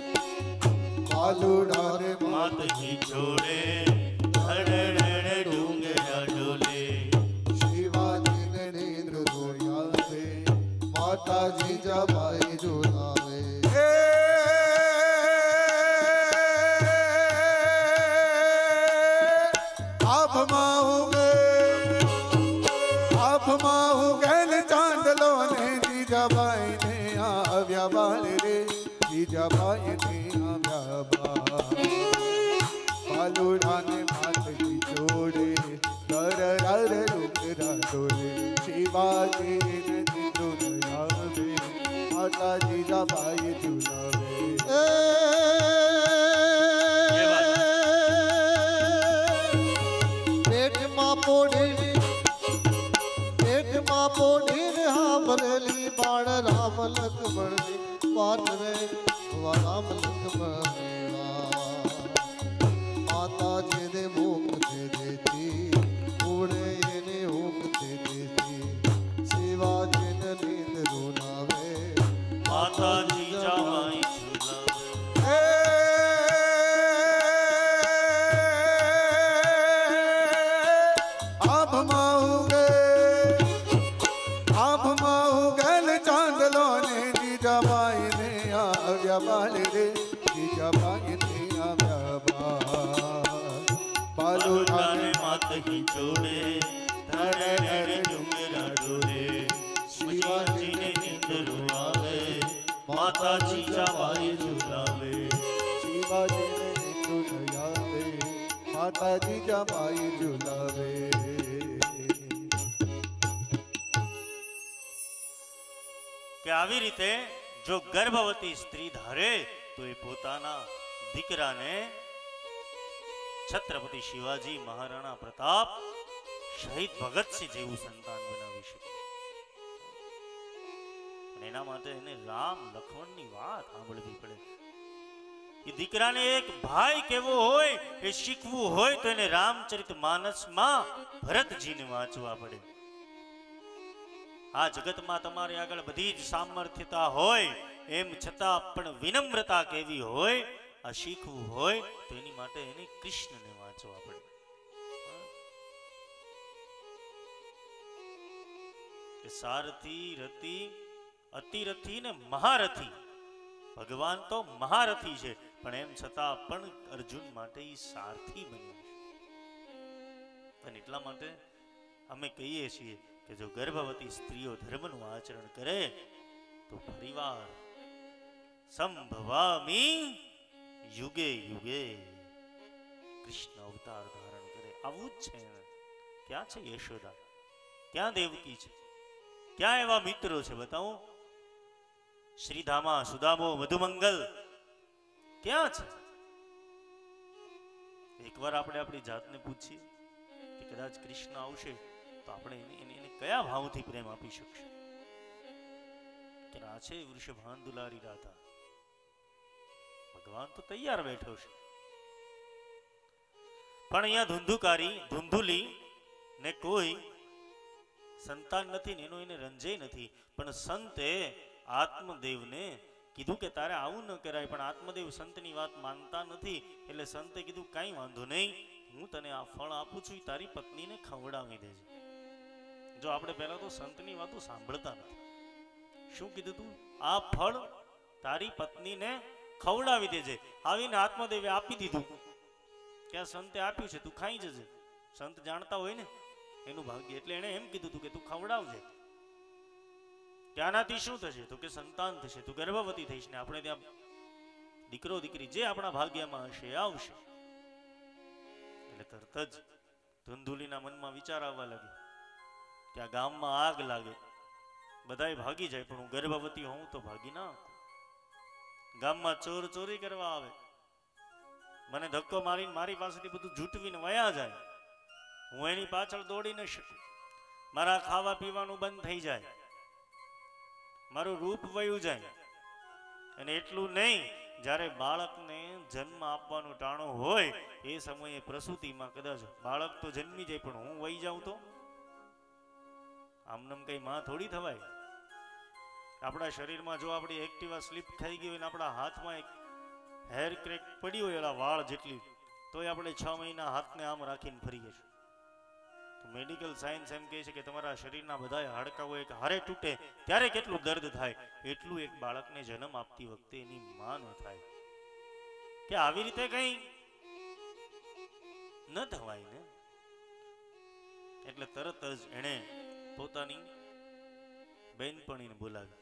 પાલુડા રે માતજી જોડે ધડધડ ડુંગરા ડોલે. શિવાજી ને નેન્દ્ર ધોળિયા રે માતા જીજાબાઈ જોડાવે આભમાં ઉગેલ ચાંદલો ને જીજાબાઈ ને આવ્યા બાળ રે જીજાબાઈ ને આવ્યા બાળ પાલુડા ને માતજી જોડે રર ડુંગરા ડોલે શિવાજી ને નીંદુ ધરાવે માતા જીજાબાઈ ઝુલાવે પેટમાં પોડીને હાંભળેલી બાળ રામ લક્ષ્મણની વાત રે રામ લક્ષ્મણ માતાજીને મુક્તિ દેતી ઉડે એને મુક્તિ દેતી શિવાજીને નીંદ રૂનાવે માતાજી જામાઈ ઝુલાવે. આભમાં ઉગેલ ચાંદલો ને જીજાબાઈ ને આવ્યા બાળ રે જીજાબાઈ ને આવ્યા બાળ પાલુડાને માતજી જોડે ધડધડ ડુંગરા ડોલે. શિવાજીને નીંદરું આવે માતાજી જામાઈ ઝુલાવે. શિવાજીને નીંદુ ધરાવે માતા જીજાબાઈ ઝુલાવે કે આવી રીતે જો ગર્ભવતી સ્ત્રી ધારે તો એ પોતાના દીકરાને છત્રપતિ શિવાજી મહારાણા પ્રતાપ શહીદ ભગતસિંહ જેવું સંતાન બનાવી શકે. અને એના માટે એને રામ લક્ષ્મણની વાત સાંભળવી પડે. એ દીકરાને એક ભાઈ કેવો હોય એ શીખવું હોય તો એને રામચરિત માનસમાં ભરતજીને વાંચવા પડે. આ જગતમાં તમારી આગળ બધી જ સામર્થ્યતા હોય એમ છતાં પણ વિનમ્રતા કેવી હોય આ શીખવું હોય તો એની માટે એને કૃષ્ણને વાંચવા પડે. કે સારથી રતિ અતિરથી ને મહારથી ભગવાન તો મહારથી છે પણ એમ છતાં પણ અર્જુન માટે ઈ સારથી બન્યો છે. અને એટલા માટે અમે કહીએ છીએ કે જો ગર્ભવતી સ્ત્રીઓ ધર્મનું આચરણ કરે તો પરિવાર સંભવામી યુગે યુગે કૃષ્ણ અવતાર ધારણ કરે. આવું જ છે. ક્યાં છે યશોદા? ક્યાં દેવકી છે? ક્યાં એવા મિત્રો છે બતાવો? શ્રીધામા સુદામો મધુમંગલ ક્યાં છે? એકવાર આપણે આપણી જાતને પૂછીએ કે કદાચ કૃષ્ણ આવશે તો આપણે એને કયા ભાવથી પ્રેમ આપી શકશું? કે આ છે વૃષભાન દુલારી રાધા, ભગવાન તો તૈયાર બેઠો છે. પણ અહીંયા ધૂંધુલી ને કોઈ સંતાન નથી ને એનો એને રંજય નથી, પણ સંતે આત્મદેવને કીધું કે તારે આવું ન કરાય, પણ આત્મદેવ સંતની વાત માનતા નથી. એટલે સંતે કીધું કાંઈ વાંધો નહીં, હું તને આ ફળ આપું છું, તારી પત્નીને ખવડાવી દેજે. જો આપણે પહેલા તો સંતની વાતો સાંભળતા નથી. શું કીધું તું? આ ફળ તારી પત્નીને ખવડાવી દેજે. આવીને આત્મદેવે આપી દીધું કે આ સંતે આપ્યું છે, તું ખાઈ જજે. સંત જાણતા હોય ને એનું ભાગ્ય, એટલે એને એમ કીધું તું કે તું ખવડાવજે. કે આનાથી શું થશે? તો કે સંતાન થશે, તું ગર્ભવતી થઈશ ને આપણે ત્યાં દીકરો દીકરી જે આપણા ભાગ્યમાં હશે આવશે. એટલે તરત જ ધુંધુલીના મનમાં વિચાર આવવા લાગ્યો કે આ ગામમાં આગ લાગે, બધાય ભાગી જાય, પણ હું ગર્ભવતી હોઉં તો ભાગી ના. ગામમાં ચોર ચોરી કરવા આવે, મને ધક્કો મારીને મારી પાસેથી બધું જૂટવીને વયા જાય, હું એની પાછળ દોડી ન શકું. મારા ખાવા પીવાનું બંધ થઈ જાય, મારું રૂપ વયું જાય. અને એટલું નહીં, જ્યારે બાળકને જન્મ આપવાનું ટાણું હોય એ સમયે પ્રસૂતિમાં કદાચ બાળક તો જન્મી જાય પણ હું વહી જાઉં તો આમનામ કઈ માં થોડી થવાય. આપણા શરીરમાં જો આપણી એક્ટિવા સ્લીપ થઈ ગઈ હોય ને આપણા હાથમાં એક હેર ક્રેક પડી હોય એલા વાળ જેટલી, તોય આપણે 6 મહિના હાથને આમ રાખીને ફરીએ છીએ. તો મેડિકલ સાયન્સ એમ કહે છે કે તમારા શરીરના બધા હાડકાઓ એક હારે તૂટે ત્યારે કેટલું દર્દ થાય, એટલું એક બાળકને જન્મ આપતી વખતે એની માં ન થાય. કે આવી રીતે કઈ ન થવાય ને. એટલે તરત જ એણે પોતાની બહેનપણીને બોલાવી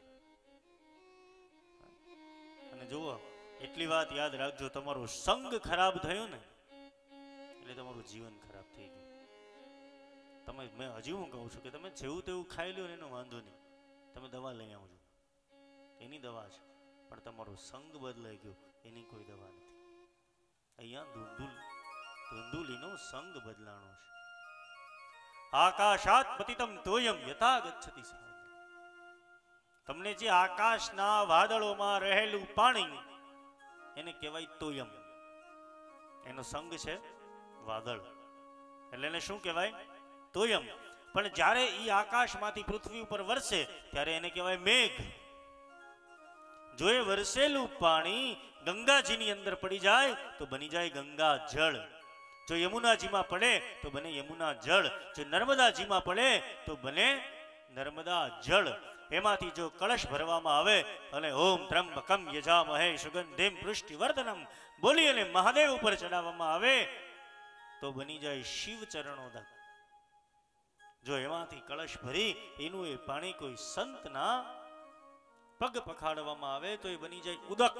અને જુઓ, એટલી વાત યાદ રાખજો, તમારો સંગ ખરાબ થયો ને એટલે તમારું જીવન ખરાબ થઈ ગયું. તમે, મેં હજી હું કહું છું કે તમે જેવું તેવું ખાઈ લો એનો વાંધો નહીં, તમે દવા લઈ આવજો, એની દવા છે, પણ તમારો સંગ બદલાઈ ગયો એની કોઈ દવા નથી. અહીંયા ધુંધુલીનો સંગ બદલાણો છે. આકાશાત પતિતમ તોયમ યથા ગચ્છતિ સાગરમ. તમને જે આકાશના વાદળોમાં રહેલું પાણી એને કહેવાય તોયમ, એનો સંગ છે વાદળ, એટલે એને શું કહેવાય? તોયમ. પણ જ્યારે એ આકાશમાંથી પૃથ્વી ઉપર વરસે ત્યારે એને કહેવાય મેઘ. જો એ વરસેલું પાણી ગંગાજીની અંદર પડી જાય તો બની જાય ગંગા જળ. જો યમુનાજીમાં પડે તો બને યમુના જળ. જો નર્મદાજીમાં પડે તો બને નર્મદા જળ. એમાંથી જો કળશ ભરવામાં આવે અને ઓમ ત્રંબકમ યજામહે સુગંધિમ પુષ્ટિવર્ધનમ બોલી અને મહાદેવ ઉપર ચડાવવામાં આવે તો બની જાય શિવ ચરણોદક. જો એમાંથી કળશ ભરી એનું એ પાણી કોઈ સંતના પગ પખાડવામાં આવે તો એ બની જાય ઉદક.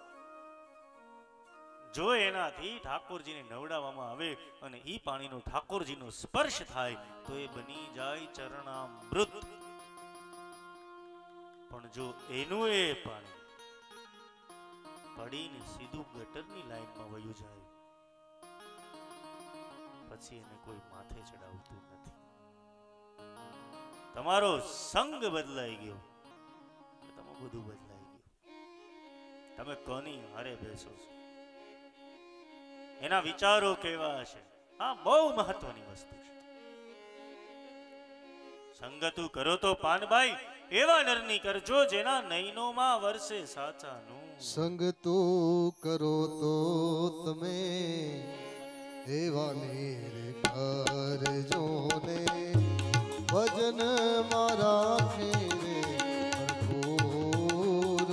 જો એનાથી ઠાકોરજીને નવડાવવામાં આવે અને એ પાણીનો ઠાકોરજીનો સ્પર્શ થાય તો એ બની જાય ચરણામૃત. પણ જો એનું એ પાણી પડીને સીધું ગટરની લાઈનમાં વયું જાય પછી એને કોઈ માથે ચડાવતું નથી. તમારો સંગ બદલાઈ ગયો, તમારું બધું બદલાઈ ગયું. તમે કોની હારે બેસો છો, એના વિચારો કેવા હશે, આ બહુ મહત્વની વસ્તુ છે. સંગતું કરો તો પાનભાઈ એવા નરની કરજો જેના નયનોમાં વરસે સાચાનું. સંગ તું કરો તો તમે એવા નીર કરજો ને ભજન મારા ફેરે ભરપૂર.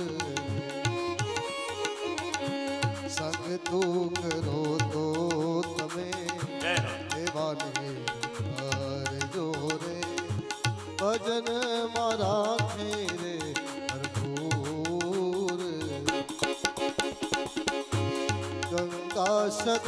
સંગ તું કરો તો તમે એવા નીર કરજો રે ભજન મારા ફેરે ભરપૂર. ગંગા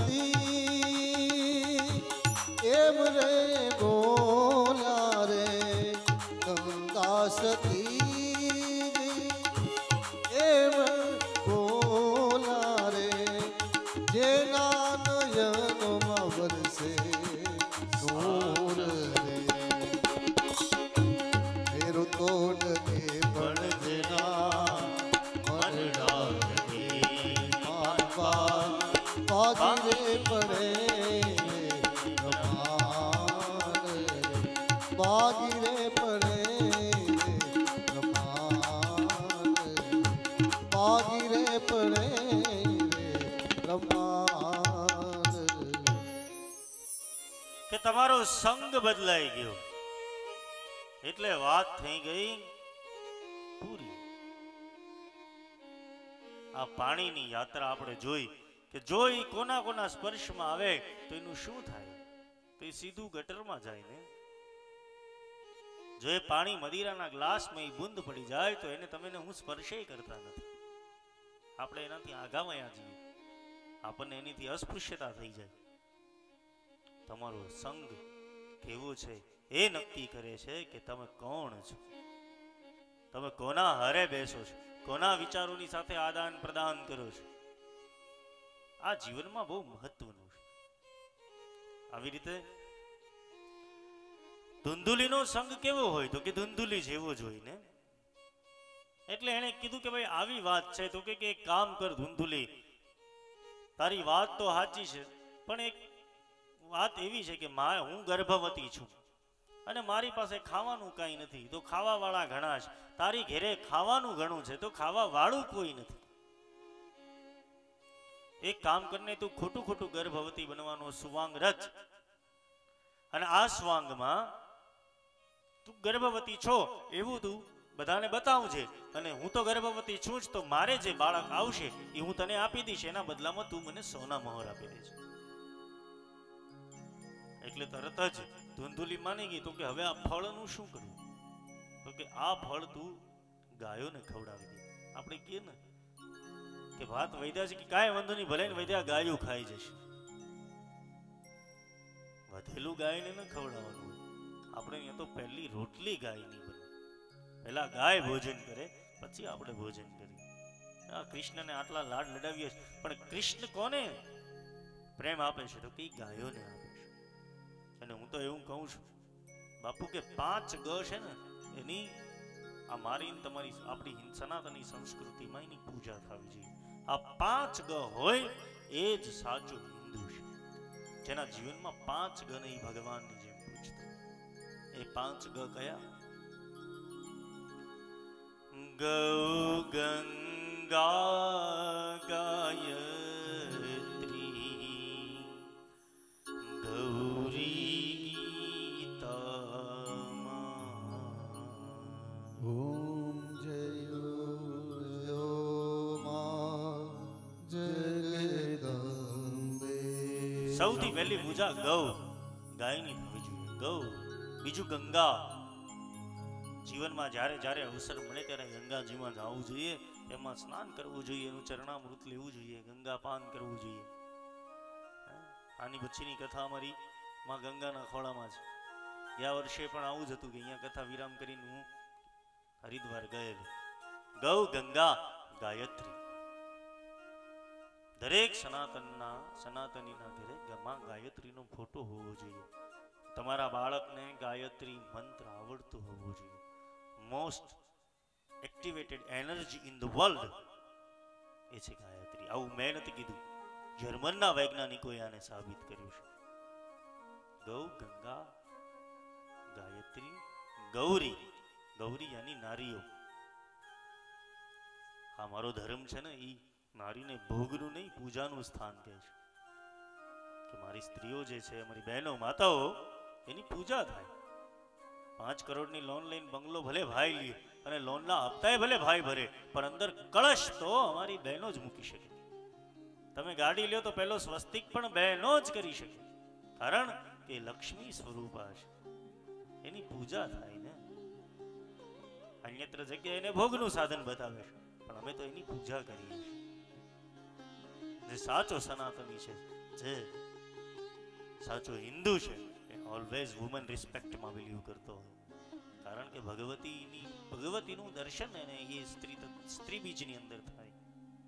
સતી એમ રે બોલ્યા રે, ગંગા સતી એમ બોલ્યા રે જેના નયનમાં વરસે નૂર રે. ફેરો તોડ કે પણ જેના મનડા પાછી રે પડે પડે રે રમાડ કે તમારો સંગ બદલાઈ ગયો એટલે વાત થઈ ગઈ પૂરી. આ પાણીની યાત્રા આપણે જોઈ કે જો એ કોના કોના સ્પર્શમાં આવે તો એનું શું થાય? તો એ સીધું ગટરમાં જાય ને. જો એ પાણી મદિરાના ગ્લાસમાં એ બૂંદ પડી જાય તો એને તમે હું સ્પર્શે કરતા નથી. આપણે એનાથી આઘામયા જઈએ, આપણને એનીથી અસ્પૃશ્યતા થઈ જાય. તમારો સંગ કેવો છે એ નક્કી કરે છે કે તમે કોણ છો, તમે કોના હારે બેસો છો, કોના વિચારોની સાથે આદાન પ્રદાન કરો છો. આ જીવનમાં બહુ મહત્વનું છે. આવી રીતે ધુંધુલીનો સંગ કેવો હોય તો કે ધુંધુલી જેવો જ હોય ને. એટલે એને કીધું કે ભાઈ આવી વાત છે તો કે એક કામ કર ધુંધુલી, તારી વાત તો સાચી છે પણ એક વાત એવી છે કે હું ગર્ભવતી છું અને મારી પાસે ખાવાનું કાંઈ નથી, તો ખાવા વાળા ઘણા છે. તારી ઘેરે ખાવાનું ઘણું છે તો ખાવા વાળું કોઈ નથી. એક કામ કરીને તું ખોટું ખોટું ગર્ભવતી બનવાનો સુવાંગ રચ અને આ સ્વાંગમાં તું ગર્ભવતી છો એવું તું બધાને બતાવું છે અને હું તો ગર્ભવતી છું જ, તો મારે જે બાળક આવશે એ હું તને આપી દઈશ, એના બદલામાં તું મને સોના મહોર આપી દેજે. એટલે તરત જ ધુંધુલી માની ગઈ. તો કે હવે આ ફળનું શું કરવું? તો કે આ ફળ તું ગાયોને ખવડાવી દે. આપણે કહીએ ને કે ભાત વૈદ્યા છે કે કાંઈ વાંધો નહીં, ભલે ને વૈદ્યા ગાયો ખાઈ જશે. વધેલું ગાયને ન ખવડાવવાનું હોય. આપણે અહીંયા તો પહેલી રોટલી ગાયની બને, પહેલા ગાય ભોજન કરે પછી આપણે ભોજન કરીએ. આ કૃષ્ણને આટલા લાડ લડાવીએ પણ કૃષ્ણ કોને પ્રેમ આપે છે તો કે ગાયોને આપે છે. અને હું તો એવું કહું છું બાપુ કે 5 ગ છે ને એની આ મારી તમારી આપણી સનાતની સંસ્કૃતિમાં એની પૂજા થવી જોઈએ. આ 5 ગ હોય એ જ સાચો હિન્દુ છે, જેના જીવનમાં 5 ગ ને ભગવાનની જેમ પૂજતો. એ 5 ગ કયા? ગૌ ગંગા ગાયત્રી ગૌરી ઓમ જય જગદંબે. સૌથી પહેલી પૂજા ગૌ ગાયની થવી જોઈએ. ગૌ, બીજું ગંગા. જીવનમાં જ્યારે જ્યારે અવસર મળે ત્યારે ગંગાજીમાં જવું જોઈએ, એમાં સ્નાન કરવું જોઈએ, એનું ચરણામૃત લેવું જોઈએ, ગંગા પાન કરવું જોઈએ. આની પછીની કથા અમારી માં ગંગાના ખોળામાં છે. ગયા વર્ષે પણ આવું જ હતું કે અહીંયા કથા વિરામ કરીને હું હરિદ્વાર ગયેલો. ગૌ ગંગા ગાયત્રી. દરેક સનાતનીના ઘરે માં ગાયત્રીનો ફોટો હોવો જોઈએ. તમારા બાળકને ગાયત્રી મંત્ર આવડતું હોવું જોઈએ. Most activated energy in the world એ છે ગાયત્રી. આવું મેં નથી કીધું, જર્મનના વૈજ્ઞાનિકોએ આને સાબિત કર્યું છે. ગૌ ગંગા ગાયત્રી ગૌરી. ગૌરી યાની નારીઓ. આ મારો ધર્મ છે ને એ નારીને ભોગનું નહીં પૂજાનું સ્થાન કહે છે. કે મારી સ્ત્રીઓ જે છે, અમારી બહેનો માતાઓ, એની પૂજા થાય. 5 કરોડની લોન લઈને બંગલો ભલે ભાઈ લે અને લોનના હપ્તાએ ભલે ભાઈ ભરે, પણ અંદર કળશ તો અમારી બહેનો જ મૂકી શકે. તમે ગાડી લ્યો તો પહેલો સ્વસ્તિક પણ બહેનો જ કરી શકે, કારણ કે લક્ષ્મી સ્વરૂપા છે, એની પૂજા થાય ને. અન્યત્ર જગ્યાએ એને ભોગનું સાધન બતાવે છે, પણ અમે તો એની પૂજા કરીએ છીએ. જે સાચો સનાતની છે, જે સાચો હિન્દુ છે, ઓલવેઝ વુમન રિસ્પેક્ટમાં બિલીવ કરતો હોય. કારણ કે ભગવતીનું દર્શન એને એ સ્ત્રી બીજની અંદર થાય.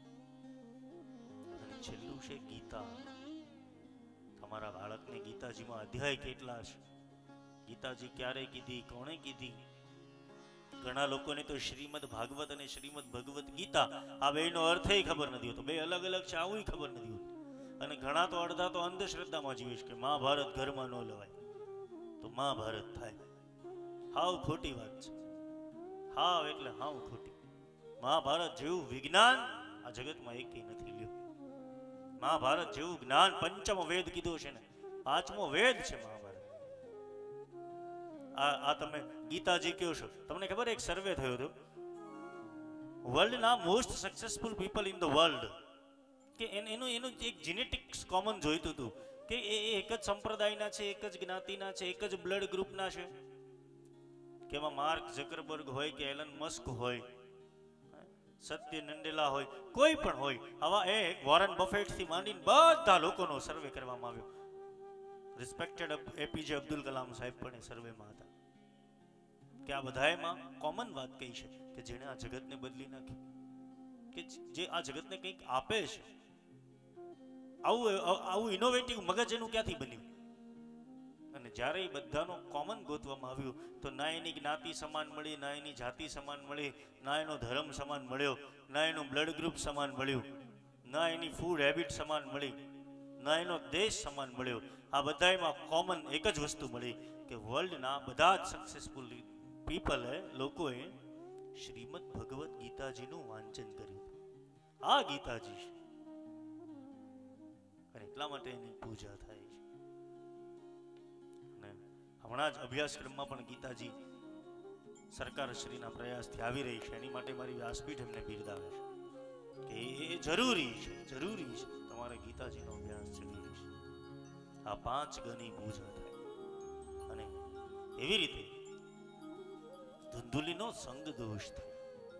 અને છેલ્લું છે ગીતા. તમારા બાળકને ગીતાજીમાં અધ્યાય કેટલા છે, ગીતાજી ક્યારે કીધી, કોણે કીધી? ઘણા લોકોને તો શ્રીમદ ભાગવત અને શ્રીમદ ભગવત ગીતા આ બેનો અર્થ ખબર નથી હોતો. બે અલગ અલગ છે આવું ખબર નથી હોતું. અને ઘણા તો અડધા તો અંધશ્રદ્ધામાં જીવે છે કે મહાભારત ઘરમાં ન લવાય તો મહાભારત થાય. હાવ ખોટી વાત છે. હાવ એટલે હાવ ખોટી. મહાભારત જેવું વિજ્ઞાન આ જગતમાં એકેય નથી લ્યો. મહાભારત જેવું જ્ઞાન પંચમો વેદ કીધો છે ને, પાંચમો વેદ છે મહાભારત. આ તમે ગીતાજી કહો છો, તમને ખબર એક સર્વે થયો હતો વર્લ્ડના most successful people in the world, કે એનું એક જીનેટિક્સ કોમન જોઈતું હતું કે એ એક જ સંપ્રદાયના છે, એક જ જ્ઞાતિના છે, એક જ બ્લડ ગ્રુપના છે. કે એમાં માર્ક ઝકરબર્ગ હોય કે એલન મસ્ક હોય, સત્ય નંદેલા હોય, કોઈ પણ હોય, આવા એક વોરન બફેટ થી માંડીને બધા લોકોનો સર્વે કરવામાં આવ્યો. રિસ્પેક્ટેડ એપીજે અબ્દુલ કલામ સાહેબ પણ એ સર્વેમાં હતા. કે આ બધામાં કોમન વાત કઈ છે કે જેણે આ જગતને બદલી નાખ્યું, કે જે આ જગતને કંઈક આપે છે. આવું ઇનોવેટિવ મગજ એનું ક્યાંથી બન્યું? અને જ્યારે એ બધાનો કોમન ગોતવામાં આવ્યું તો ના એની જ્ઞાતિ સમાન મળી, ના એની જાતિ સમાન મળી, ના એનો ધર્મ સમાન મળ્યો, ના એનું બ્લડ ગ્રુપ સમાન મળ્યું, ના એની ફૂડ હેબિટ સમાન મળી, ના એનો દેશ સમાન મળ્યો. આ બધામાં કોમન એક જ વસ્તુ મળી કે વર્લ્ડના બધા જ સક્સેસફુલ પીપલે, લોકોએ શ્રીમદ ભગવદ્ ગીતાજીનું વાંચન કર્યું. આ ગીતાજી છે અને એટલા માટે એની પૂજા થાય છે. અને હમણાં જ અભ્યાસક્રમમાં પણ ગીતાજી સરકાર શ્રીના પ્રયાસથી આવી રહી છે. એની માટે મારી વ્યાસપીઠ એમને બિરદાવે છે કે એ જરૂરી છે, જરૂરી છે, તમારે ગીતાજીનો અભ્યાસ જરૂરી છે. આ 5 ગણી પૂજા થાય. અને એવી રીતે ધુંધુલીનો સંગ દોષ થાય.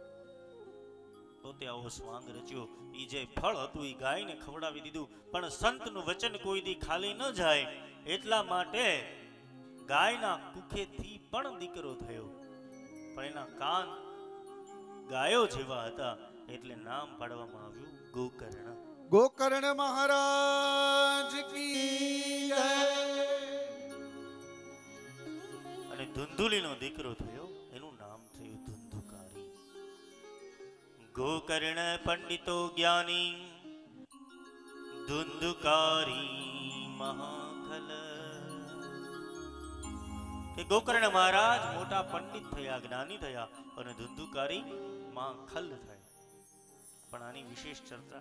તો તે આવો સ્વાંગ રચ્યો, ઈ જે ફળ હતું એ ગાયને ખવડાવી દીધું, પણ સંતનું વચન કોઈ દી ખાલી ન જાય એટલા માટે ગાયના કુખેથી પણ દીકરો થયો. પણ એના કાન ગાયો જેવા હતા એટલે નામ પાડવામાં આવ્યું ગોકર્ણ. ગોકર્ણ મહારાજ કી જય. અને ધુંધુલીનો દીકરો થયો, એનું નામ થયું ધુંધુકારી. ગોકર્ણ પંડિતો જ્ઞાની, ધુંધુકારી મહાખલ. કે ગોકર્ણ મહારાજ મોટા પંડિત થયા, જ્ઞાની થયા, અને ધુંધુકારી મહાખલ થયા. પણ આની વિશેષ ચર્ચા,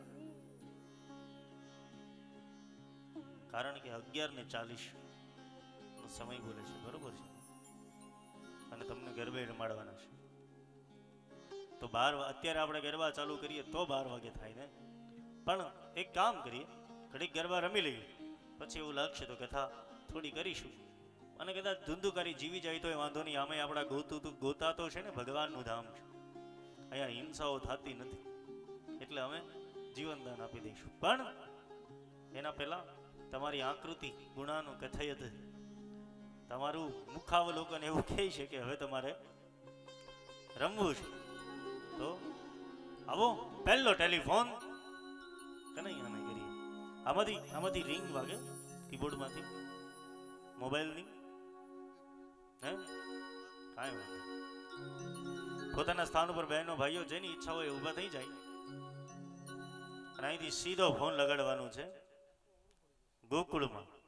કારણ કે 11:40 નો સમય બોલે છે, બરોબર છે, અને તમને ગરબે રમાડવાના છે. તો 12 અત્યારે આપણે ગરબા ચાલુ કરીએ તો 12 વાગે થાય ને. પણ એક કામ કરીએ, ઘડીક ગરબા રમી લઈએ, પછી એવું લાગશે તો કથા થોડી કરીશું. અને કદાચ ધુંધુકારી જીવી જાય તો એ વાંધો નહીં. આમે આપણા ગોતા તો છે ને ભગવાનનું ધામ છે, અહીંયા હિંસાઓ થતી નથી, એટલે અમે જીવનદાન આપી દઈશું. પણ એના પહેલા તમારી આકૃતિ ગુણાનું કથયત, તમારું મુખાવલોકન એવું કહે છે કે હવે તમારે રમવું છે. તો આવો પહેલો ટેલિફોન કનૈયાને કરીએ. આમાંથી રિંગ વાગે કીબોર્ડમાંથી મોબાઈલની. હે કાંઈ વાંધો. પોતાના સ્થાન ઉપર બહેનો ભાઈઓ જેની ઈચ્છા હોય ઊભા થઈ જાય અને અહીંથી સીધો ફોન લગાડવાનો છે ગોકુળમાં.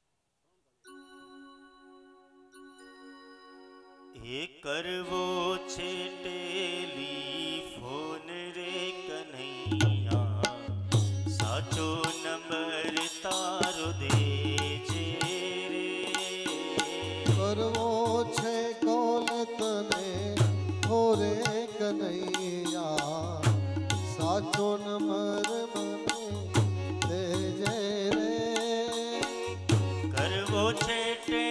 એ કરવો છે ટેલિફોન રે કનૈયા, સાચો નંબર તારો દેજે રે. કરવો છે કોલ તને હોરે કનૈયા, સાચો નંબર મને દેજે રે. કરવો છે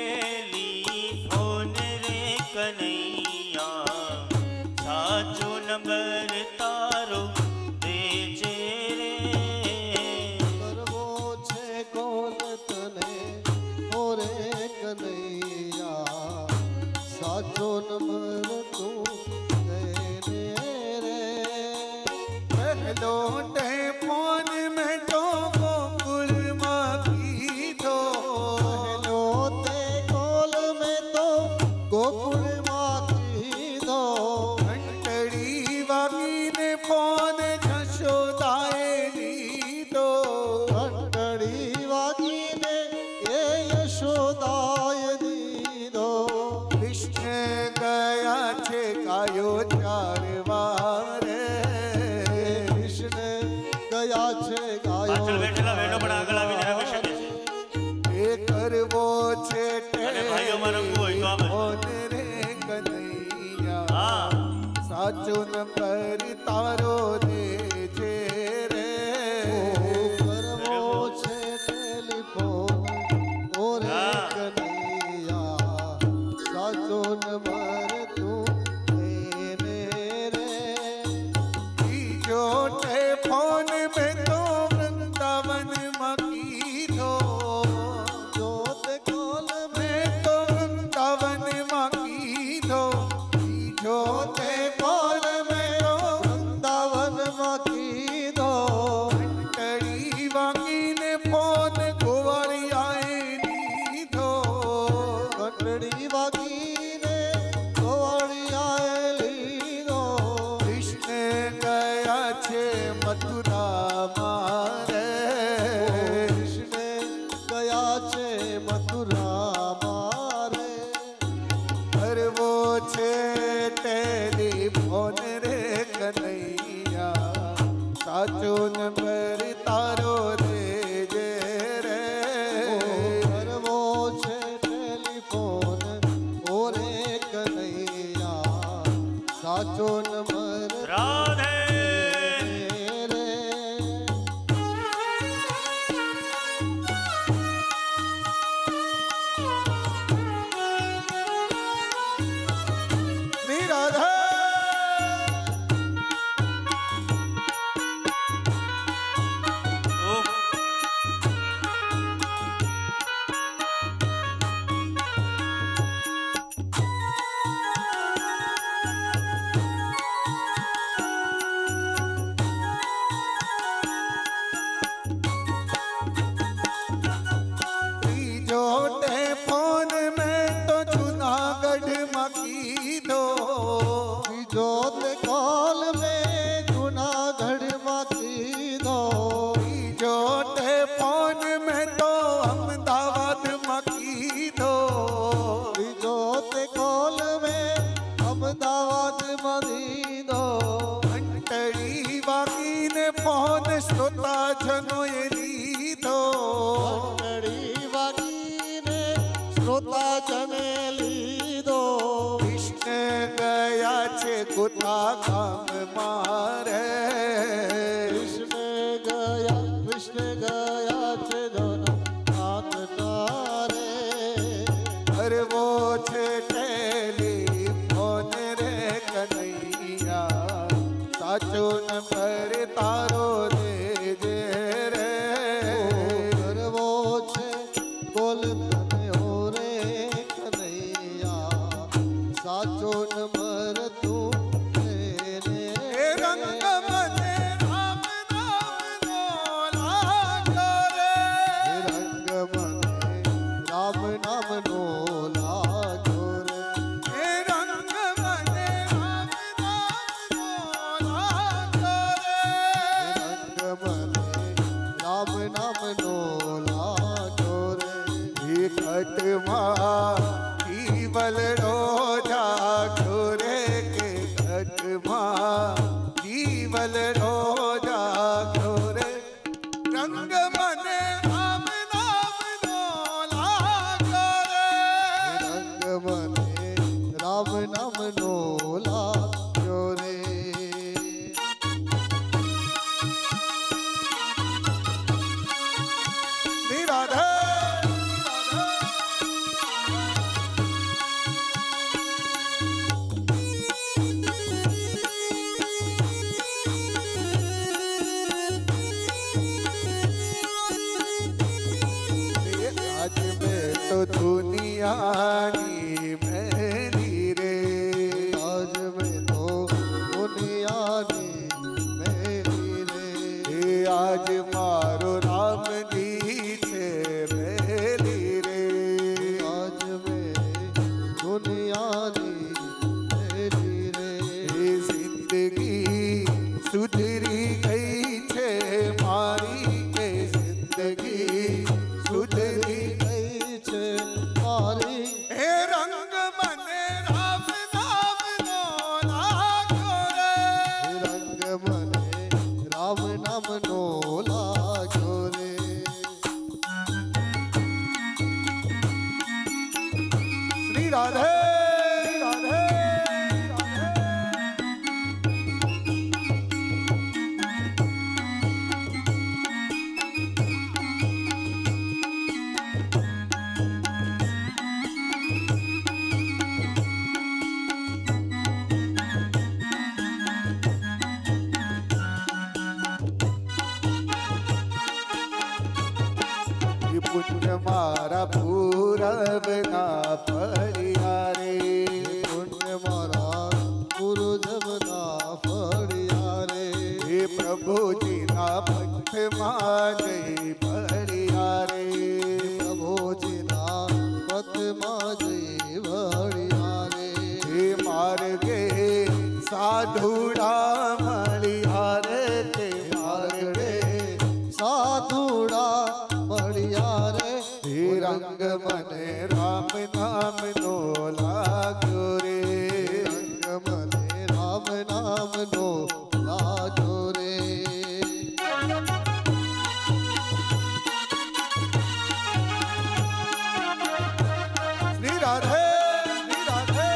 ટેલિફોન રે કનૈયા, સાચો ગયા છે ગાયો પાછળ બેઠેલા બહેનો પણ આગળ આવીને રમી શકે છે. એ કરવો છે અને ભાઈઓમાં રમવું હોય તો આમાં. મોન રે કનૈયા હા સાચો નંબર તારો દે છે રે કરવો છે ટેલિફોન ઓરે કનૈયા સાચો નંબર તું એને રે બીજો ટેલિફોન મેં તો વૃંદાવનમાં કીધો જોત કોલ મેં તો વૃંદાવનમાં કીધો બીજો ટેલિફોન મેં તો વૃંદાવનમાં કીધો ઘંટડી વાગીને ફોન ગોવાળિયાએ લીધો ઘંટડી વાગીને ગોવાળિયાએ લીધો કૃષ્ણ ગયા છે મથુરામાં રે કૃષ્ણ ગયા છે મથુરામાં રે કરવો છે ટેલિફોન રે કનૈયા સાચો નંબર તારો દેજે રે કરવો છે ટેલિફોન ઓરે કનૈયા સાચો નંબર રાધે રે નિરાધા ઓમ ત્રીજો ટેલિફોન મેં તો જુનાગઢમાં કીધો બીજો તે કોલ મેં જૂનાગઢમાં કીધો ત્રીજો ટેલિફોન મેં તો અમદાવાદમાં કીધો બીજો તે કોલ મેં અમદાવાદમાં દીધો ઘંટડી વાગીને ફોન શ્રોતાજનોએ લીધો ઘંટડી વાગીને શ્રોતાજને લીધો કૃષ્ણ ગયા છે ગોતા ગામ મારે કૃષ્ણ ગયા છે જોના હાથ તારે કરવો છે ટેલિફોન રે કનૈયા સાચો નંબર તારો દેજે રે કરવો છે કોલ તને ઓરે કનૈયા સાચો નંબર તું એને એ રંગ મને રામ નામનો લાગ્યો રે રંગ મને રામ નામનો લાગ્યો રે એ રંગ મને રામ નામનો લાગ્યો રે રંગ મને રામ નામનો લાગ્યો રે ઘટમાં જીવલડો જાગ્યો રે કે ઘટમાં જીવલડો જાગ્યો રે રંગ મને રામ નામનો લાગ્યો રે રંગ મને રામ નામનો લાગ્યો રે નિરાધા आज मैं तो दुनियानी मेरी रे आज मैं तो दुनियानी मेरी रे એ આજ મારો રામજી છે મેલી રે आज मैं दुनियानी मेरी रे એ જિંદગી સુધરી ગઈ છે મારી કે જિંદગી સુધરી ગઈ છે મારી એ રંગ મને રામ નામનો લાગ્યો રે રંગ મને રામ નામનો मनो लाग्यो रे। श्री राधे राधे पुण्य मारा पूरब ना फरिया रे। पुण्य मारा गुरु जमना फड़िया रे। हे प्रभु जी ना पंथ माने भरिया रे। प्रभु जी ना पथ माजे भड़िया रे। हे मार्गे साधुड़ा मलिया रे। ते मार्गे साधुड़ा बढ़िया रे। हे रंग मने राम नाम नो लाग्यो रे। रंग मने राम नाम नो लागो रे। श्री राधे श्री राधे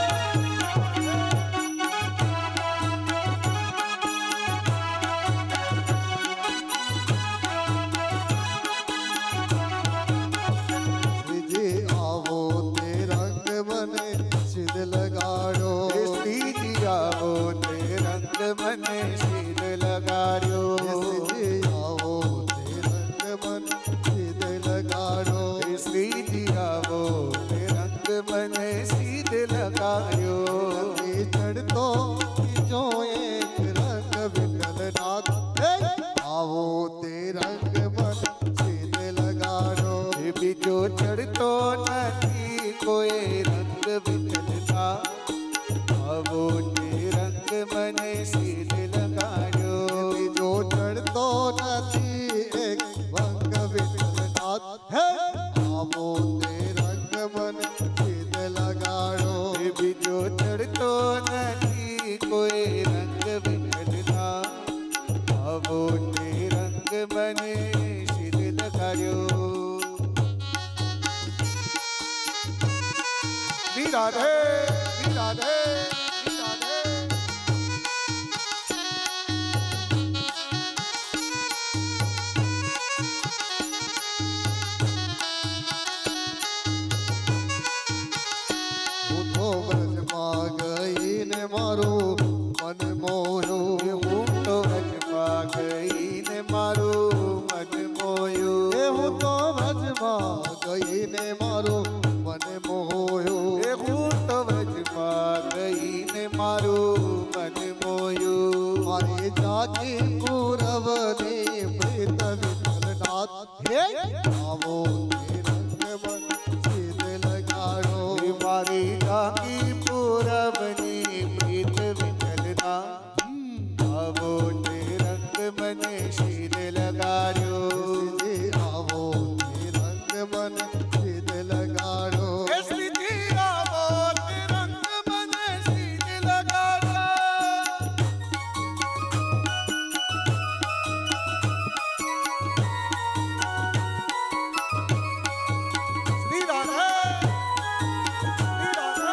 जी आवो ते रंग मने सिद लगाड़ो। श्री जी आवो ते रंग मने सिर लगाड़ो। जी आवो ते रंग मने सिद लगाड़ो। श्री जी आवो ते रंग मने सिर लगाड़ो। चढ़ तो जो एक रंग विकल नाथ आवो ते रंग मन सिद लगाड़ो। बीजो चढ़तो नहीं कोई रंग बिचलता। आवो ते रंग मने सिर लगाड़ो। जो चढ़तो नदी एक रंग विकल नाथ आवो ते रंग मन सिद लगाड़ो। बीजो चढ़तो नहीं कोई रंग बिचलता। आवो ते रंग मने सिर लगाड़ो। श्री राधे श्री राधे श्री राधे હું તો વ્રજમાં ગઈ ને મારું મન મોયું। હું તો વચમાં ગઈ ને મારું મન મોયું। હું તો વ્રજમાં ગઈ ને મારું મન મોયું। હું તો વચમાં ગઈ ને મારું મન મોયું। મારી જાતિ પૂરવની પ્રીત વિઠ્ઠલનાથ આવો તે રંગ મન સિદ લગાડો। મારી જાગી પૂરબની પ્રીત વિઠ્ઠલના। आवो ते रंग मने सिर लगाड़ो। जी आवो ते रंग मन सिद लगाड़ो। श्री जी आवो ते रंग मने सिर लगाड़ो। श्री राधे श्री राधे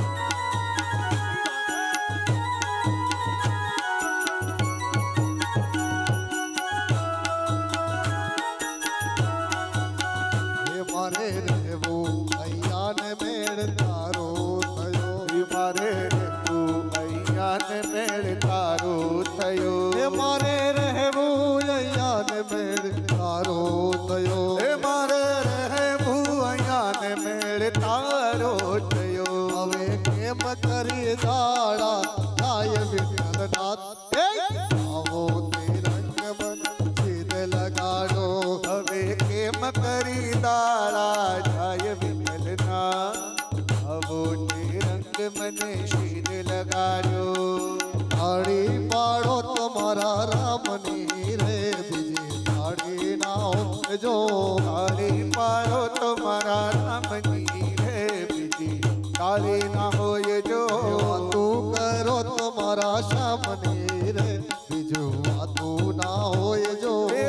हे मारे રહેવું અહીંયા ને મેળ તારો થયો। मारे तू अय्या ने मेल तारो थयो। हे मारे રહેવું અહીંયા ને મેળ તારો થયો। हे मारे रहे भूया ने मेल तारो थयो। હવે કેમ કરી દાડા થાય વિઠ્ઠલનાથ આવો તે રંગ મન સિદ લગાડો। હવે કેમ કરી દાડા જાય વિઠ્ઠલના। आवो ते रंग मने सिर लगाड़ो। તાળી પાડો તમારા રામની રે બીજી તાળી ના જો। ताली पारो तुम्हारा रामनी रे बिजी। ताली ना होए जो વાતું કરો તમારા શ્યામની રે બીજું વાતું ના હોય જો।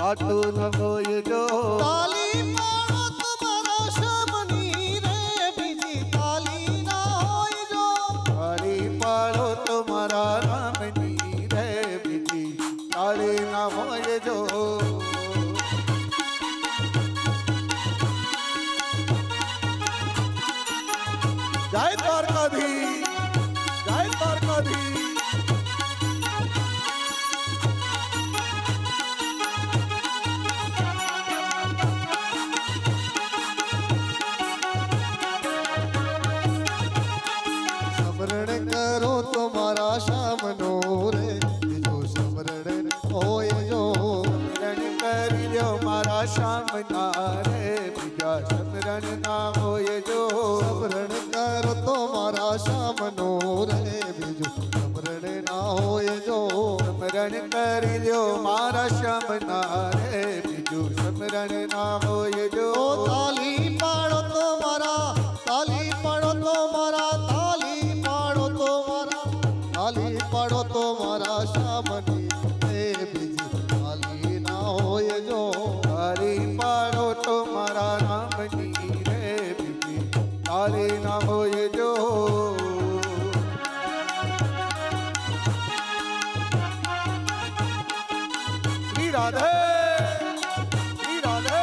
खाटू न होय जो ताली पाड़ो तुम्हारा शामनी रे बीजी ताली ना होय जो ताली पाड़ो तुम्हारा रामनी रे बीजी ताली न होय जो जय द्वारकाधीश जय द्वारकाधीश स्मरण करो तुम्हारा शामनो रे बीजो स्मरण होय जो स्मरण कर लो मारा श्याम रे बीजा स्मरण ना होय जो स्मरण करो तुम्हारा शामनो रे बीजो स्मरण ना होय जो स्मरण कर लो मारा श्याम रे बीजू स्मरण ना होय जो ओ ताली पाड़ो तुम्हारा ताली पाड़ो तुम्हारा ताली पाड़ो तुम्हारा ताली पाड़ो तुम्हारा शामनी रे बीजी ताली ना होय जो ताली पाड़ो तुम्हारा रामनी रे बीजी ताली ना होय जो श्री राधे श्री राधे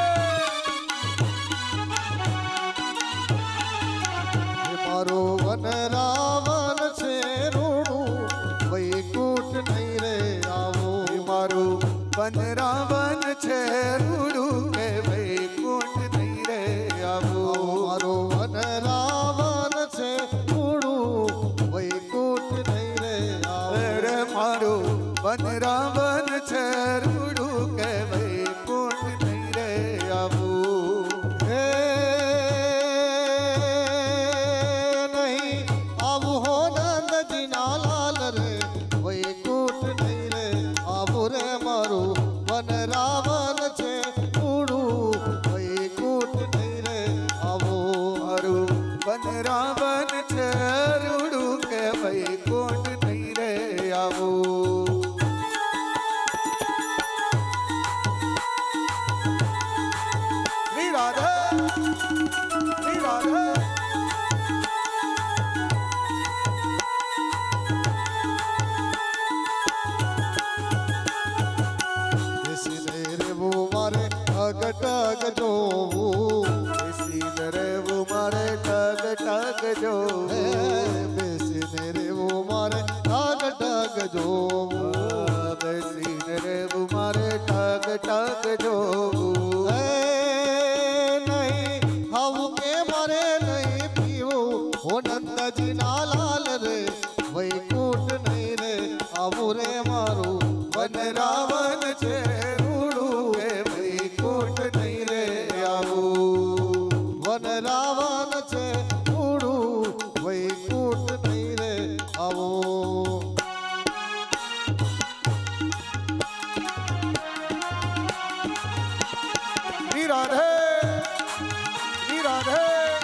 मारो वन रावण छे रूडू वैकुंठ नहीं रे आवो मारो वन रावण छे रूडू के वैकुंठ नहीं रे आवो मारो वन रावण छे रूडू वैकुंठ नहीं रे आवो रे मारो वन रावण छे रूडू के वैकुंठ नहीं रे आवो हे नहीं आवो हो नंद जी लाल रे वैकुंठ नहीं रे आवो रे मारो वन रावण छे रूडू वैकुंठ नहीं रे आवो मारो वन रावण छे रूडू के वैकुंठ नहीं रे आवो श्री राधे श्री राधे रे वो मारे टग टग जो सीन रे वो मारे टग टग जो बेसिने रे वो मारे टग टग जो सीन रे वो मारे टग टग जो नहीं हम के मारे नहीं पीओ हो नंद जी लाल रे वैकुंठ नहीं रे आवो रे मारो वन रावण छे रूडू के वैकुंठ नहीं रे आवो वन रावण छे रूडू वैकुंठ नहीं रे आवो श्री राधे श्री राधे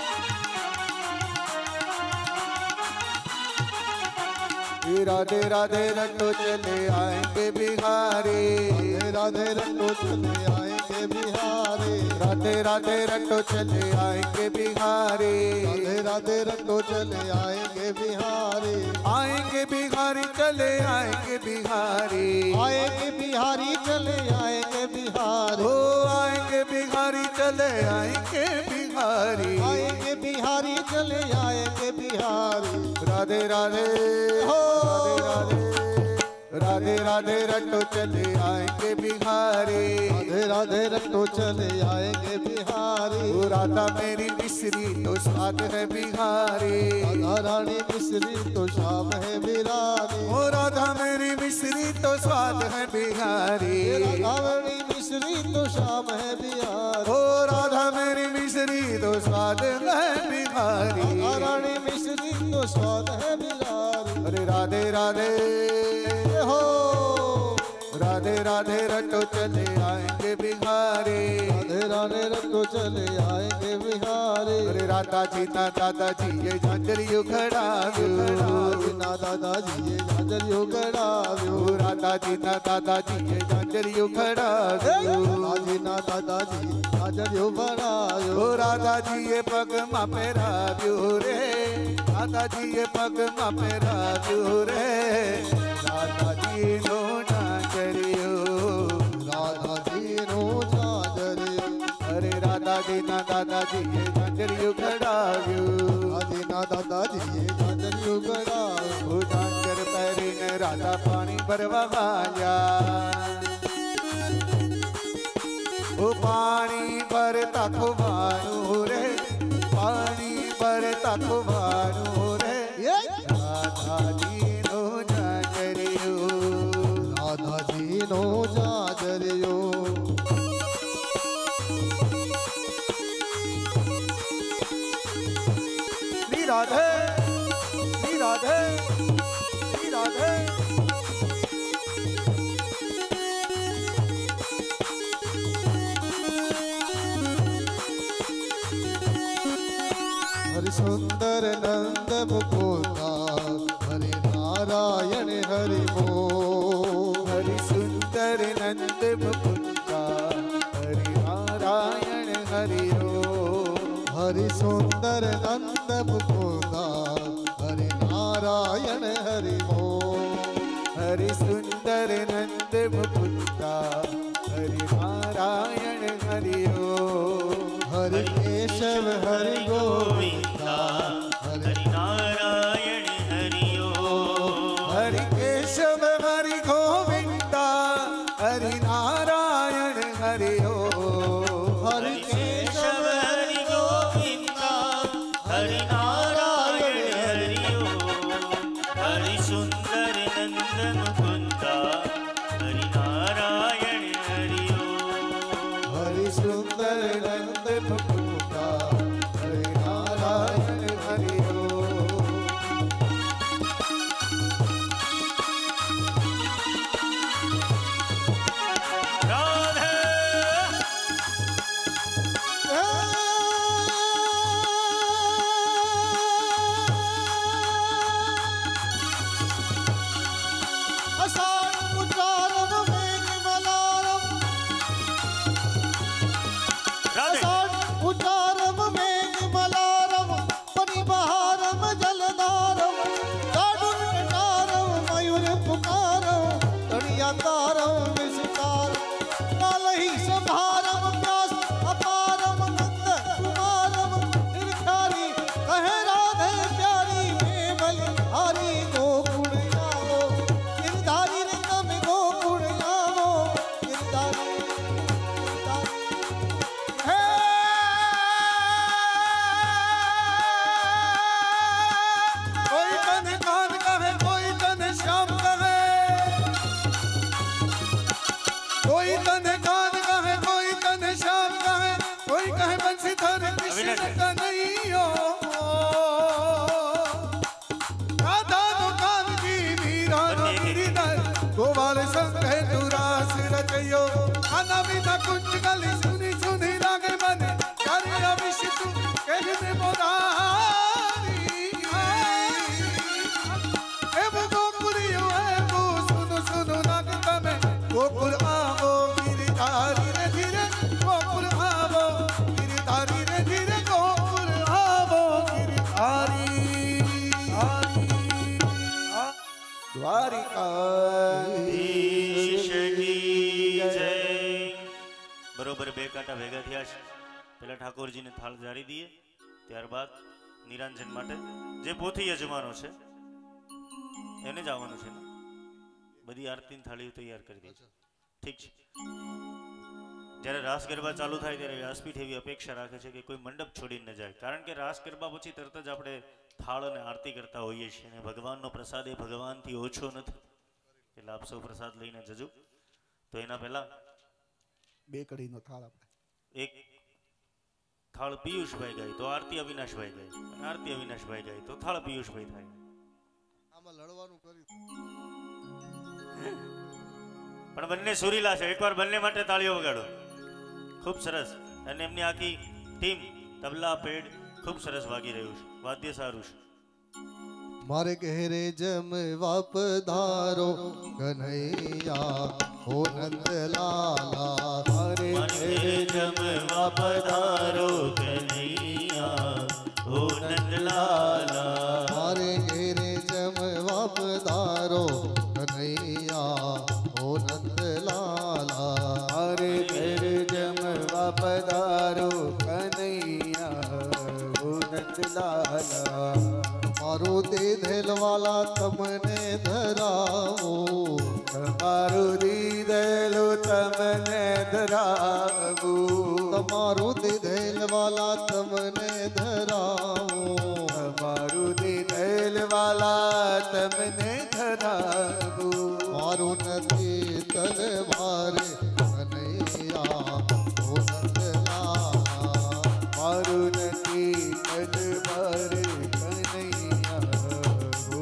राधे राधे रटो चले आएंगे बिहारी राधे रटो चले आएंगे बिहारी राधे राधे रटो चले आएंगे बिहारी राधे राधे रटो चले आएंगे बिहारी आएंगे बिहारी चले आएंगे बिहारी आएंगे बिहारी चले आएंगे बिहारी ओ आएंगे बिहारी चले आएंगे बिहारी आएंगे बिहारी चले आएंगे बिहारी राधे राधे हो राधे राधे राधे रटो चले आएंगे बिहारी राधे राधे रटो चले आएंगे बिहारी ओ राधा मेरी मिश्री तो स्वाद है बिहारी राधा रानी मिश्री तो शाम है बिरानी ओ राधा मेरी मिश्री तो स्वाद है बिहारी राधा रानी मिश्री तो शाम है बिहारी ओ राधा मेरी मिश्री तो स्वाद है बिहारी राधा रानी मिश्री तो स्वाद है बिहारी अरे राधे राधे हो राधे राधे रटो चले आएंगे बिहारी, राधे राधे रटो चले आएंगे बिहारी। अरे राधा जी ना दादाजी ये झांझरियो खड़ाव्यो, ना दादाजी ये झांझरियो खड़ाव्यो, राधा जी ना दादाजी ये झांझरियो खड़ाव्यो, राजी ना दादाजी झांझरियो खड़ाव्यो। ओ राधा जी ये पग मा पेराव्यो रे, राधा जी ये पग मा पेराव्यो रे, राधा जी नो झांझरियो, राधा जी नो झांझरियो। अरे राधा जी ना दादाजी ये झांझरियो खड़ाव्यो, राजी ना दादाजी ये झांझरियो खड़ाव्यो। ओ झांझर पैरीने राधा पानी भरवा आया, ओ पानी भरता खुबारू रे, पानी भरता खुबारू रे, राधा जी नो झांझरियो, राधा जी नो झांझरियो। श्री राधे श्री राधे श्री राधे। हरि सुंदर नंद मुकुंदा, हरि नारायण हरि मोह। हरि सुंदर नंद मुकुंदा, हरि नारायण हरि ओम, हरि सुंदर नंद मुकुंदा, हरि नारायण हरि मोह। हरि सुंदर नंद मुकुंदा, हरि नारायण हरि ओम, हरि केशव हरि गोविंदा, हरि नारायण हरि ओम, हरि केशव हरि गोविंदा, हरि नारायण हरि ओम, हरि केशव हरि गोविंदा, हरि नारायण हरि ओम, हरि सुंदर नंद मुकुंदा, हरि नारायण हरि ओम, हरि सुंदर नंद मुकुंदा, हरि नारायण हरि ओम। राधे अषाढ़ उच्चारण मेघ मलारम, राधे अषाढ़ उच्चारम मेघ मलारम, परिबहारम जलधारम, जाडुर कटारम मयूर पुकारम, तड़ियातारम विषकारम, कालहि संभारम व्यास अपारम नंद कुमारम, निर्खारी कहे राधे प्यारी में बलिहारी गोकुल आओ, गिरधारी ने तम गोकुल आओ, गिरधारी कोई तन कान कहे, कोई तन श्याम कहे, कोई तन कान कहे, कोई तन श्याम कहे, कोई कहे बंसीधर कृष्ण कन्हैया, राधा नो कान की मीरा नो गिरिधर, गोपाल संग है दुरास रचयो, खाना बिना कुंज गली सुनी सुनी लागे मन, करे अभिषेक कहने मोदारी, एवं गोकुलियो एवं सुनो सुनो नागता में, गोकुल आवो गिरिधारी रे धीरे, गोकुल आवो गिरिधारी रे धीरे, गोकुल आवो गिरिधारी द्वारिका। બરોબર બે કાંટા ભેગા થયા છે. પહેલા ઠાકોરજીને થાળ જાળી દઈએ, ત્યારબાદ નિરાંજન માટે જે પોથી યજમાનો છે એને જ આવવાનું છે ને. બધી આરતીની થાળીઓ તૈયાર કરી દઈએ. ઠીક છે. જ્યારે રાસ ગરબા ચાલુ થાય ત્યારે વ્યાસપીઠ એવી અપેક્ષા રાખે છે કે કોઈ મંડપ છોડીને ન જાય, કારણ કે રાસ ગરબા પછી તરત જ આપણે થાળ અને આરતી કરતા હોઈએ છીએ અને ભગવાનનો પ્રસાદ એ ભગવાનથી ઓછો નથી, એટલે આપ સૌ પ્રસાદ લઈને જજો. તો એના પહેલા બે કડીનો થાળ આપણે એક થાળ પિયુષભાઈ ગાય તો આરતી અવિનાશભાઈ ગાય, અને આરતી અવિનાશભાઈ ગાય તો થાળ પિયુષભાઈ થાય. આમાં લડવાનું કર્યું. પણ બંને સુરીલા છે. એકવાર બંને માટે તાળીઓ વગાડો. ખૂબ સરસ. અને એમની આખી ટીમ તબલા પેડ ખૂબ સરસ વાગી રહ્યું છે. વાદ્ય સારું છે. મારે ઘેરે જમવા પધારો કનૈયા ઓ નંદલાલા. મારે ઘેરે જમવા પધારો કનૈયા ઓ નંદલાલા. મારે ઘેરે જમવા પધારો કનૈયા ઓ નંદલાલા. મારે ઘેર જમવા પધારો કનૈયા ઓ નંદલાલા. મારું દીધેલ વાલા તમને ધરાવો. તમારું દીધેલું તમને ધરાવું. તમારું દીધેલ વાલા તમને ધરાવો. તમારું દીધેલ વાલા તમને ધરાવું. મારું નથી તલવારે કનૈયા ઓ નંદલાલા. મારું નથી તલવારે કનૈયા ઓ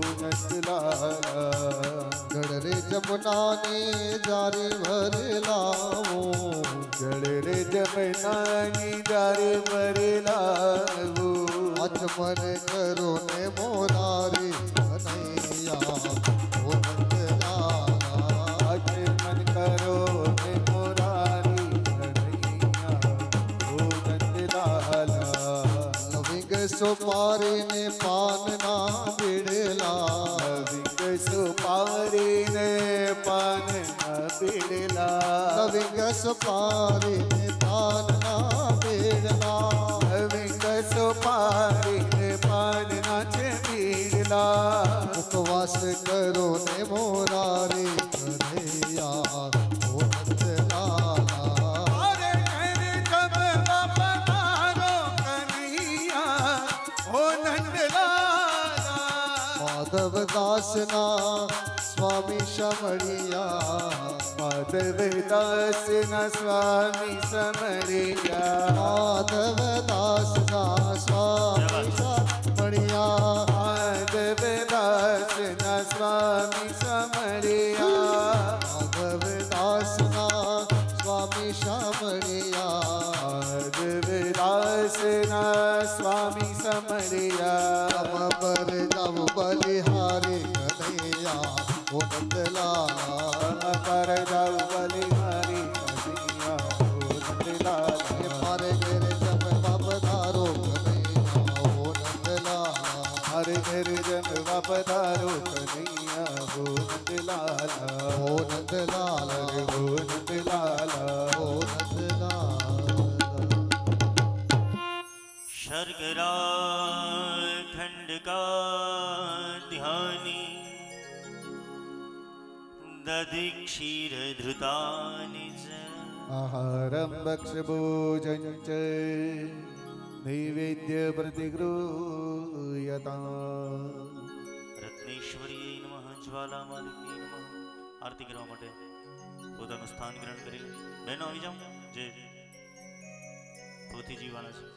નંદલાલા. જળ રે જમનાને જારે ભરેલાવો. જળ રે જમનાની જારે ભરેલાવું. આચમન કરો ને મોરારી કનૈયા ઓ નંદલાલા. આચમન કરો ને મોરારી કનૈયા ઓ નંદલાલા. લવિંગ સોપારી ને પાનના બીડલા. લવિંગ સુપારીને પાનના બીડલા. લવિંગ સોપારી ને પાનના બીડલા. લવિંગ સુપારીને પાનના છે બીડલા. ઉપવાસ કરો ને મોરારી કનૈયા ઓ નંદલાલા. અરે ઘરે જમવા પધારો કનૈયા ઓ નંદલાલા. માધવદાસના સ્વામી શમળિયા. માધવદાસના સ્વામી સમરિયા. માધવદાસના સ્વામી શમળિયા. માધવદાસના સ્વામી સમરિયા. માધવદાસના સ્વામી શમળિયા. માધવદાસના સ્વામી સમરિયા. તમ પર જાવ બલિહારી કનૈયા ઓ નંદલાલા. પર જાઉ બલિહારી કનૈયા ઓ નંદલાલા. મારે ઘેરે જમવા પધારો કનૈયા ઓ નંદલાલા. મારે ઘેર જમવા પધારો કનૈયા ઓ નંદલાલા. ઓ નંદલાલા ઓ નંદલાલા. ઓ નંદલાલા. शर्कराखंड का ध्यानी दधि क्षीर धृतानि च आहारं भक्षभोजं च नैवेद्य प्रतिगृह्यताम्. રત્નેશ્વરી નમઃ જ્વાલામાલિની નમઃ. આરતી કરવા માટે પોતાનું સ્થાન ગ્રહણ કરી બહેનો આવી જાઓ જે પોથી જીવાના છે.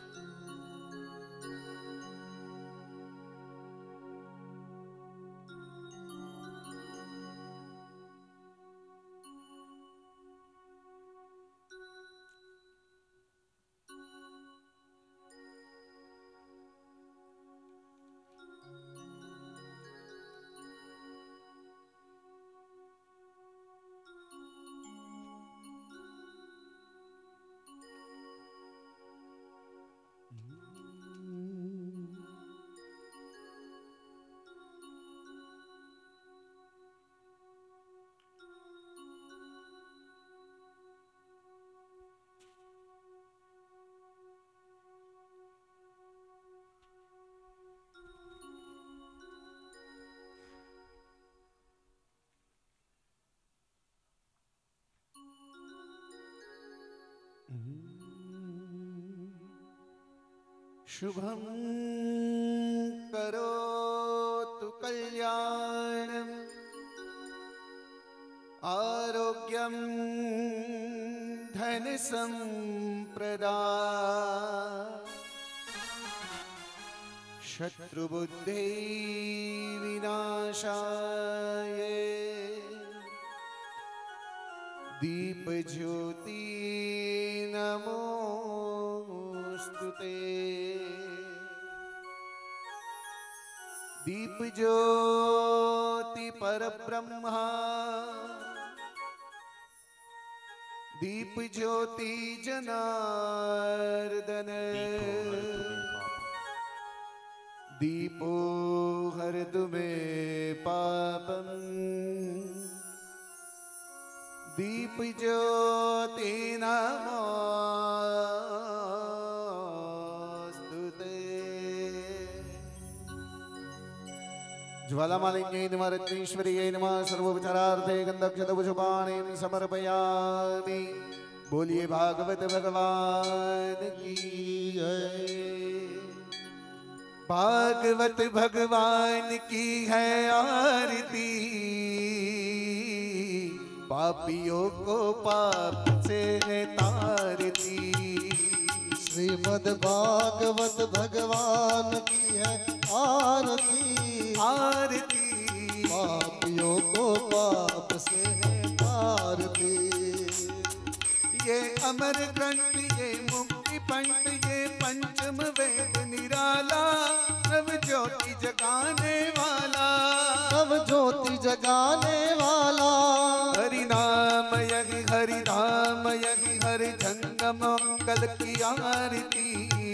शुभं करोतु कल्याणम् आरोग्यं धन संप्रदा शत्रुबुद्धि विनाशाय दीप ज्योति नमोस्तुते। दीप ज्योति परब्रह्मा दीप ज्योति जनार्दन दीपो हरतु मे पापम दीप ज्योति नमोस्तुते। ज्वालामालिन्यै नमः रत्नेश्वर्यै नमः सर्वोपचारार्थे गन्धक्षतपुष्पाणिं समर्पयामि। बोलिए भागवत भगवान की जय। भागवत भगवान की है आरती, पापियों को पाप से है तारती। श्रीमद् भागवत भगवान की है आरती, आरती पापियों को पाप से है तारती। ये अमर ग्रंथ ये मुक्ति पंथ ये पंचम वेद निराला, सब ज्योति जगाने वाला, सब ज्योति जगाने वाला। हरि नाम यही हरि धाम यही हरि जंगम मंगल की आरती,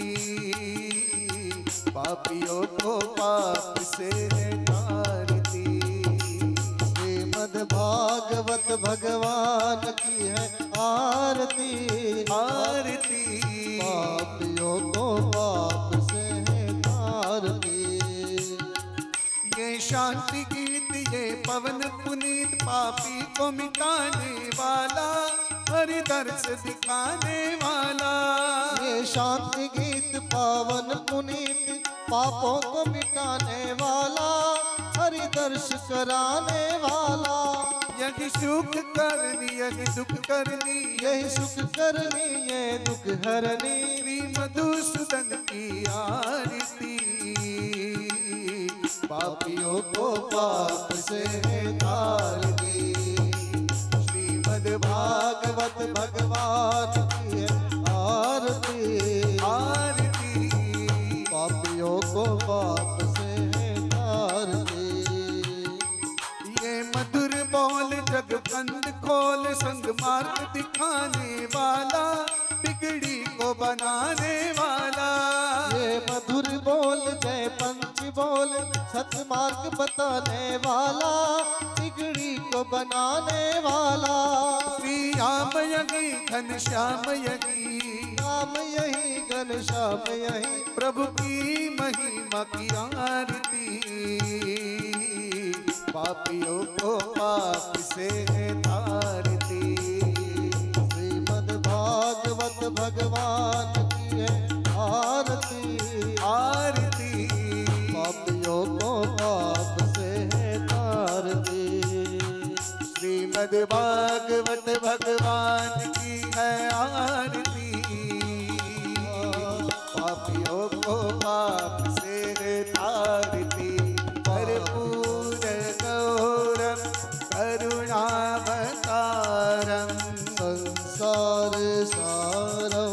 पापियों को पाप से है तारती। श्रीमद् भागवत भगवान की है आरती, आरती पापियों को पाप से है तारती। ये शांति गीत ये पवन पुनीत, पापी को मिटाने वाला, हरि दर्श दिखाने वाला। ये शांति गीत पावन पुनीत, पापों को मिटाने वाला, हरि दर्श कराने वाला। यही सुख करनी यही दुख करनी, यही सुख करनी ये दुख हरनी। श्री मधुसूदन की आरती, पापियों को पाप से है तारती। श्रीमद् भागवत भगवान की है आरती, आरती पापियों को पाप से है तारती। ये मधुर बोल जग बंद खोल, संग मार्ग दिखाने वाला, बिगड़ी को बनाने वाला। ये मधुर बोल जय पंच बोल, सतमार्ग बताने वाला, बिगड़ी को बनाने वाला। श्री राम यही घनश्याम यही, राम यही घनश्याम यही, प्रभु की महिमा की आरती, पापियों को पाप से है तारती। श्रीमद् भागवत भगवान की है आरती, आरती पापियों को पाप से है तारती। श्रीमद् भागवत भगवान की है आरती, पापियों को पाप से है तारती। कर्पूर गौरम करुणावतारम, संसार सारं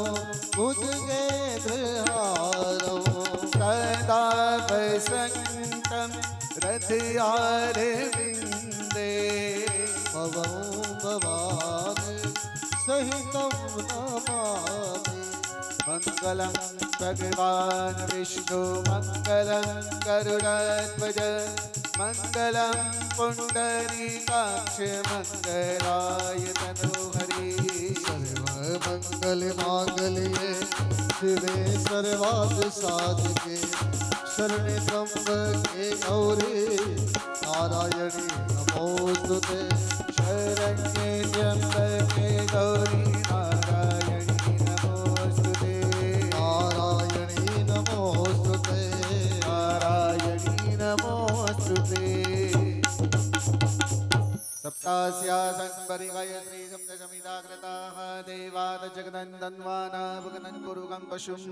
भुजगेन्द्रहारं, सदा वसन्तं हृदयारविन्दे। भवं भवानि सहितं नमामि। मंगलम भगवान विष्णु मंगलम गरुड़ध्वज मंगलम पुंडरीकाक्ष मंगलाय तनोहरि। सर्वमंगल मांगल्ये शिवे सर्वार्थ साधके, शरणे त्र्यंबके गौरी नारायणी नमोस्तुते। शरण्ये त्र्यंबके गौरी नारायणी नमोस्तुते। नारायणी नमोस्तुते, नारायणी नमोस्तुते। सप्तास्यासन् गायत्री सप्तशमिदाकृताः देवाद जगदन्दन्वाना भगनन् कुरुगं पशुम्।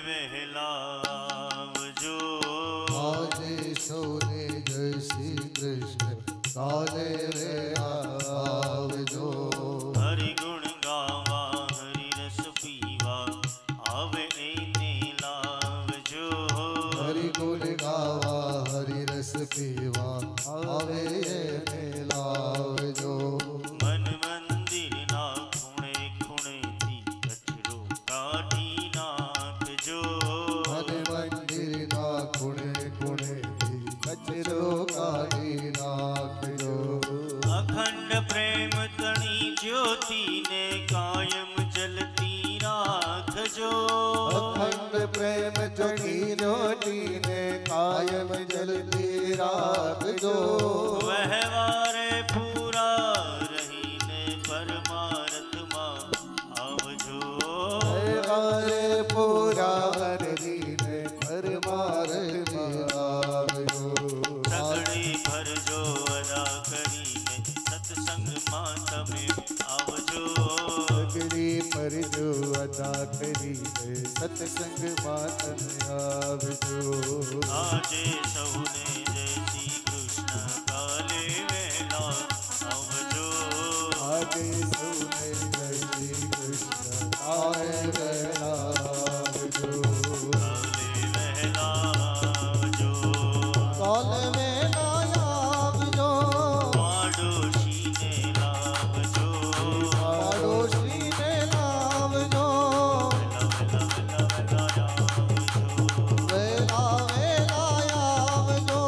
વહેલાવજો આજે સૌને જય શ્રી કૃષ્ણ કાલે રે આવજો હરિ ગુણ ગાવા હરિ રસ પીવા આવે એને લાવજો હરિ ગુણ ગાવા હરિ રસ પીવા આવે એને લાવજો મન મંદિરના ખૂણે ખૂણેથી કચરો કાઢી નાખજો અને મંદિરના ખૂણે ખૂણેથી કચરો કાઢી નાખજો અખંડ પ્રેમ તણી જ્યોતિને કાયમ જલતી રાખજો અખંડ પ્રેમ ચણી જ્યોતિને કાયમ જલતી રાખજો વહેવારે પૂરા રહીને પરમાર્થમાં આવજો હરે પૂરા હરીને પરમાર્થમાં આવજો સગડી ભરજો અદા કરીને સત્સંગમાં તમે આવજો સગડી પરજો અદા કરીને સત્સંગમાં તમે આવજો આજે સૌને જય શ્રી કૃષ્ણ કાલે વહેલા આવજો આજે સૌને જય શ્રી કૃષ્ણ કાલે વહેલા આવજો કાલે વહેલા આવજો કાલે વેલા આવજો પાડોશીને લાવજો પાડોશીને લાવજો વેલા વેલા આવજો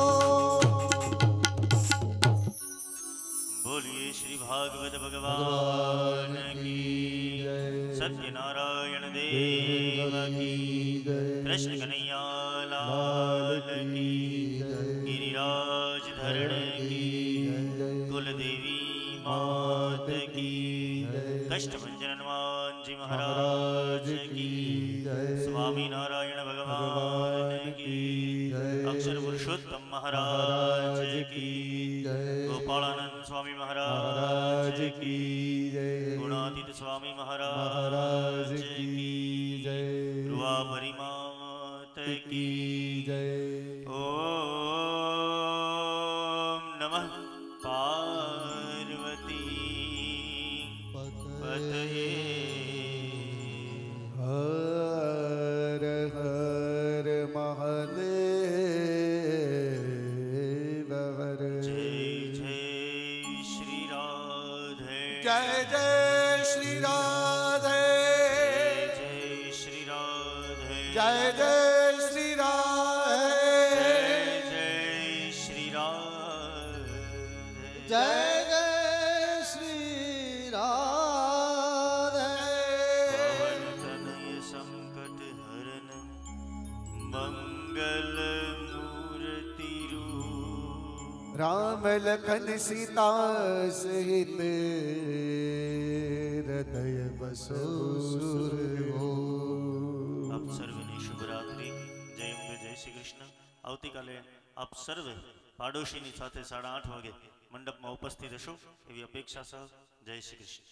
બોલીએ શ્રી ભાગવત ભગવાન કી સત્યનારાયણ દેવ કી કૃષ્ણ કનૈયા લાલ કી ગિરિરાજ ધરણ કી કુલદેવી માત કી કષ્ટભંજન હનુમાનજી મહારાજ કી સ્વામિનારાયણ ભગવાન કી અક્ષર પુરુષોત્તમ મહારાજ કી ગોપાળાનંદ સ્વામી મહારાજ કી ગુણાતીત સ્વામી મહારાજ કી રૂવા પરિમાત કી ઓમ નમઃ પાર્વતી પતયે હર હર મહાદેવ હર જય જય શ્રી રાધે જય જય શ્રી રાધે જય શ્રી રાધે જય જય શ્રી રાધે જય શ્રી રાધે જય જય શ્રી રાધે પવન તનય સંકટ હરન મંગલ મૂર્તિ રૂપ રામ લખન સીતા સહિત હૃદય બસો સુરભો આપ સર્વની શુભરાત્રિ જય અંબે જય શ્રી કૃષ્ણ આવતીકાલે આપ સર્વે પાડોશીની સાથે 8:30 વાગે મંડપમાં ઉપસ્થિત હશો એવી અપેક્ષા સહ જય શ્રી કૃષ્ણ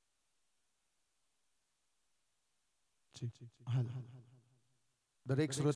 દરેક શ્રોતા